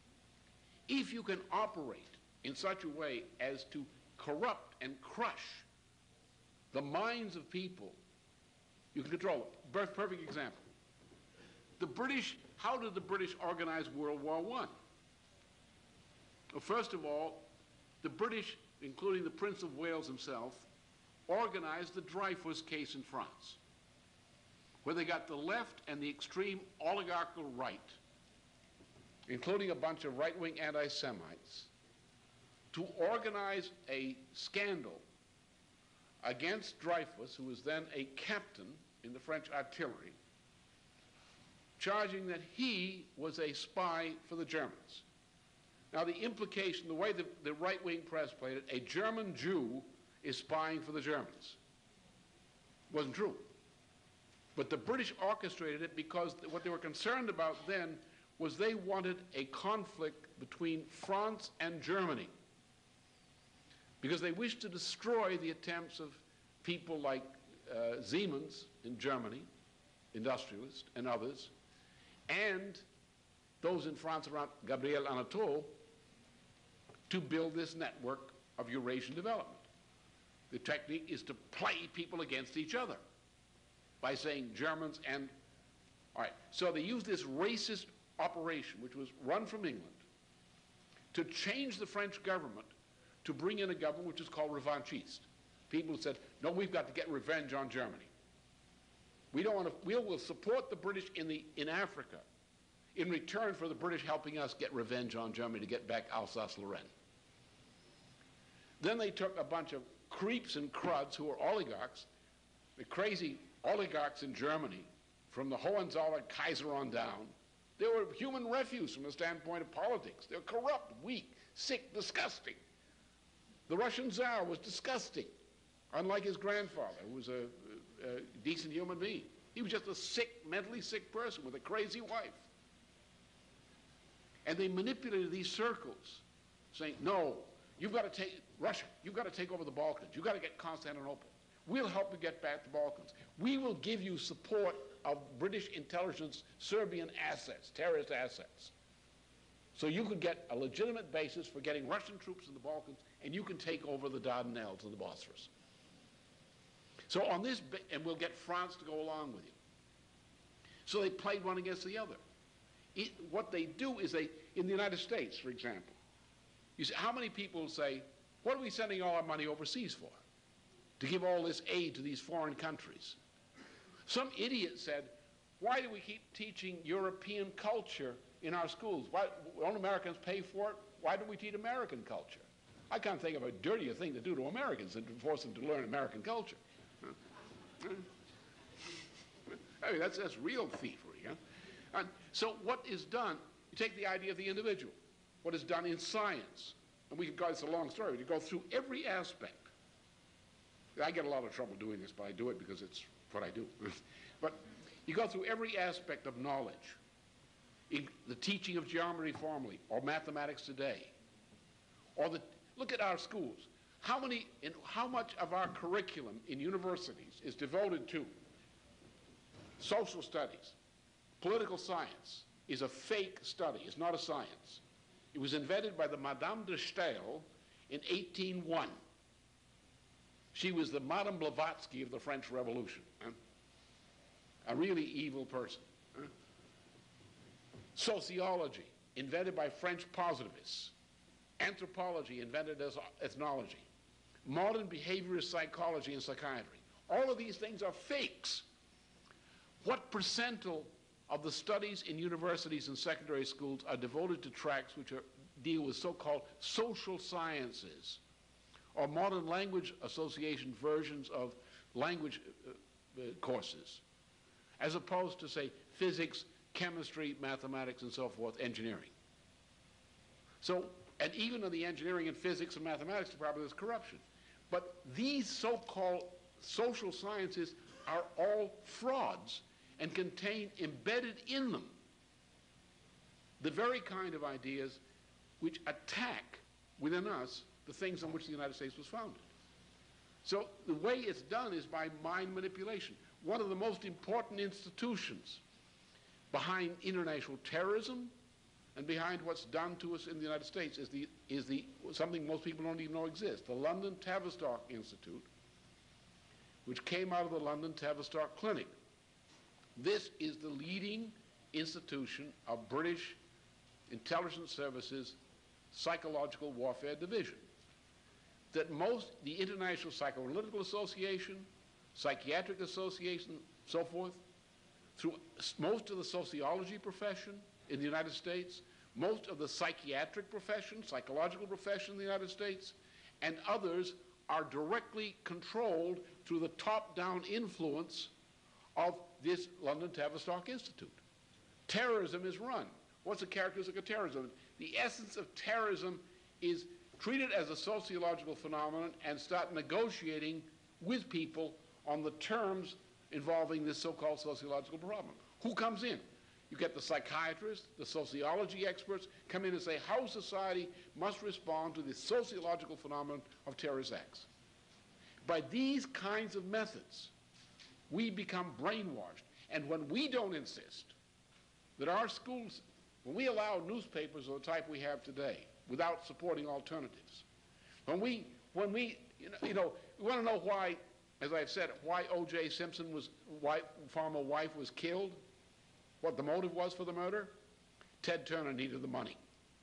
if you can operate in such a way as to corrupt and crush the minds of people, you can control it. Perfect example. The British, how did the British organize World War One? Well, first of all, the British, including the Prince of Wales himself, organized the Dreyfus case in France, where they got the left and the extreme oligarchical right, including a bunch of right-wing anti-Semites, to organize a scandal against Dreyfus, who was then a captain in the French artillery, charging that he was a spy for the Germans. Now, the implication, the way the, the right-wing press played it, a German Jew is spying for the Germans. Wasn't true. But the British orchestrated it because what they were concerned about then was they wanted a conflict between France and Germany, because they wished to destroy the attempts of people like uh, Siemens in Germany, industrialists, and others, and those in France around Gabriel Anatole, to build this network of Eurasian development. The technique is to play people against each other by saying Germans and, all right. So they used this racist operation, which was run from England, to change the French government to bring in a government which is called revanchiste. People said, no, we've got to get revenge on Germany. We don't want to, we will support the British in, the, in Africa in return for the British helping us get revenge on Germany to get back Alsace-Lorraine. Then they took a bunch of creeps and cruds who were oligarchs, the crazy oligarchs in Germany, from the Hohenzollern Kaiser on down. They were human refuse from the standpoint of politics. They were corrupt, weak, sick, disgusting. The Russian Tsar was disgusting, unlike his grandfather, who was a, a, a decent human being. He was just a sick, mentally sick person with a crazy wife. And they manipulated these circles, saying, no, you've got to take, Russia, you've got to take over the Balkans. You've got to get Constantinople. We'll help you get back the Balkans. We will give you support of British intelligence Serbian assets, terrorist assets. So you could get a legitimate basis for getting Russian troops in the Balkans, and you can take over the Dardanelles and the Bosphorus. So on this, and we'll get France to go along with you. So they played one against the other. It, what they do is they, in the United States, for example, you say, how many people say, what are we sending all our money overseas for? To give all this aid to these foreign countries. Some idiot said, why do we keep teaching European culture in our schools? Why don't Americans pay for it? Why do we teach American culture? I can't think of a dirtier thing to do to Americans than to force them to learn American culture. I mean, that's, that's real thievery. Huh? And so what is done, you take the idea of the individual, what is done in science, and we can go, it's a long story, you go through every aspect. I get a lot of trouble doing this, but I do it because it's what I do. But you go through every aspect of knowledge, in the teaching of geometry formally, or mathematics today, or the, look at our schools. How many, in, how much of our curriculum in universities is devoted to social studies? Political science is a fake study, it's not a science. It was invented by the Madame de Staël in eighteen oh one. She was the Madame Blavatsky of the French Revolution. Huh? A really evil person. Huh? Sociology, invented by French positivists. Anthropology, invented as ethnology. Modern behaviorist psychology and psychiatry. All of these things are fakes. What percentile of the studies in universities and secondary schools are devoted to tracks which are, deal with so-called social sciences, or modern language association versions of language uh, uh, courses, as opposed to, say, physics, chemistry, mathematics, and so forth, engineering. So, and even in the engineering and physics and mathematics department, there's corruption. But these so-called social sciences are all frauds and contain embedded in them the very kind of ideas which attack within us the things on which the United States was founded. So the way it's done is by mind manipulation. One of the most important institutions behind international terrorism and behind what's done to us in the United States is the, is the, something most people don't even know exists, the London Tavistock Institute, which came out of the London Tavistock Clinic. This is the leading institution of British intelligence services psychological warfare division. That most, the International Psychoanalytical Association, Psychiatric Association, so forth, through most of the sociology profession in the United States, most of the psychiatric profession, psychological profession in the United States, and others are directly controlled through the top-down influence of this London Tavistock Institute. Terrorism is run. What's the characteristic of terrorism? The essence of terrorism is treat it as a sociological phenomenon and start negotiating with people on the terms involving this so-called sociological problem. Who comes in? You get the psychiatrists, the sociology experts come in and say how society must respond to the sociological phenomenon of terrorist acts. By these kinds of methods, we become brainwashed. And when we don't insist that our schools, when we allow newspapers of the type we have today without supporting alternatives, when we, when we, you know, you know we want to know why, as I've said, why O J Simpson was, wife, former wife was killed, what the motive was for the murder? Ted Turner needed the money.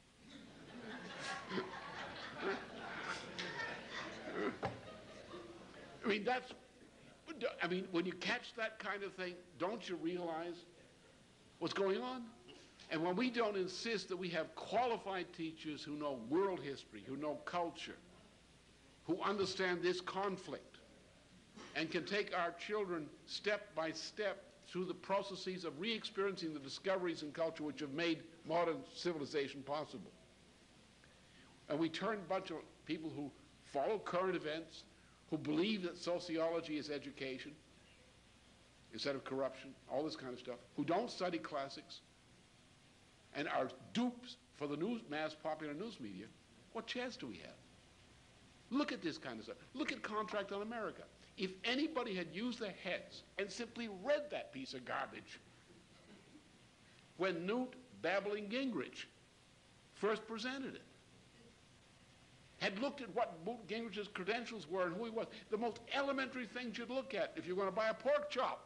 I mean, that's, I mean, when you catch that kind of thing, don't you realize what's going on? And when we don't insist that we have qualified teachers who know world history, who know culture, who understand this conflict, and can take our children step by step through the processes of re-experiencing the discoveries in culture which have made modern civilization possible. And we turn a bunch of people who follow current events, who believe that sociology is education instead of corruption, all this kind of stuff, who don't study classics, and are dupes for the news, mass popular news media, what chance do we have? Look at this kind of stuff. Look at Contract on America. If anybody had used their heads and simply read that piece of garbage when Newt Babbling Gingrich first presented it, had looked at what Newt Gingrich's credentials were and who he was, the most elementary things you'd look at if you're going to buy a pork chop.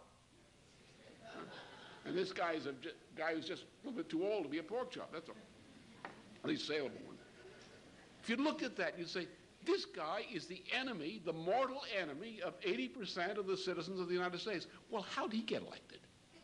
And this guy is a guy who's just a little bit too old to be a pork chop. That's a, at least saleable one. If you looked at that, you'd say, this guy is the enemy, the mortal enemy of eighty percent of the citizens of the United States. Well, how'd he get elected?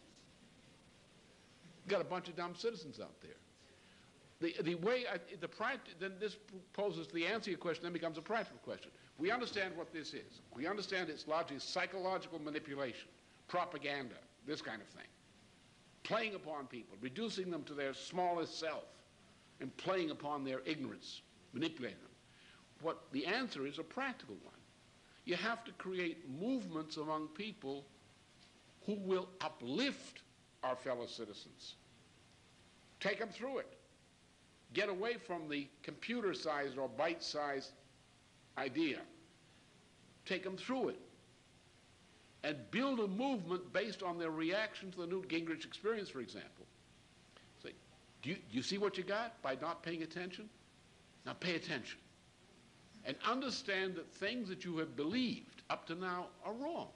Got a bunch of dumb citizens out there. The, the way, I, the then this poses the answer to your question, then becomes a practical question. We understand what this is. We understand it's largely psychological manipulation, propaganda, this kind of thing. playing upon people, reducing them to their smallest self, and playing upon their ignorance, manipulating them. What the answer is a practical one. You have to create movements among people who will uplift our fellow citizens. Take them through it. Get away from the computer-sized or bite-sized idea. Take them through it. And build a movement based on their reaction to the Newt Gingrich experience, for example. Say, do you, do you see what you got by not paying attention? Now pay attention. And understand that things that you have believed up to now are wrong.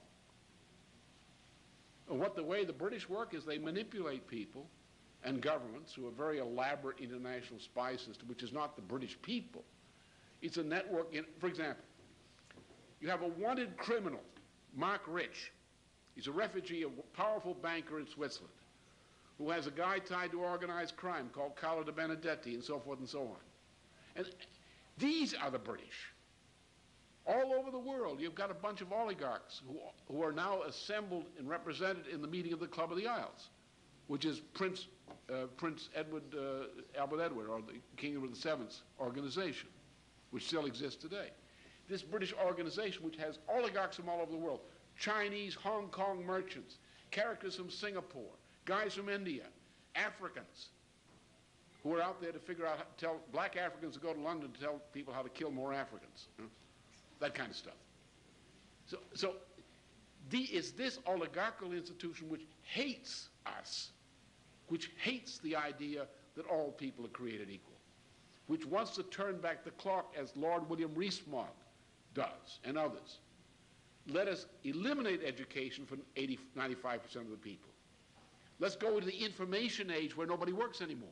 And what the way the British work is they manipulate people and governments through a very elaborate international spy system, which is not the British people. It's a network. In, for example, you have a wanted criminal, Mark Rich. He's a refugee, a powerful banker in Switzerland, who has a guy tied to organized crime called Carlo de Benedetti, and so forth and so on. And these are the British. All over the world, you've got a bunch of oligarchs who, who are now assembled and represented in the meeting of the Club of the Isles, which is Prince, uh, Prince Edward, uh, Albert Edward, or the King of the Seventh organization, which still exists today. This British organization, which has oligarchs from all over the world, Chinese, Hong Kong merchants, characters from Singapore, guys from India, Africans, who are out there to figure out how to tell black Africans to go to London to tell people how to kill more Africans. You know? That kind of stuff. So, so the, it's this oligarchical institution which hates us, which hates the idea that all people are created equal, which wants to turn back the clock as Lord William Rees-Mogg does and others. Let us eliminate education from eighty, ninety-five percent of the people. Let's go into the information age where nobody works anymore,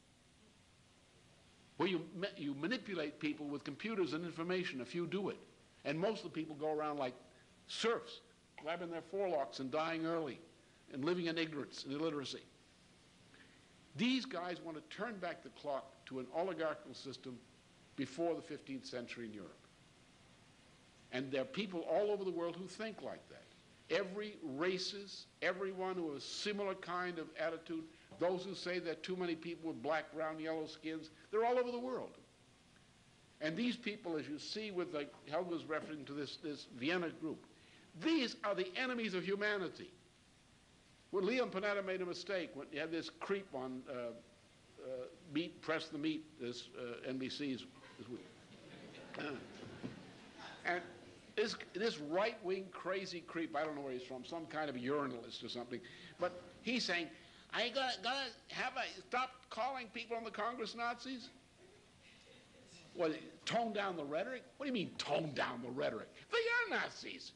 where you, ma you manipulate people with computers and information. A few do it. And most of the people go around like serfs, grabbing their forelocks and dying early and living in ignorance and illiteracy. These guys want to turn back the clock to an oligarchical system before the fifteenth century in Europe. And there are people all over the world who think like that. Every racist, everyone who has a similar kind of attitude, those who say there are too many people with black, brown, yellow skins, they're all over the world. And these people, as you see with, like Helga's referring to this, this Vienna group, these are the enemies of humanity. When Leon Panetta made a mistake, when you had this creep on uh, uh, Meat, Press the Meat, this uh, N B C's this week. Uh, and this, this right-wing crazy creep, I don't know where he's from, some kind of a urinalist or something, but he's saying, I gotta, gotta have I stop calling people on the Congress Nazis? Well, tone down the rhetoric? What do you mean tone down the rhetoric? They are Nazis.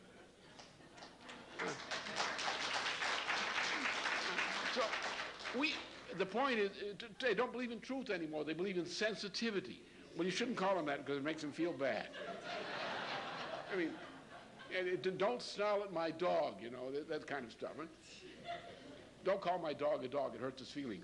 So we, the point is, they don't believe in truth anymore. They believe in sensitivity. Well, you shouldn't call them that because it makes them feel bad. I mean, and it, don't snarl at my dog, you know, that, that kind of stuff. Right? Don't call my dog a dog. It hurts his feelings.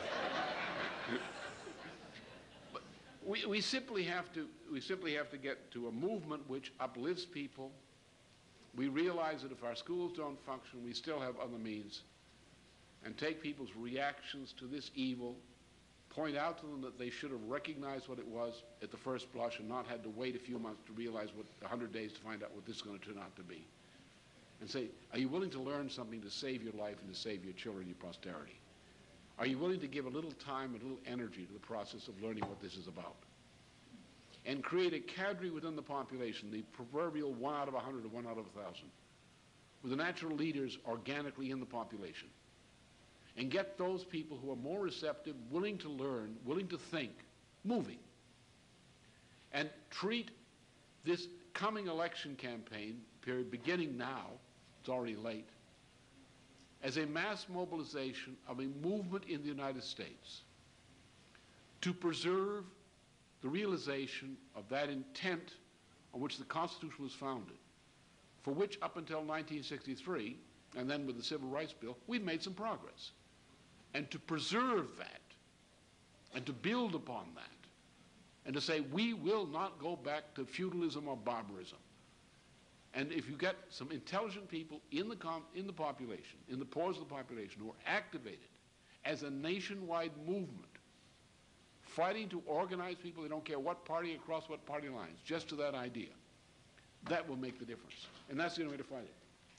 But we, we simply have to, we simply have to get to a movement which uplifts people. We realize that if our schools don't function, we still have other means, and take people's reactions to this evil, point out to them that they should have recognized what it was at the first blush and not had to wait a few months to realize what, a hundred days to find out what this is going to turn out to be. And say, are you willing to learn something to save your life and to save your children and your posterity? Are you willing to give a little time, a little energy to the process of learning what this is about? And create a cadre within the population, the proverbial one out of a hundred or one out of a thousand, with the natural leaders organically in the population. And get those people who are more receptive, willing to learn, willing to think, moving. And treat this coming election campaign period, beginning now, it's already late, as a mass mobilization of a movement in the United States to preserve the realization of that intent on which the Constitution was founded, for which up until nineteen sixty-three, and then with the Civil Rights Bill, we've made some progress. And to preserve that, and to build upon that, and to say we will not go back to feudalism or barbarism. And if you get some intelligent people in the, com in the population, in the pores of the population, who are activated as a nationwide movement, fighting to organize people, they don't care what party, across what party lines, just to that idea, that will make the difference. And that's the only way to fight it.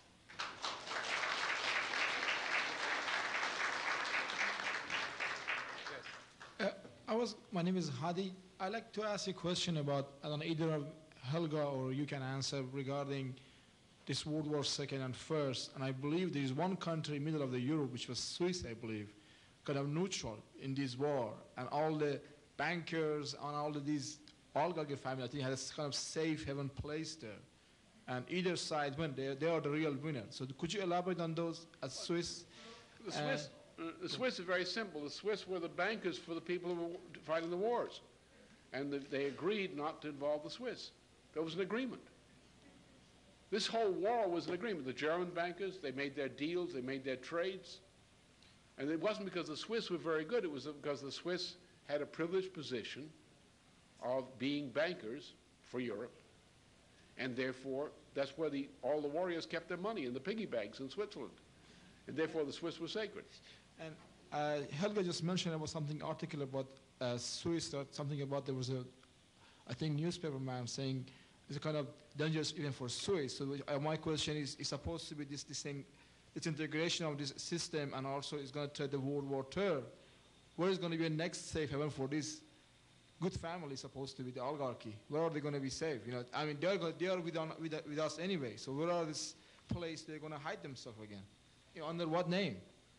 Uh, I was, my name is Hadi. I'd like to ask you a question about, I don't know, either of Helga or you can answer regarding this World War Second and First. And I believe there is one country in the middle of the Europe, which was Swiss, I believe, kind of neutral in this war. And all the bankers and all of these oligarchy family, I think, had a kind of safe haven place there. And either side win, they, they are the real winner. So could you elaborate on those as Swiss? The Swiss, uh, the Swiss are very simple. The Swiss were the bankers for the people who were fighting the wars. And the, they agreed not to involve the Swiss. There was an agreement. This whole war was an agreement. The German bankers, they made their deals, they made their trades. And it wasn't because the Swiss were very good, it was because the Swiss had a privileged position of being bankers for Europe. And therefore, that's where the, all the warriors kept their money, in the piggy banks in Switzerland. And therefore, the Swiss were sacred. And uh, Helga just mentioned about something article about uh, Swiss, or something about there was a, I think, newspaper man saying it's a kind of dangerous even for Swiss. So uh, my question is, is supposed to be this, this thing, this integration of this system, and also it's going to try the World War Two. Where is going to be a next safe haven for this good family supposed to be the oligarchy? Where are they going to be safe? You know, I mean, they are, go, they are with, on, with, with us anyway. So where are this place they're going to hide themselves again? You know, under what name?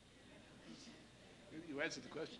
You answered the question.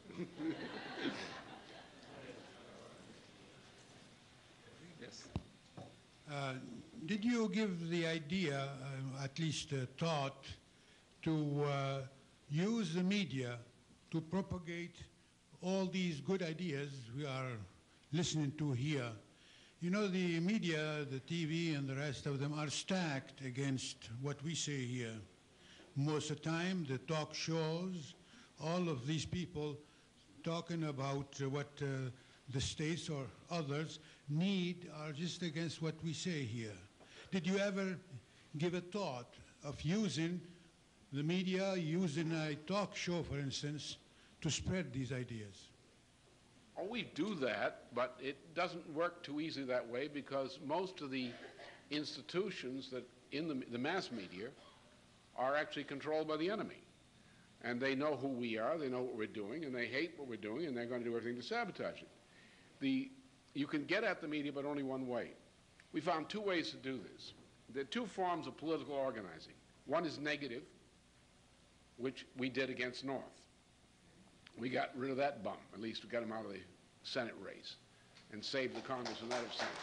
Yes. Uh, did you give the idea, uh, at least uh, thought, to uh, use the media to propagate all these good ideas we are listening to here? You know, the media, the T V, and the rest of them are stacked against what we say here. Most of the time, the talk shows, all of these people talking about uh, what uh, the states or others need are just against what we say here. Did you ever give a thought of using the media, using a talk show, for instance, to spread these ideas? Oh, we do that, but it doesn't work too easily that way, because most of the institutions that in the, the mass media are actually controlled by the enemy. And they know who we are, they know what we're doing, and they hate what we're doing, and they're going to do everything to sabotage it. The, you can get at the media, but only one way. We found two ways to do this. There are two forms of political organizing. One is negative, which we did against North. We got rid of that bum. At least we got him out of the Senate race and saved the Congress from that of Senate.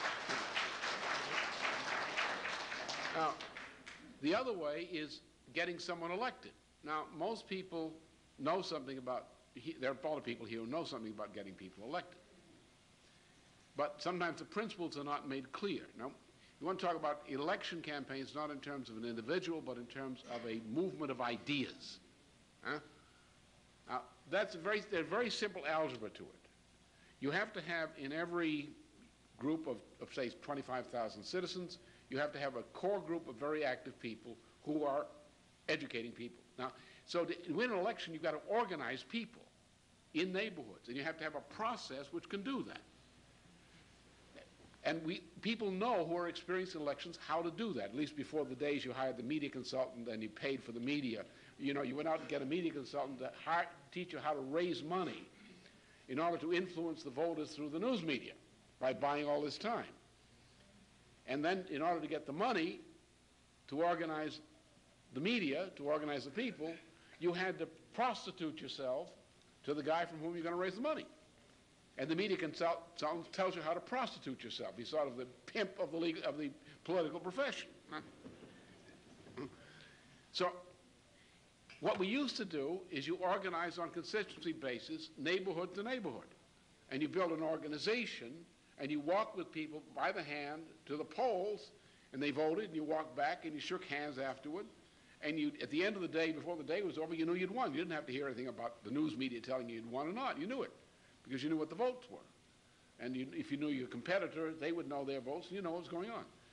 Now, the other way is getting someone elected. Now, most people know something about, he, there are a lot of people here who know something about getting people elected. But sometimes the principles are not made clear. Now, you want to talk about election campaigns not in terms of an individual, but in terms of a movement of ideas. Huh? Now, that's a very, there's very simple algebra to it. You have to have in every group of, of say, twenty-five thousand citizens, you have to have a core group of very active people who are educating people. Now, so to win an election, you've got to organize people in neighborhoods, and you have to have a process which can do that. And we, people know who are experiencing elections how to do that, at least before the days you hired the media consultant and you paid for the media. You know, you went out to get a media consultant to hire, teach you how to raise money in order to influence the voters through the news media by buying all this time. And then in order to get the money to organize the media, to organize the people, you had to prostitute yourself to the guy from whom you're going to raise the money. And the media consultant tells you how to prostitute yourself. He's sort of the pimp of the, legal, of the political profession. So what we used to do is you organize on constituency basis, neighborhood to neighborhood. And you build an organization, and you walk with people by the hand to the polls, and they voted, and you walked back, and you shook hands afterward. And you, at the end of the day, before the day was over, you knew you'd won. You didn't have to hear anything about the news media telling you you'd won or not. You knew it, because you knew what the votes were. And you, if you knew your competitor, they would know their votes, and you know what was going on.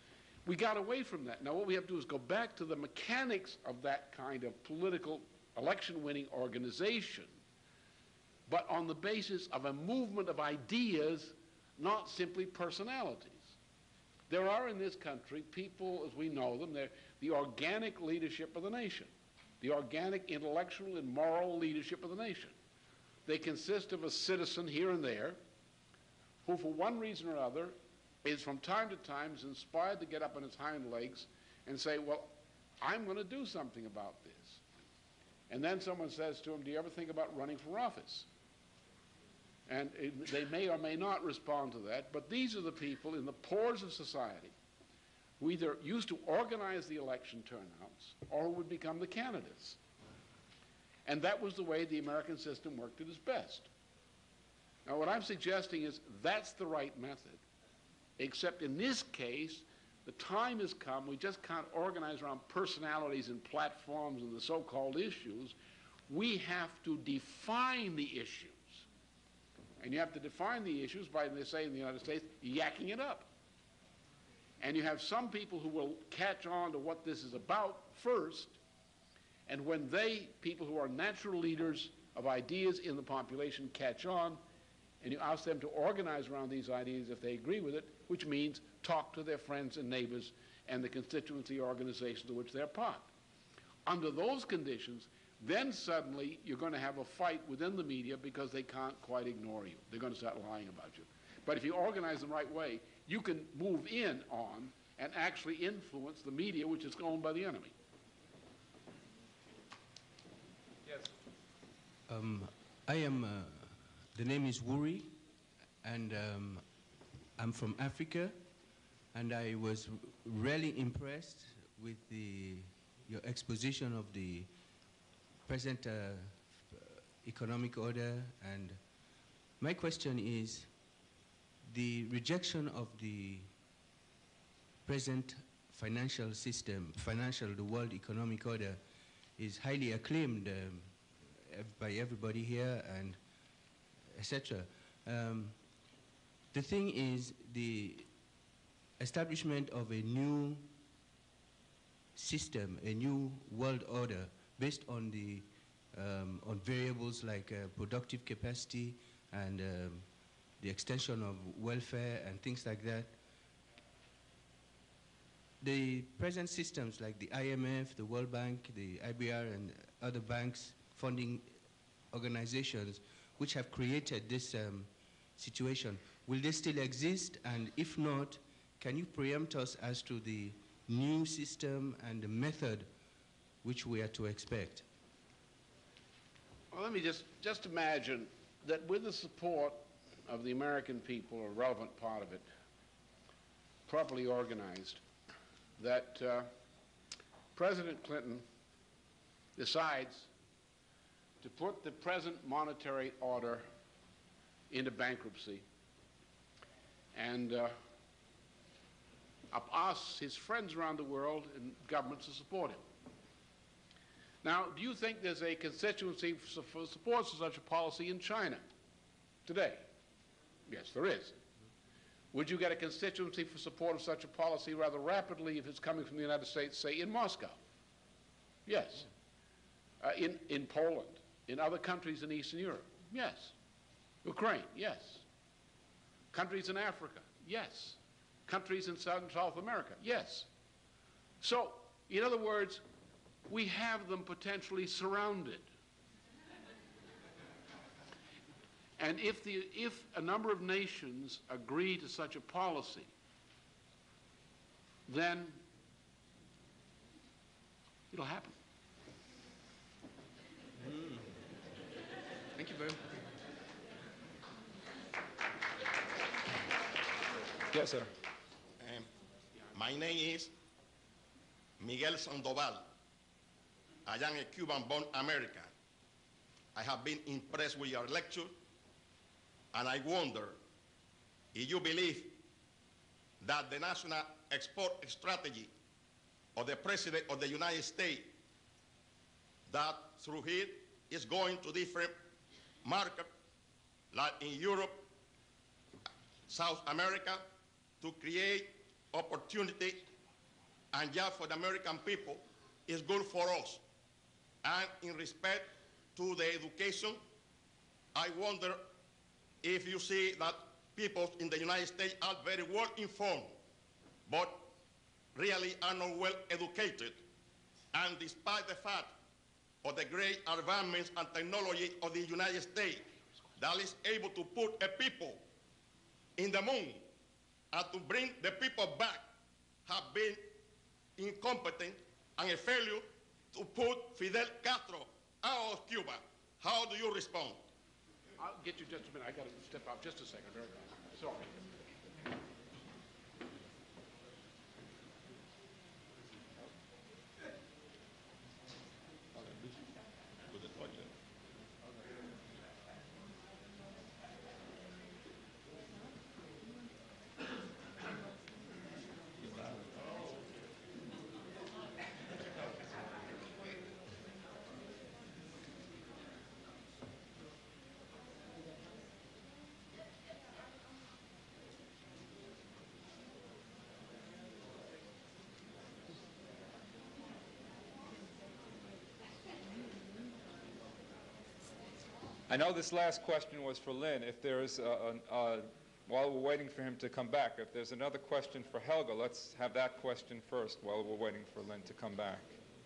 We got away from that. Now what we have to do is go back to the mechanics of that kind of political election-winning organization, but on the basis of a movement of ideas, not simply personalities. There are in this country people, as we know them, they're the organic leadership of the nation, the organic intellectual and moral leadership of the nation. They consist of a citizen here and there who, for one reason or other, is from time to time is inspired to get up on his hind legs and say, well, I'm going to do something about this. And then someone says to him, do you ever think about running for office? And it, they may or may not respond to that, but these are the people in the pores of society who either used to organize the election turnouts or who would become the candidates. And that was the way the American system worked at its best. Now what I'm suggesting is that's the right method, except in this case, the time has come, we just can't organize around personalities and platforms and the so-called issues. We have to define the issues. And you have to define the issues by, they say in the United States, yakking it up. And you have some people who will catch on to what this is about first, and when they, people who are natural leaders of ideas in the population, catch on, and you ask them to organize around these ideas if they agree with it, which means talk to their friends and neighbors and the constituency organizations of which they're part. Under those conditions, then suddenly you're going to have a fight within the media because they can't quite ignore you. They're going to start lying about you. But if you organize them the right way, you can move in on and actually influence the media, which is owned by the enemy. Yes. Um, I am, uh, the name is Wuri, and um, I'm from Africa, and I was really impressed with the, your exposition of the present uh, economic order. And my question is, the rejection of the present financial system, financial, the world economic order, is highly acclaimed um, ev by everybody here, and et cetera. Um, the thing is, the establishment of a new system, a new world order, based on the um, on variables like uh, productive capacity and um, the extension of welfare and things like that. The present systems like the I M F, the World Bank, the I B R, and other banks, funding organizations, which have created this um, situation, will they still exist? And if not, can you preempt us as to the new system and the method which we are to expect? Well, let me just, just imagine that with the support of the American people, a relevant part of it, properly organized, that uh, President Clinton decides to put the present monetary order into bankruptcy and uh, asks his friends around the world and governments to support him. Now, do you think there's a constituency for support for such a policy in China today? Yes, there is. Would you get a constituency for support of such a policy rather rapidly if it's coming from the United States, say, in Moscow? Yes. Uh, in, in Poland, in other countries in Eastern Europe? Yes. Ukraine? Yes. Countries in Africa? Yes. Countries in South and South America? Yes. So, in other words, we have them potentially surrounded. And if, the, if a number of nations agree to such a policy, then it'll happen. Mm. Thank you very much. Yes, sir. Um, my name is Miguel Sandoval. I am a Cuban-born American. I have been impressed with your lecture, and I wonder if you believe that the national export strategy of the President of the United States, that through it is going to different markets, like in Europe, South America, to create opportunity and just for the American people is good for us. And in respect to the education, I wonder if you see that people in the United States are very well informed, but really are not well educated. And despite the fact of the great advancements and technology of the United States that is able to put a people in the moon and to bring the people back, have been incompetent and a failure to put Fidel Castro out of Cuba. How do you respond? I'll get you just a minute. I got to step out just a second. Very good. Sorry. I know this last question was for Lynn. If there's, uh, uh, while we're waiting for him to come back, if there's another question for Helga, let's have that question first while we're waiting for Lynn to come back.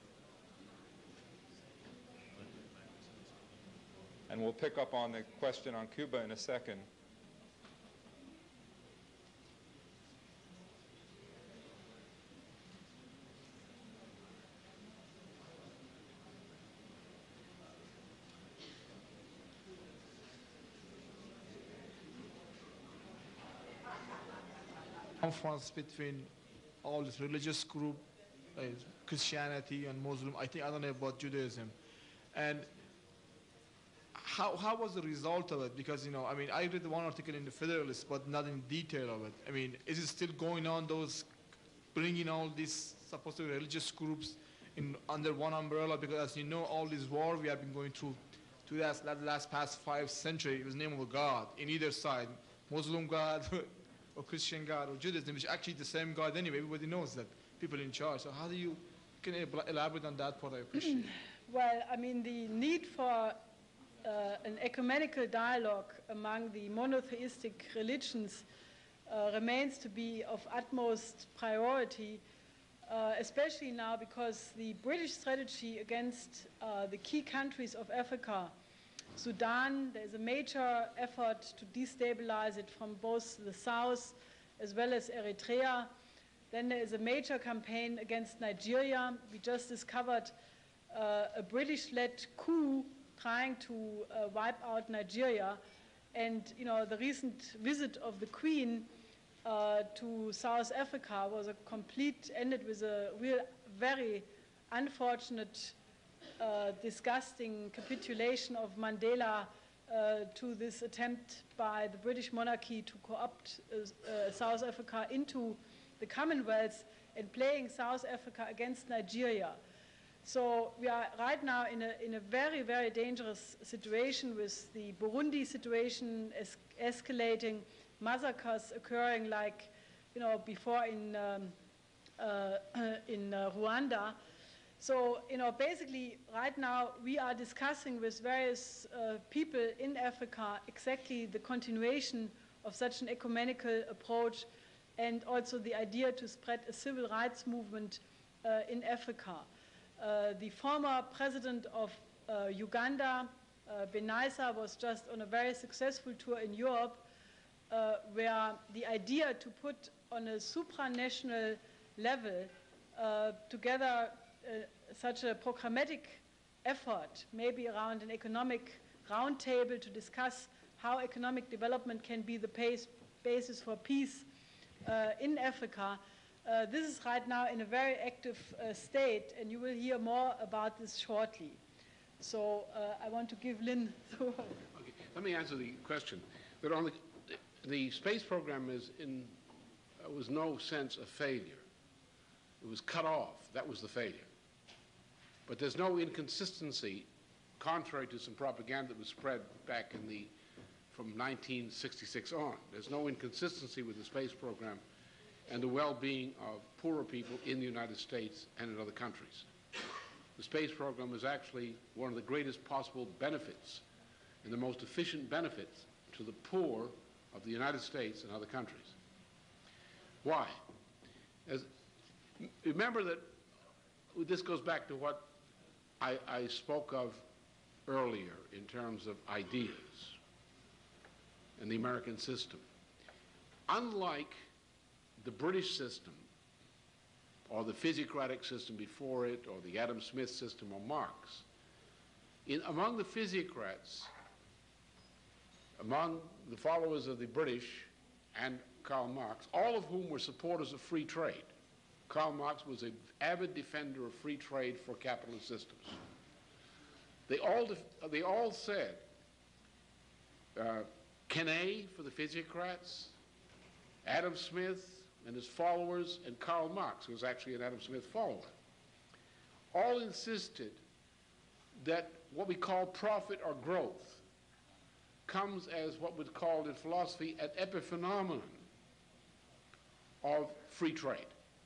And we'll pick up on the question on Cuba in a second. Conference between all this religious group, uh, Christianity and Muslim. I think I don't know about Judaism, and how how was the result of it? Because you know, I mean, I read one article in the Federalist, but not in detail of it. I mean, is it still going on? Those bringing all these supposed to be religious groups in under one umbrella? Because as you know, all this war we have been going through to that last past five centuries, it was the name of a god in either side, Muslim god. Or Christian God or Judaism, which is actually the same God anyway. Everybody knows that, people in charge. So how do you, can you elaborate on that part? I appreciate. Well, I mean, the need for uh, an ecumenical dialogue among the monotheistic religions uh, remains to be of utmost priority, uh, especially now because the British strategy against uh, the key countries of Africa, Sudan, there's a major effort to destabilize it from both the south as well as Eritrea. Then there is a major campaign against Nigeria. We just discovered uh, a British-led coup trying to uh, wipe out Nigeria. And you know, the recent visit of the Queen uh, to South Africa was a complete, ended with a real, very unfortunate Uh, disgusting capitulation of Mandela uh, to this attempt by the British monarchy to co-opt uh, uh, South Africa into the Commonwealth and playing South Africa against Nigeria. So we are right now in a, in a very, very dangerous situation with the Burundi situation es escalating, massacres occurring like, you know, before in, um, uh, in uh, Rwanda. So, you know, basically, right now, we are discussing with various uh, people in Africa exactly the continuation of such an ecumenical approach and also the idea to spread a civil rights movement uh, in Africa. Uh, the former president of uh, Uganda, uh, Benaisa, was just on a very successful tour in Europe uh, where the idea to put on a supranational level uh, together Uh, such a programmatic effort, maybe around an economic roundtable to discuss how economic development can be the pace, basis for peace uh, in Africa. Uh, this is right now in a very active uh, state, and you will hear more about this shortly. So uh, I want to give Lynn the word. Okay, let me answer the question. That on the, the space program is in, uh, was no sense a failure. It was cut off. That was the failure. But there's no inconsistency, contrary to some propaganda that was spread back in the, from nineteen sixty-six on. There's no inconsistency with the space program and the well-being of poorer people in the United States and in other countries. The space program is actually one of the greatest possible benefits and the most efficient benefits to the poor of the United States and other countries. Why? As, remember that this goes back to what I, I spoke of earlier in terms of ideas and the American system. Unlike the British system, or the physiocratic system before it, or the Adam Smith system, or Marx, in, among the physiocrats, among the followers of the British and Karl Marx, all of whom were supporters of free trade. Karl Marx was an avid defender of free trade for capitalist systems. They all, they all said, uh, Kenney for the physiocrats, Adam Smith and his followers, and Karl Marx, who was actually an Adam Smith follower, all insisted that what we call profit or growth comes as what was called in philosophy an epiphenomenon of free trade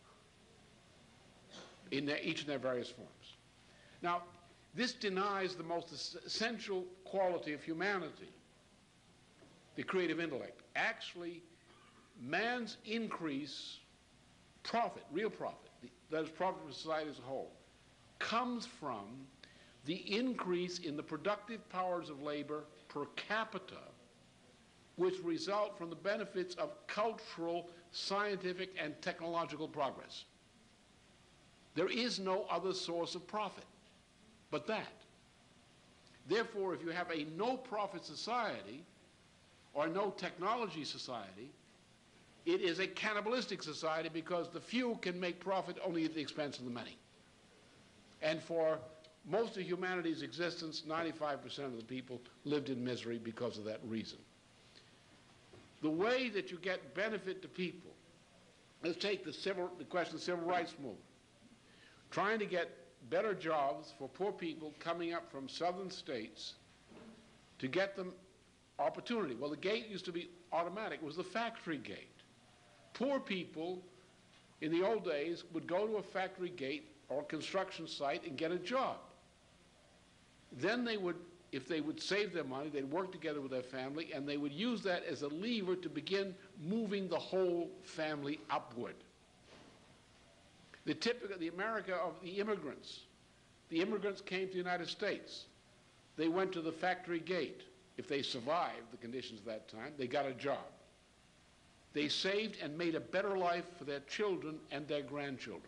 in their, each of their various forms. Now, this denies the most essential quality of humanity, the creative intellect. Actually, man's increase, profit, real profit, that is profit for society as a whole, comes from the increase in the productive powers of labor per capita, which result from the benefits of cultural, scientific, and technological progress. There is no other source of profit but that. Therefore, if you have a no-profit society or no technology society, it is a cannibalistic society because the few can make profit only at the expense of the many. And for most of humanity's existence, ninety-five percent of the people lived in misery because of that reason. The way that you get benefit to people, let's take the, civil, the question of the civil rights movement. Trying to get better jobs for poor people coming up from southern states to get them opportunity. Well, the gate used to be automatic. It was the factory gate. Poor people in the old days would go to a factory gate or construction site and get a job. Then they would, if they would save their money, they'd work together with their family, and they would use that as a lever to begin moving the whole family upward. The typical, the America of the immigrants. The immigrants came to the United States. They went to the factory gate. If they survived the conditions of that time, they got a job. They saved and made a better life for their children and their grandchildren.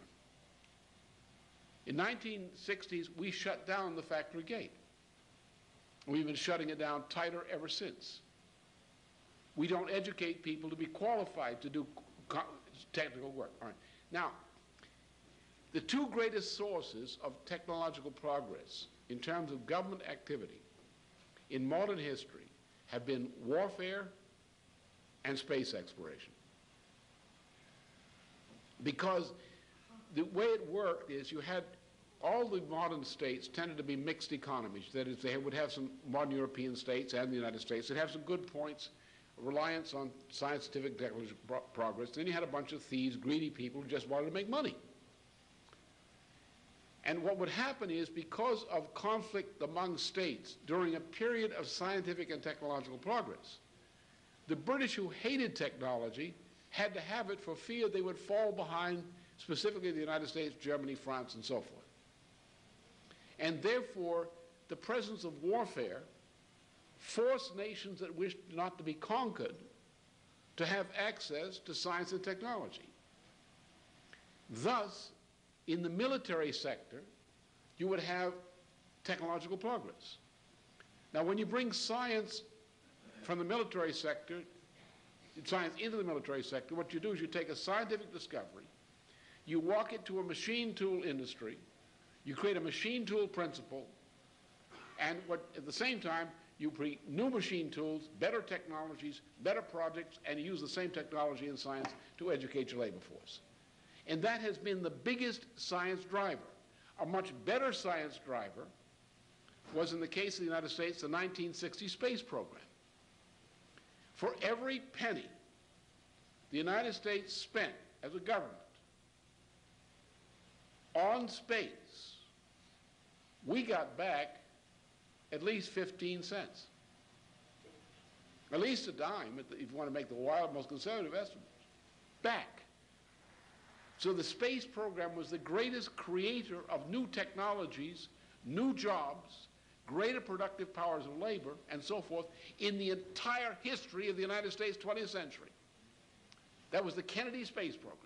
In nineteen sixties, we shut down the factory gate. We've been shutting it down tighter ever since. We don't educate people to be qualified to do technical work. All right. Now, the two greatest sources of technological progress in terms of government activity in modern history have been warfare and space exploration. Because the way it worked is you had all the modern states tended to be mixed economies. That is, they would have some modern European states and the United States that have some good points, reliance on scientific technological pro progress. Then you had a bunch of thieves, greedy people who just wanted to make money. And what would happen is, because of conflict among states during a period of scientific and technological progress, the British, who hated technology, had to have it for fear they would fall behind, specifically the United States, Germany, France, and so forth. And therefore, the presence of warfare forced nations that wished not to be conquered to have access to science and technology. Thus, in the military sector, you would have technological progress. Now, when you bring science from the military sector, science into the military sector, what you do is you take a scientific discovery, you walk it to a machine tool industry, you create a machine tool principle, and what, at the same time, you bring new machine tools, better technologies, better projects, and you use the same technology and science to educate your labor force. And that has been the biggest science driver. A much better science driver was, in the case of the United States, the nineteen sixty space program. For every penny the United States spent as a government on space, we got back at least fifteen cents. At least a dime, if you want to make the wild, most conservative estimates. Back. So the space program was the greatest creator of new technologies, new jobs, greater productive powers of labor, and so forth, in the entire history of the United States twentieth century. That was the Kennedy space program.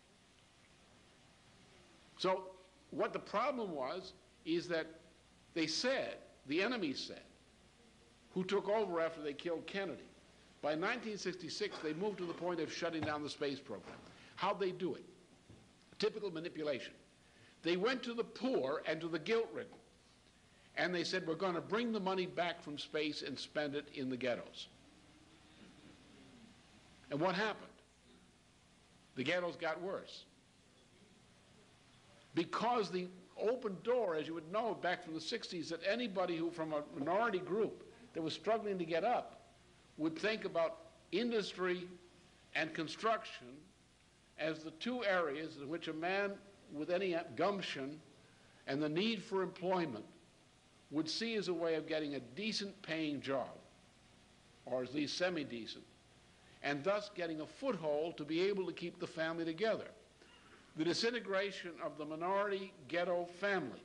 So what the problem was is that they said, the enemy said, who took over after they killed Kennedy, by nineteen sixty-six they moved to the point of shutting down the space program. How'd they do it? Typical manipulation. They went to the poor and to the guilt-ridden, and they said, we're going to bring the money back from space and spend it in the ghettos. And what happened? The ghettos got worse. Because the open door, as you would know back from the sixties, that anybody who from a minority group that was struggling to get up would think about industry and construction as the two areas in which a man with any gumption and the need for employment would see as a way of getting a decent paying job, or at least semi-decent, and thus getting a foothold to be able to keep the family together. The disintegration of the minority ghetto family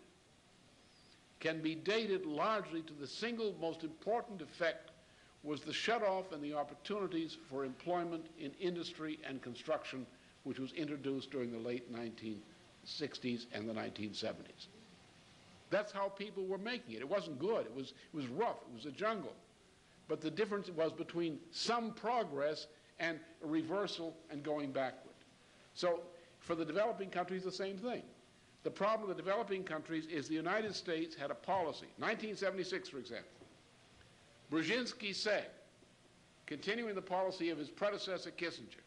can be dated largely to the single most important effect was the shut-off and the opportunities for employment in industry and construction, which was introduced during the late nineteen sixties and the nineteen seventies. That's how people were making it. It wasn't good. It was, it was rough. It was a jungle. But the difference was between some progress and a reversal and going backward. So for the developing countries, the same thing. The problem with the developing countries is the United States had a policy. nineteen seventy-six, for example. Brzezinski said, continuing the policy of his predecessor Kissinger,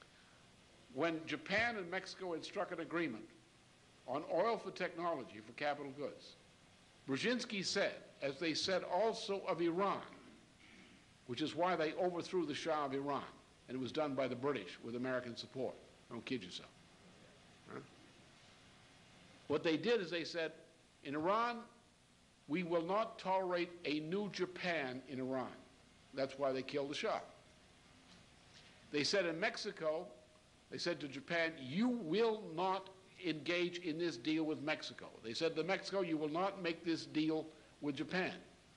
when Japan and Mexico had struck an agreement on oil for technology, for capital goods, Brzezinski said, as they said also of Iran, which is why they overthrew the Shah of Iran, and it was done by the British with American support. Don't kid yourself. Huh? What they did is they said, in Iran, we will not tolerate a new Japan in Iran. That's why they killed the Shah. They said in Mexico, they said to Japan, you will not engage in this deal with Mexico. They said to Mexico, you will not make this deal with Japan.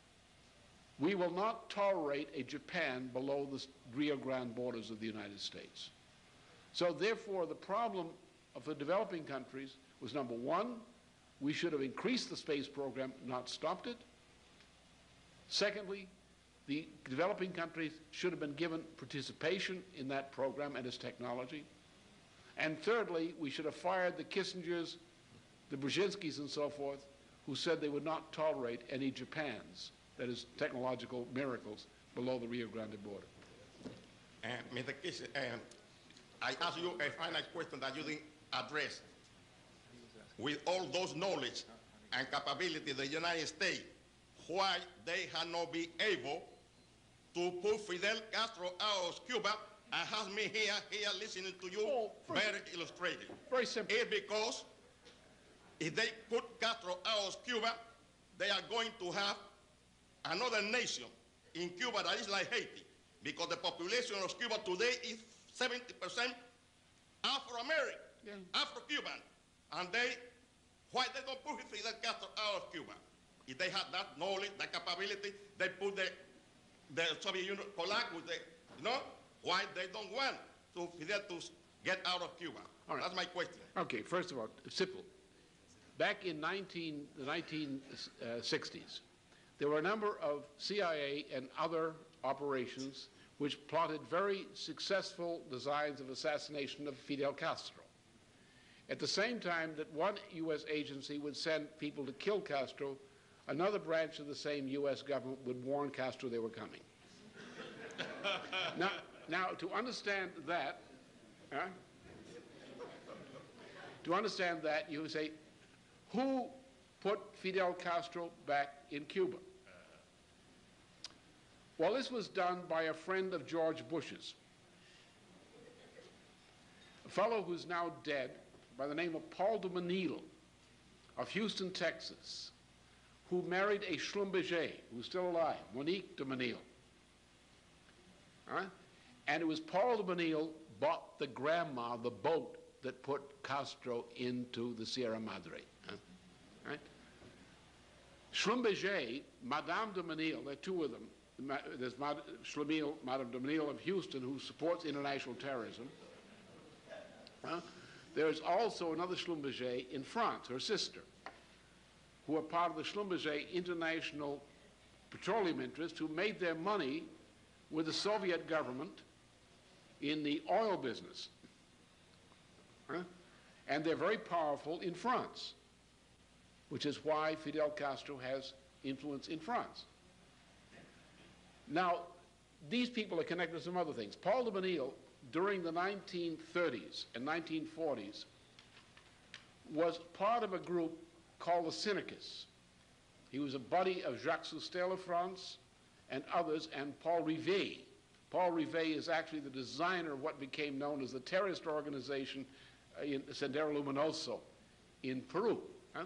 We will not tolerate a Japan below the Rio Grande borders of the United States. So therefore, the problem of the developing countries was, number one, we should have increased the space program, not stopped it. Secondly, the developing countries should have been given participation in that program and its technology. And thirdly, we should have fired the Kissingers, the Brzezinskis and so forth, who said they would not tolerate any Japans, that is, technological miracles, below the Rio Grande border. And Mister Kissinger, um, I ask you a final question that you didn't address. With all those knowledge and capability, the United States, why they have not been able to put Fidel Castro out of Cuba and has me here, here listening to you, oh, very, very illustrated. Very simple. It's because if they put Castro out of Cuba, they are going to have another nation in Cuba that is like Haiti, because the population of Cuba today is seventy percent Afro-American, yeah. Afro-Cuban, and they, why they don't put Fidel Castro out of Cuba? If they have that knowledge, that capability, they put the, the Soviet Union collide with the, you know, why they don't want to Fidel to get out of Cuba? All right. That's my question. Okay, first of all, simple. Back in nineteen, the nineteen sixties, there were a number of C I A and other operations which plotted very successful designs of assassination of Fidel Castro. At the same time that one U S agency would send people to kill Castro, another branch of the same U S government would warn Castro they were coming. now, now, to understand that, huh? to understand that, you say, who put Fidel Castro back in Cuba? Well, this was done by a friend of George Bush's. fellow who's now dead by the name of Paul de Menil of Houston, Texas, who married a Schlumberger who's still alive, Monique de Menil. Huh? And it was Paul de Menil bought the grandma, the boat that put Castro into the Sierra Madre. Huh? Right? Schlumberger, Madame de Menil, there are two of them. There's Mad Schlemiel, Madame de Menil of Houston, who supports international terrorism. Huh? There's also another Schlumberger in France, her sister, who are part of the Schlumberger international petroleum interests, who made their money with the Soviet government in the oil business. Huh? And they're very powerful in France, which is why Fidel Castro has influence in France. Now, these people are connected to some other things. Paul de Menil, during the nineteen thirties and nineteen forties, was part of a group called the Syndicus. He was a buddy of Jacques Soustelle of France and others, and Paul Rivet. Paul Rivet is actually the designer of what became known as the terrorist organization in Sendero Luminoso in Peru. Huh?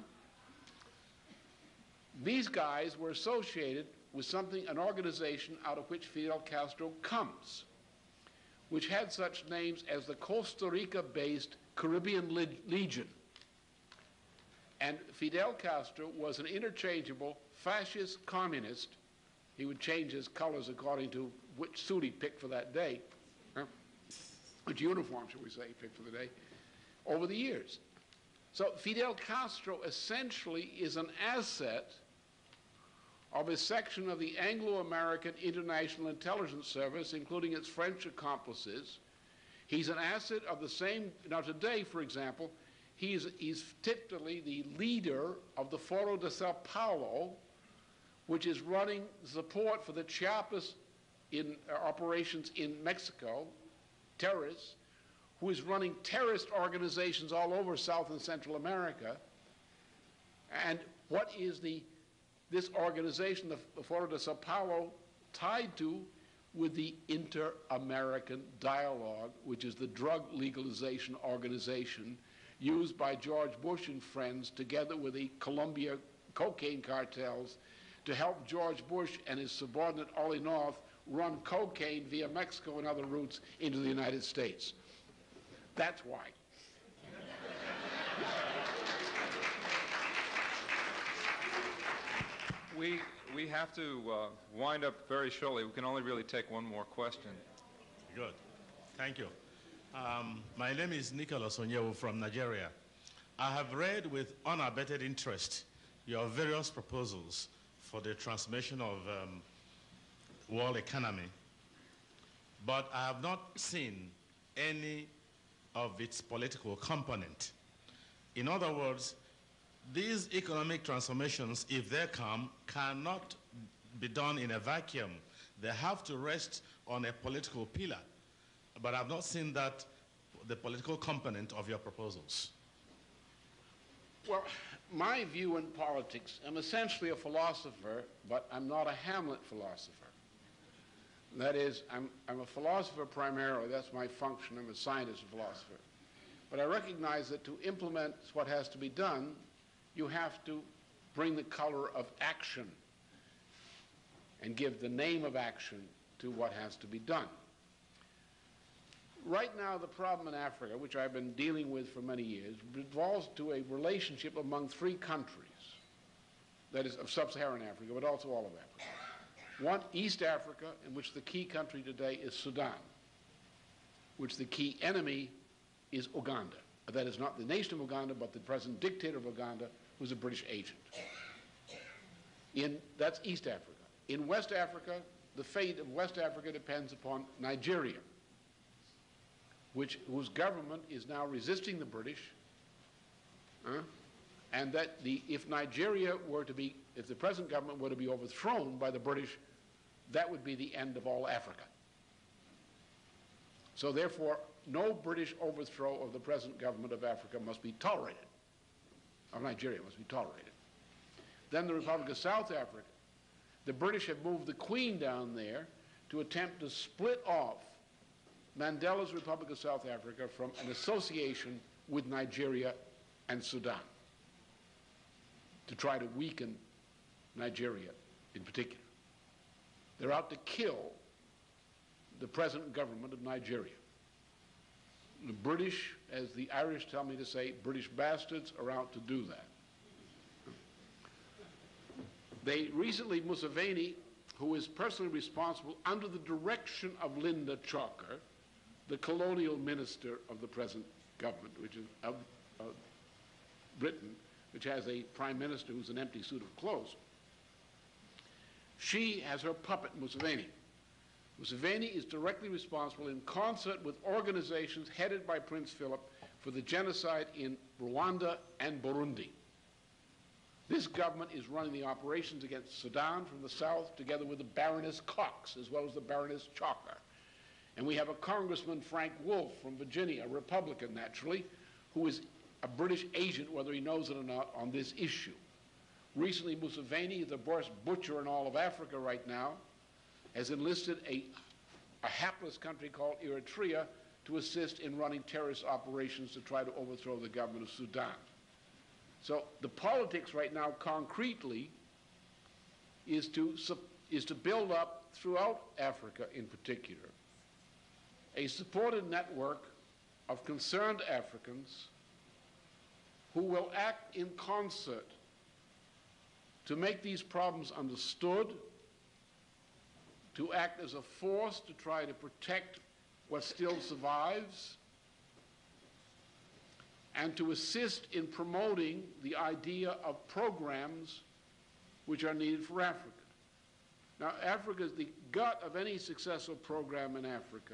These guys were associated with something, an organization out of which Fidel Castro comes, which had such names as the Costa Rica-based Caribbean Le Legion. And Fidel Castro was an interchangeable fascist communist. He would change his colors according to which suit he picked for that day, huh? Which uniform, shall we say, he picked for the day, over the years. So Fidel Castro essentially is an asset of a section of the Anglo-American International Intelligence Service, including its French accomplices. He's an asset of the same, now today, for example, he's, he's typically the leader of the Foro de Sao Paulo, which is running support for the Chiapas in uh, operations in Mexico, terrorists, who is running terrorist organizations all over South and Central America. And what is the this organization, the Foro de Sao Paulo, tied to with the Inter-American Dialogue, which is the drug legalization organization used by George Bush and friends together with the Colombia cocaine cartels to help George Bush and his subordinate Ollie North run cocaine via Mexico and other routes into the United States. That's why. We, we have to uh, wind up very shortly. We can only really take one more question. Good. Thank you. Um, my name is Nicholas Onyewu from Nigeria. I have read with unabated interest your various proposals for the transformation of um, world economy, but I have not seen any of its political component. In other words, these economic transformations, if they come, cannot be done in a vacuum. They have to rest on a political pillar. But I've not seen that, the political component of your proposals. Well, my view in politics, I'm essentially a philosopher, but I'm not a Hamlet philosopher. That is, I'm, I'm a philosopher primarily. That's my function. I'm a scientist and philosopher. But I recognize that to implement what has to be done, you have to bring the color of action and give the name of action to what has to be done. Right now, the problem in Africa, which I've been dealing with for many years, revolves to a relationship among three countries, that is, of sub-Saharan Africa, but also all of Africa. One, East Africa, in which the key country today is Sudan, which the key enemy is Uganda. That is not the nation of Uganda, but the present dictator of Uganda, who's a British agent. In, that's East Africa. In West Africa, the fate of West Africa depends upon Nigeria, which, whose government is now resisting the British, uh, and that the, if Nigeria were to be, if the present government were to be overthrown by the British, that would be the end of all Africa. So therefore, no British overthrow of the present government of Africa must be tolerated, of Nigeria must be tolerated. Then the Republic of South Africa. The British have moved the Queen down there to attempt to split off Mandela's Republic of South Africa from an association with Nigeria and Sudan to try to weaken Nigeria in particular. They're out to kill the present government of Nigeria. The British, as the Irish tell me to say, British bastards are out to do that. They recently, Museveni, who is personally responsible under the direction of Linda Chalker, the colonial minister of the present government, which is of, of Britain, which has a prime minister who's an empty suit of clothes. She has her puppet, Museveni. Museveni is directly responsible in concert with organizations headed by Prince Philip for the genocide in Rwanda and Burundi. This government is running the operations against Sudan from the south, together with the Baroness Cox, as well as the Baroness Chalker. And we have a Congressman, Frank Wolf, from Virginia, a Republican naturally, who is a British agent, whether he knows it or not, on this issue. Recently, Museveni, the worst butcher in all of Africa right now, has enlisted a, a hapless country called Eritrea to assist in running terrorist operations to try to overthrow the government of Sudan. So the politics right now, concretely, is to, is to build up throughout Africa in particular a supported network of concerned Africans who will act in concert to make these problems understood, to act as a force to try to protect what still survives, and to assist in promoting the idea of programs which are needed for Africa. Now, Africa is the gut of any successful program in Africa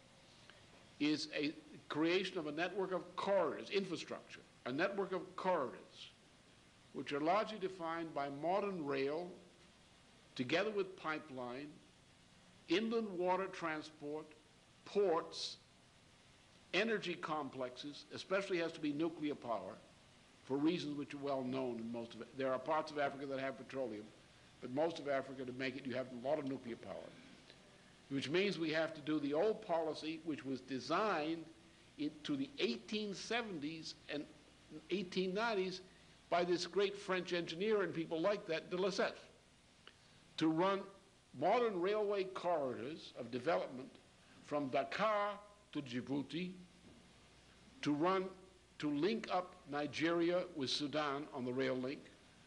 is a creation of a network of corridors, infrastructure, a network of corridors, which are largely defined by modern rail, together with pipeline, inland water transport, ports, energy complexes, especially has to be nuclear power, for reasons which are well known in most of it. There are parts of Africa that have petroleum, but most of Africa, to make it, you have a lot of nuclear power, which means we have to do the old policy which was designed into the eighteen seventies and eighteen nineties by this great French engineer and people like that, de Lesseps, to run modern railway corridors of development from Dakar to Djibouti, to run, to link up Nigeria with Sudan on the rail link,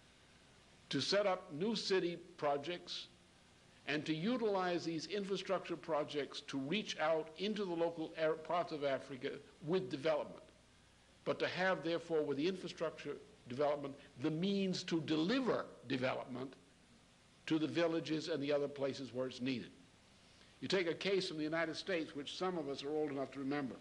to set up new city projects, and to utilize these infrastructure projects to reach out into the local parts of Africa with development, but to have, therefore, with the infrastructure development, the means to deliver development to the villages and the other places where it's needed. You take a case from the United States, which some of us are old enough to remember.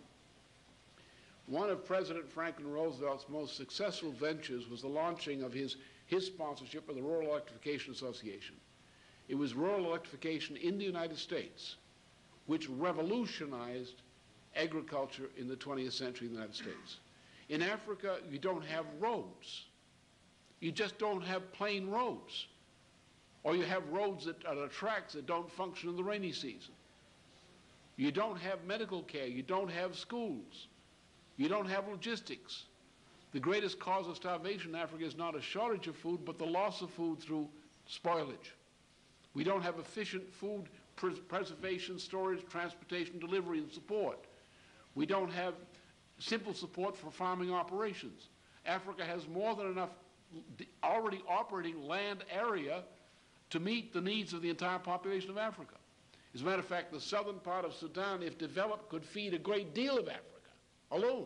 One of President Franklin Roosevelt's most successful ventures was the launching of his, his sponsorship of the Rural Electrification Association. It was rural electrification in the United States which revolutionized agriculture in the twentieth century in the United States. In Africa, you don't have roads. You just don't have plain roads. Or you have roads that are tracks that don't function in the rainy season. You don't have medical care. You don't have schools. You don't have logistics. The greatest cause of starvation in Africa is not a shortage of food, but the loss of food through spoilage. We don't have efficient food pres preservation, storage, transportation, delivery, and support. We don't have simple support for farming operations. Africa has more than enough already operating land area to meet the needs of the entire population of Africa. As a matter of fact, the southern part of Sudan, if developed, could feed a great deal of Africa alone.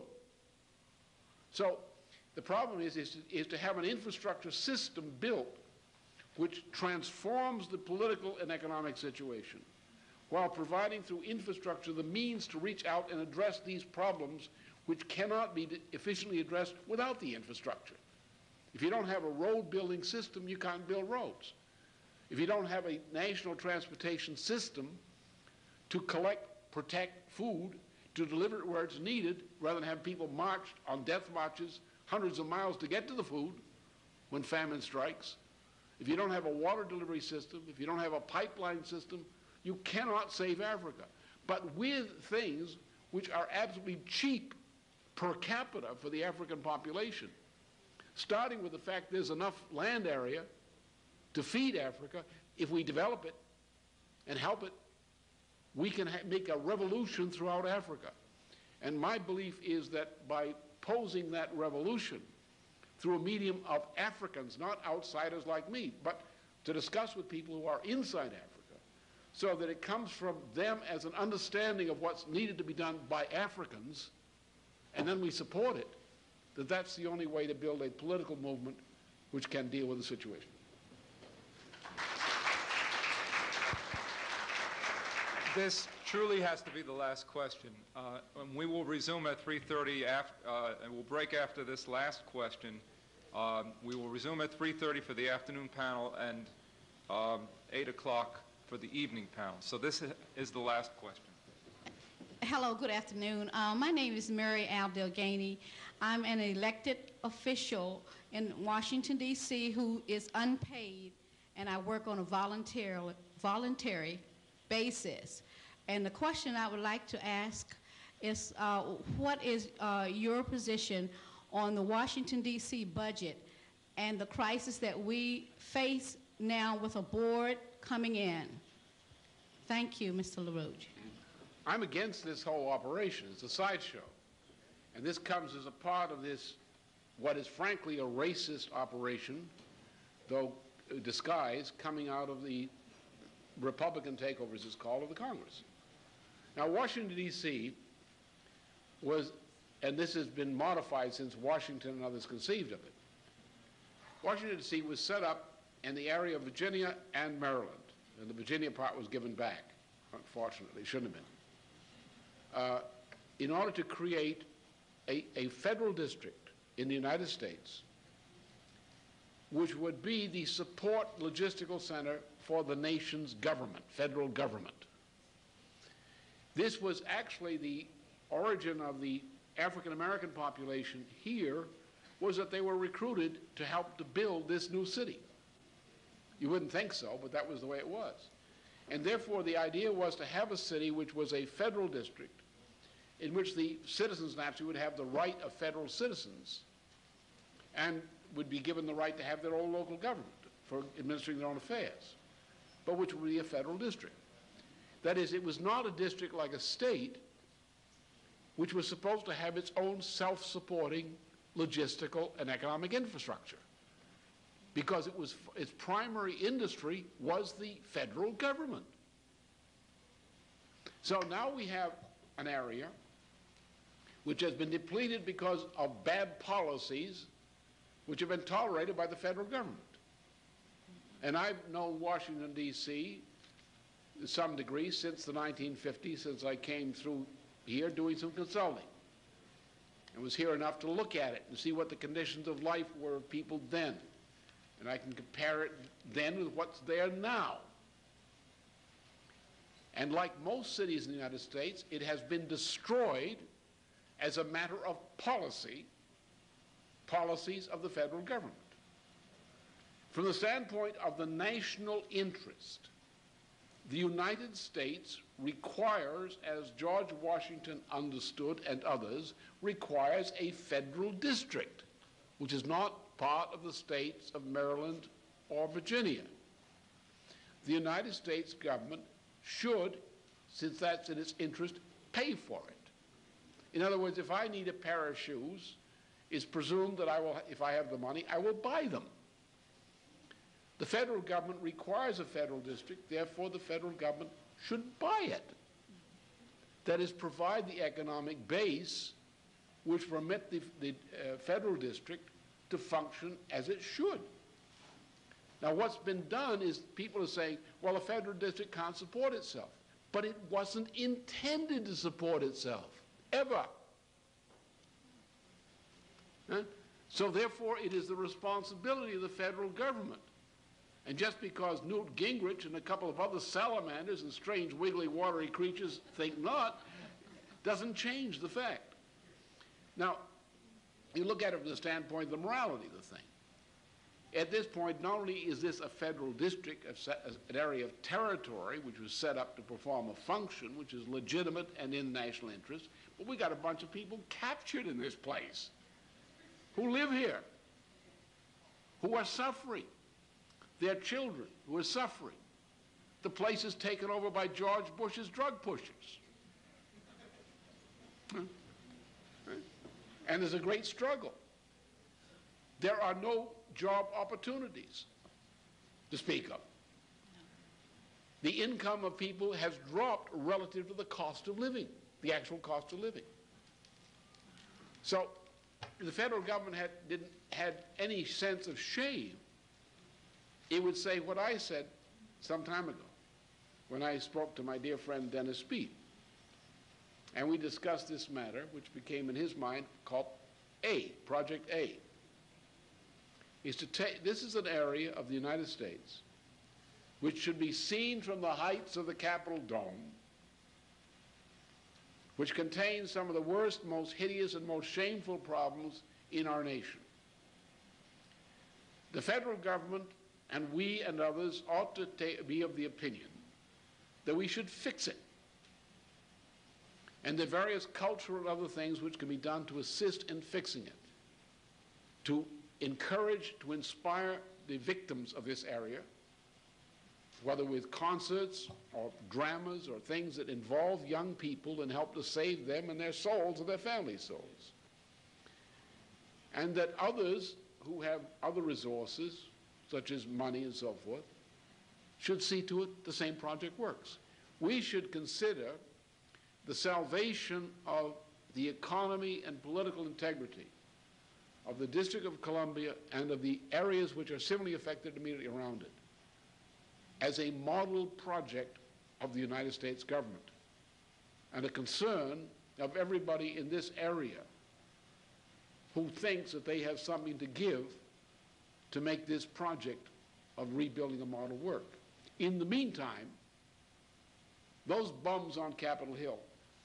So the problem is, is, is to have an infrastructure system built which transforms the political and economic situation while providing through infrastructure the means to reach out and address these problems which cannot be efficiently addressed without the infrastructure. If you don't have a road building system, you can't build roads. If you don't have a national transportation system to collect, protect food, to deliver it where it's needed, rather than have people march on death marches hundreds of miles to get to the food when famine strikes, if you don't have a water delivery system, if you don't have a pipeline system, you cannot save Africa. But with things which are absolutely cheap per capita for the African population, starting with the fact there's enough land area to feed Africa. If we develop it and help it, we can ha make a revolution throughout Africa. And my belief is that by posing that revolution through a medium of Africans, not outsiders like me, but to discuss with people who are inside Africa, so that it comes from them as an understanding of what's needed to be done by Africans, and then we support it, that that's the only way to build a political movement which can deal with the situation. This truly has to be the last question. Uh, and we will resume at three thirty, uh, and we'll break after this last question. Um, we will resume at three thirty for the afternoon panel and um, eight o'clock for the evening panel. So this is the last question. Hello, good afternoon. Uh, my name is Mary Al Delgany. I'm an elected official in Washington, D C who is unpaid, and I work on a voluntary, voluntary basis. And the question I would like to ask is, uh, what is uh, your position on the Washington, D C budget and the crisis that we face now with a board coming in? Thank you, Mister LaRouche. I'm against this whole operation. It's a sideshow. And this comes as a part of this, what is frankly a racist operation, though disguised, coming out of the Republican takeover, as it's called, of the Congress. Now, Washington, D C was, and this has been modified since Washington and others conceived of it, Washington, D C was set up in the area of Virginia and Maryland, and the Virginia part was given back, unfortunately. It shouldn't have been. Uh, in order to create a, a federal district in the United States which would be the support logistical center for the nation's government, federal government. This was actually the origin of the African-American population here, was that they were recruited to help to build this new city. You wouldn't think so, but that was the way it was. And therefore, the idea was to have a city which was a federal district in which the citizens naturally would have the right of federal citizens and would be given the right to have their own local government for administering their own affairs, but which would be a federal district. That is, it was not a district like a state, which was supposed to have its own self-supporting logistical and economic infrastructure, because it was, its primary industry was the federal government. So now we have an area which has been depleted because of bad policies which have been tolerated by the federal government. And I've known Washington, D C to some degree since the nineteen fifties, since I came through here doing some consulting. I was here enough to look at it and see what the conditions of life were of people then. And I can compare it then with what's there now. And like most cities in the United States, it has been destroyed as a matter of policy, policies of the federal government. From the standpoint of the national interest, the United States requires, as George Washington understood and others, requires a federal district, which is not part of the states of Maryland or Virginia. The United States government should, since that's in its interest, pay for it. In other words, if I need a pair of shoes, it's presumed that I will, if I have the money, I will buy them. The federal government requires a federal district, therefore the federal government should buy it. That is, provide the economic base which permit the, the uh, federal district to function as it should. Now, what's been done is people are saying, well, a federal district can't support itself. But it wasn't intended to support itself, ever. Huh? So therefore, it is the responsibility of the federal government. And just because Newt Gingrich and a couple of other salamanders and strange wiggly watery creatures think not, doesn't change the fact. Now, you look at it from the standpoint of the morality of the thing. At this point, not only is this a federal district, an area of territory which was set up to perform a function which is legitimate and in national interest, but we got a bunch of people captured in this place who live here, who are suffering. Their children who are suffering. The place is taken over by George Bush's drug pushers. Huh? Huh? And there's a great struggle. There are no job opportunities to speak of. The income of people has dropped relative to the cost of living, the actual cost of living. So if the federal government had, didn't had any sense of shame, it would say what I said some time ago when I spoke to my dear friend Dennis Speed. And we discussed this matter, which became in his mind called A, Project A. Is to take, this is an area of the United States which should be seen from the heights of the Capitol Dome, which contains some of the worst, most hideous, and most shameful problems in our nation. The federal government and we and others ought to be of the opinion that we should fix it. And the various cultural and other things which can be done to assist in fixing it, to encourage, to inspire the victims of this area, whether with concerts or dramas or things that involve young people and help to save them and their souls and their family souls. And that others who have other resources, such as money and so forth, should see to it the same project works. We should consider the salvation of the economy and political integrity of the District of Columbia and of the areas which are similarly affected immediately around it as a model project of the United States government and a concern of everybody in this area who thinks that they have something to give to make this project of rebuilding a model work. In the meantime, those bums on Capitol Hill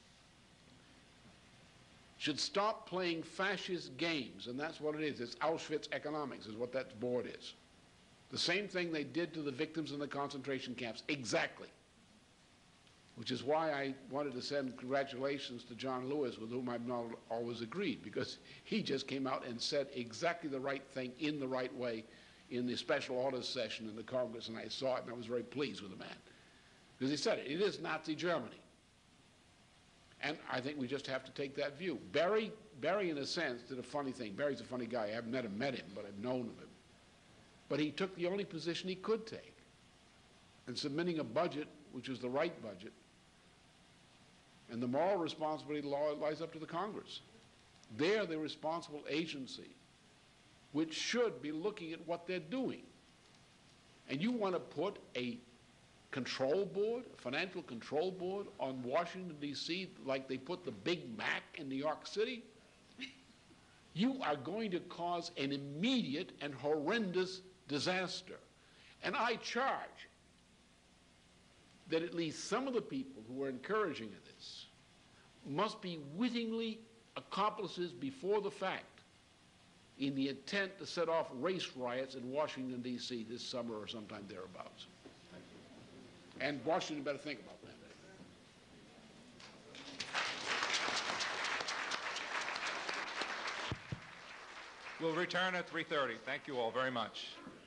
should stop playing fascist games, and that's what it is. It's Auschwitz economics is what that board is. The same thing they did to the victims in the concentration camps, exactly. Which is why I wanted to send congratulations to John Lewis, with whom I've not always agreed, because he just came out and said exactly the right thing in the right way in the special orders session in the Congress, and I saw it, and I was very pleased with the man. Because he said it, it is Nazi Germany. And I think we just have to take that view. Barry, Barry, in a sense, did a funny thing. Barry's a funny guy. I haven't met him, met him, but I've known of him. But he took the only position he could take. And submitting a budget, which is the right budget, and the moral responsibility lies up to the Congress. They're the responsible agency which should be looking at what they're doing. And you want to put a control board, a financial control board on Washington, D C like they put the Big Mac in New York City? You are going to cause an immediate and horrendous disaster. And I charge that at least some of the people who are encouraging this must be wittingly accomplices before the fact in the intent to set off race riots in Washington, D C this summer or sometime thereabouts. And Washington better think about that. We'll return at three thirty. Thank you all very much.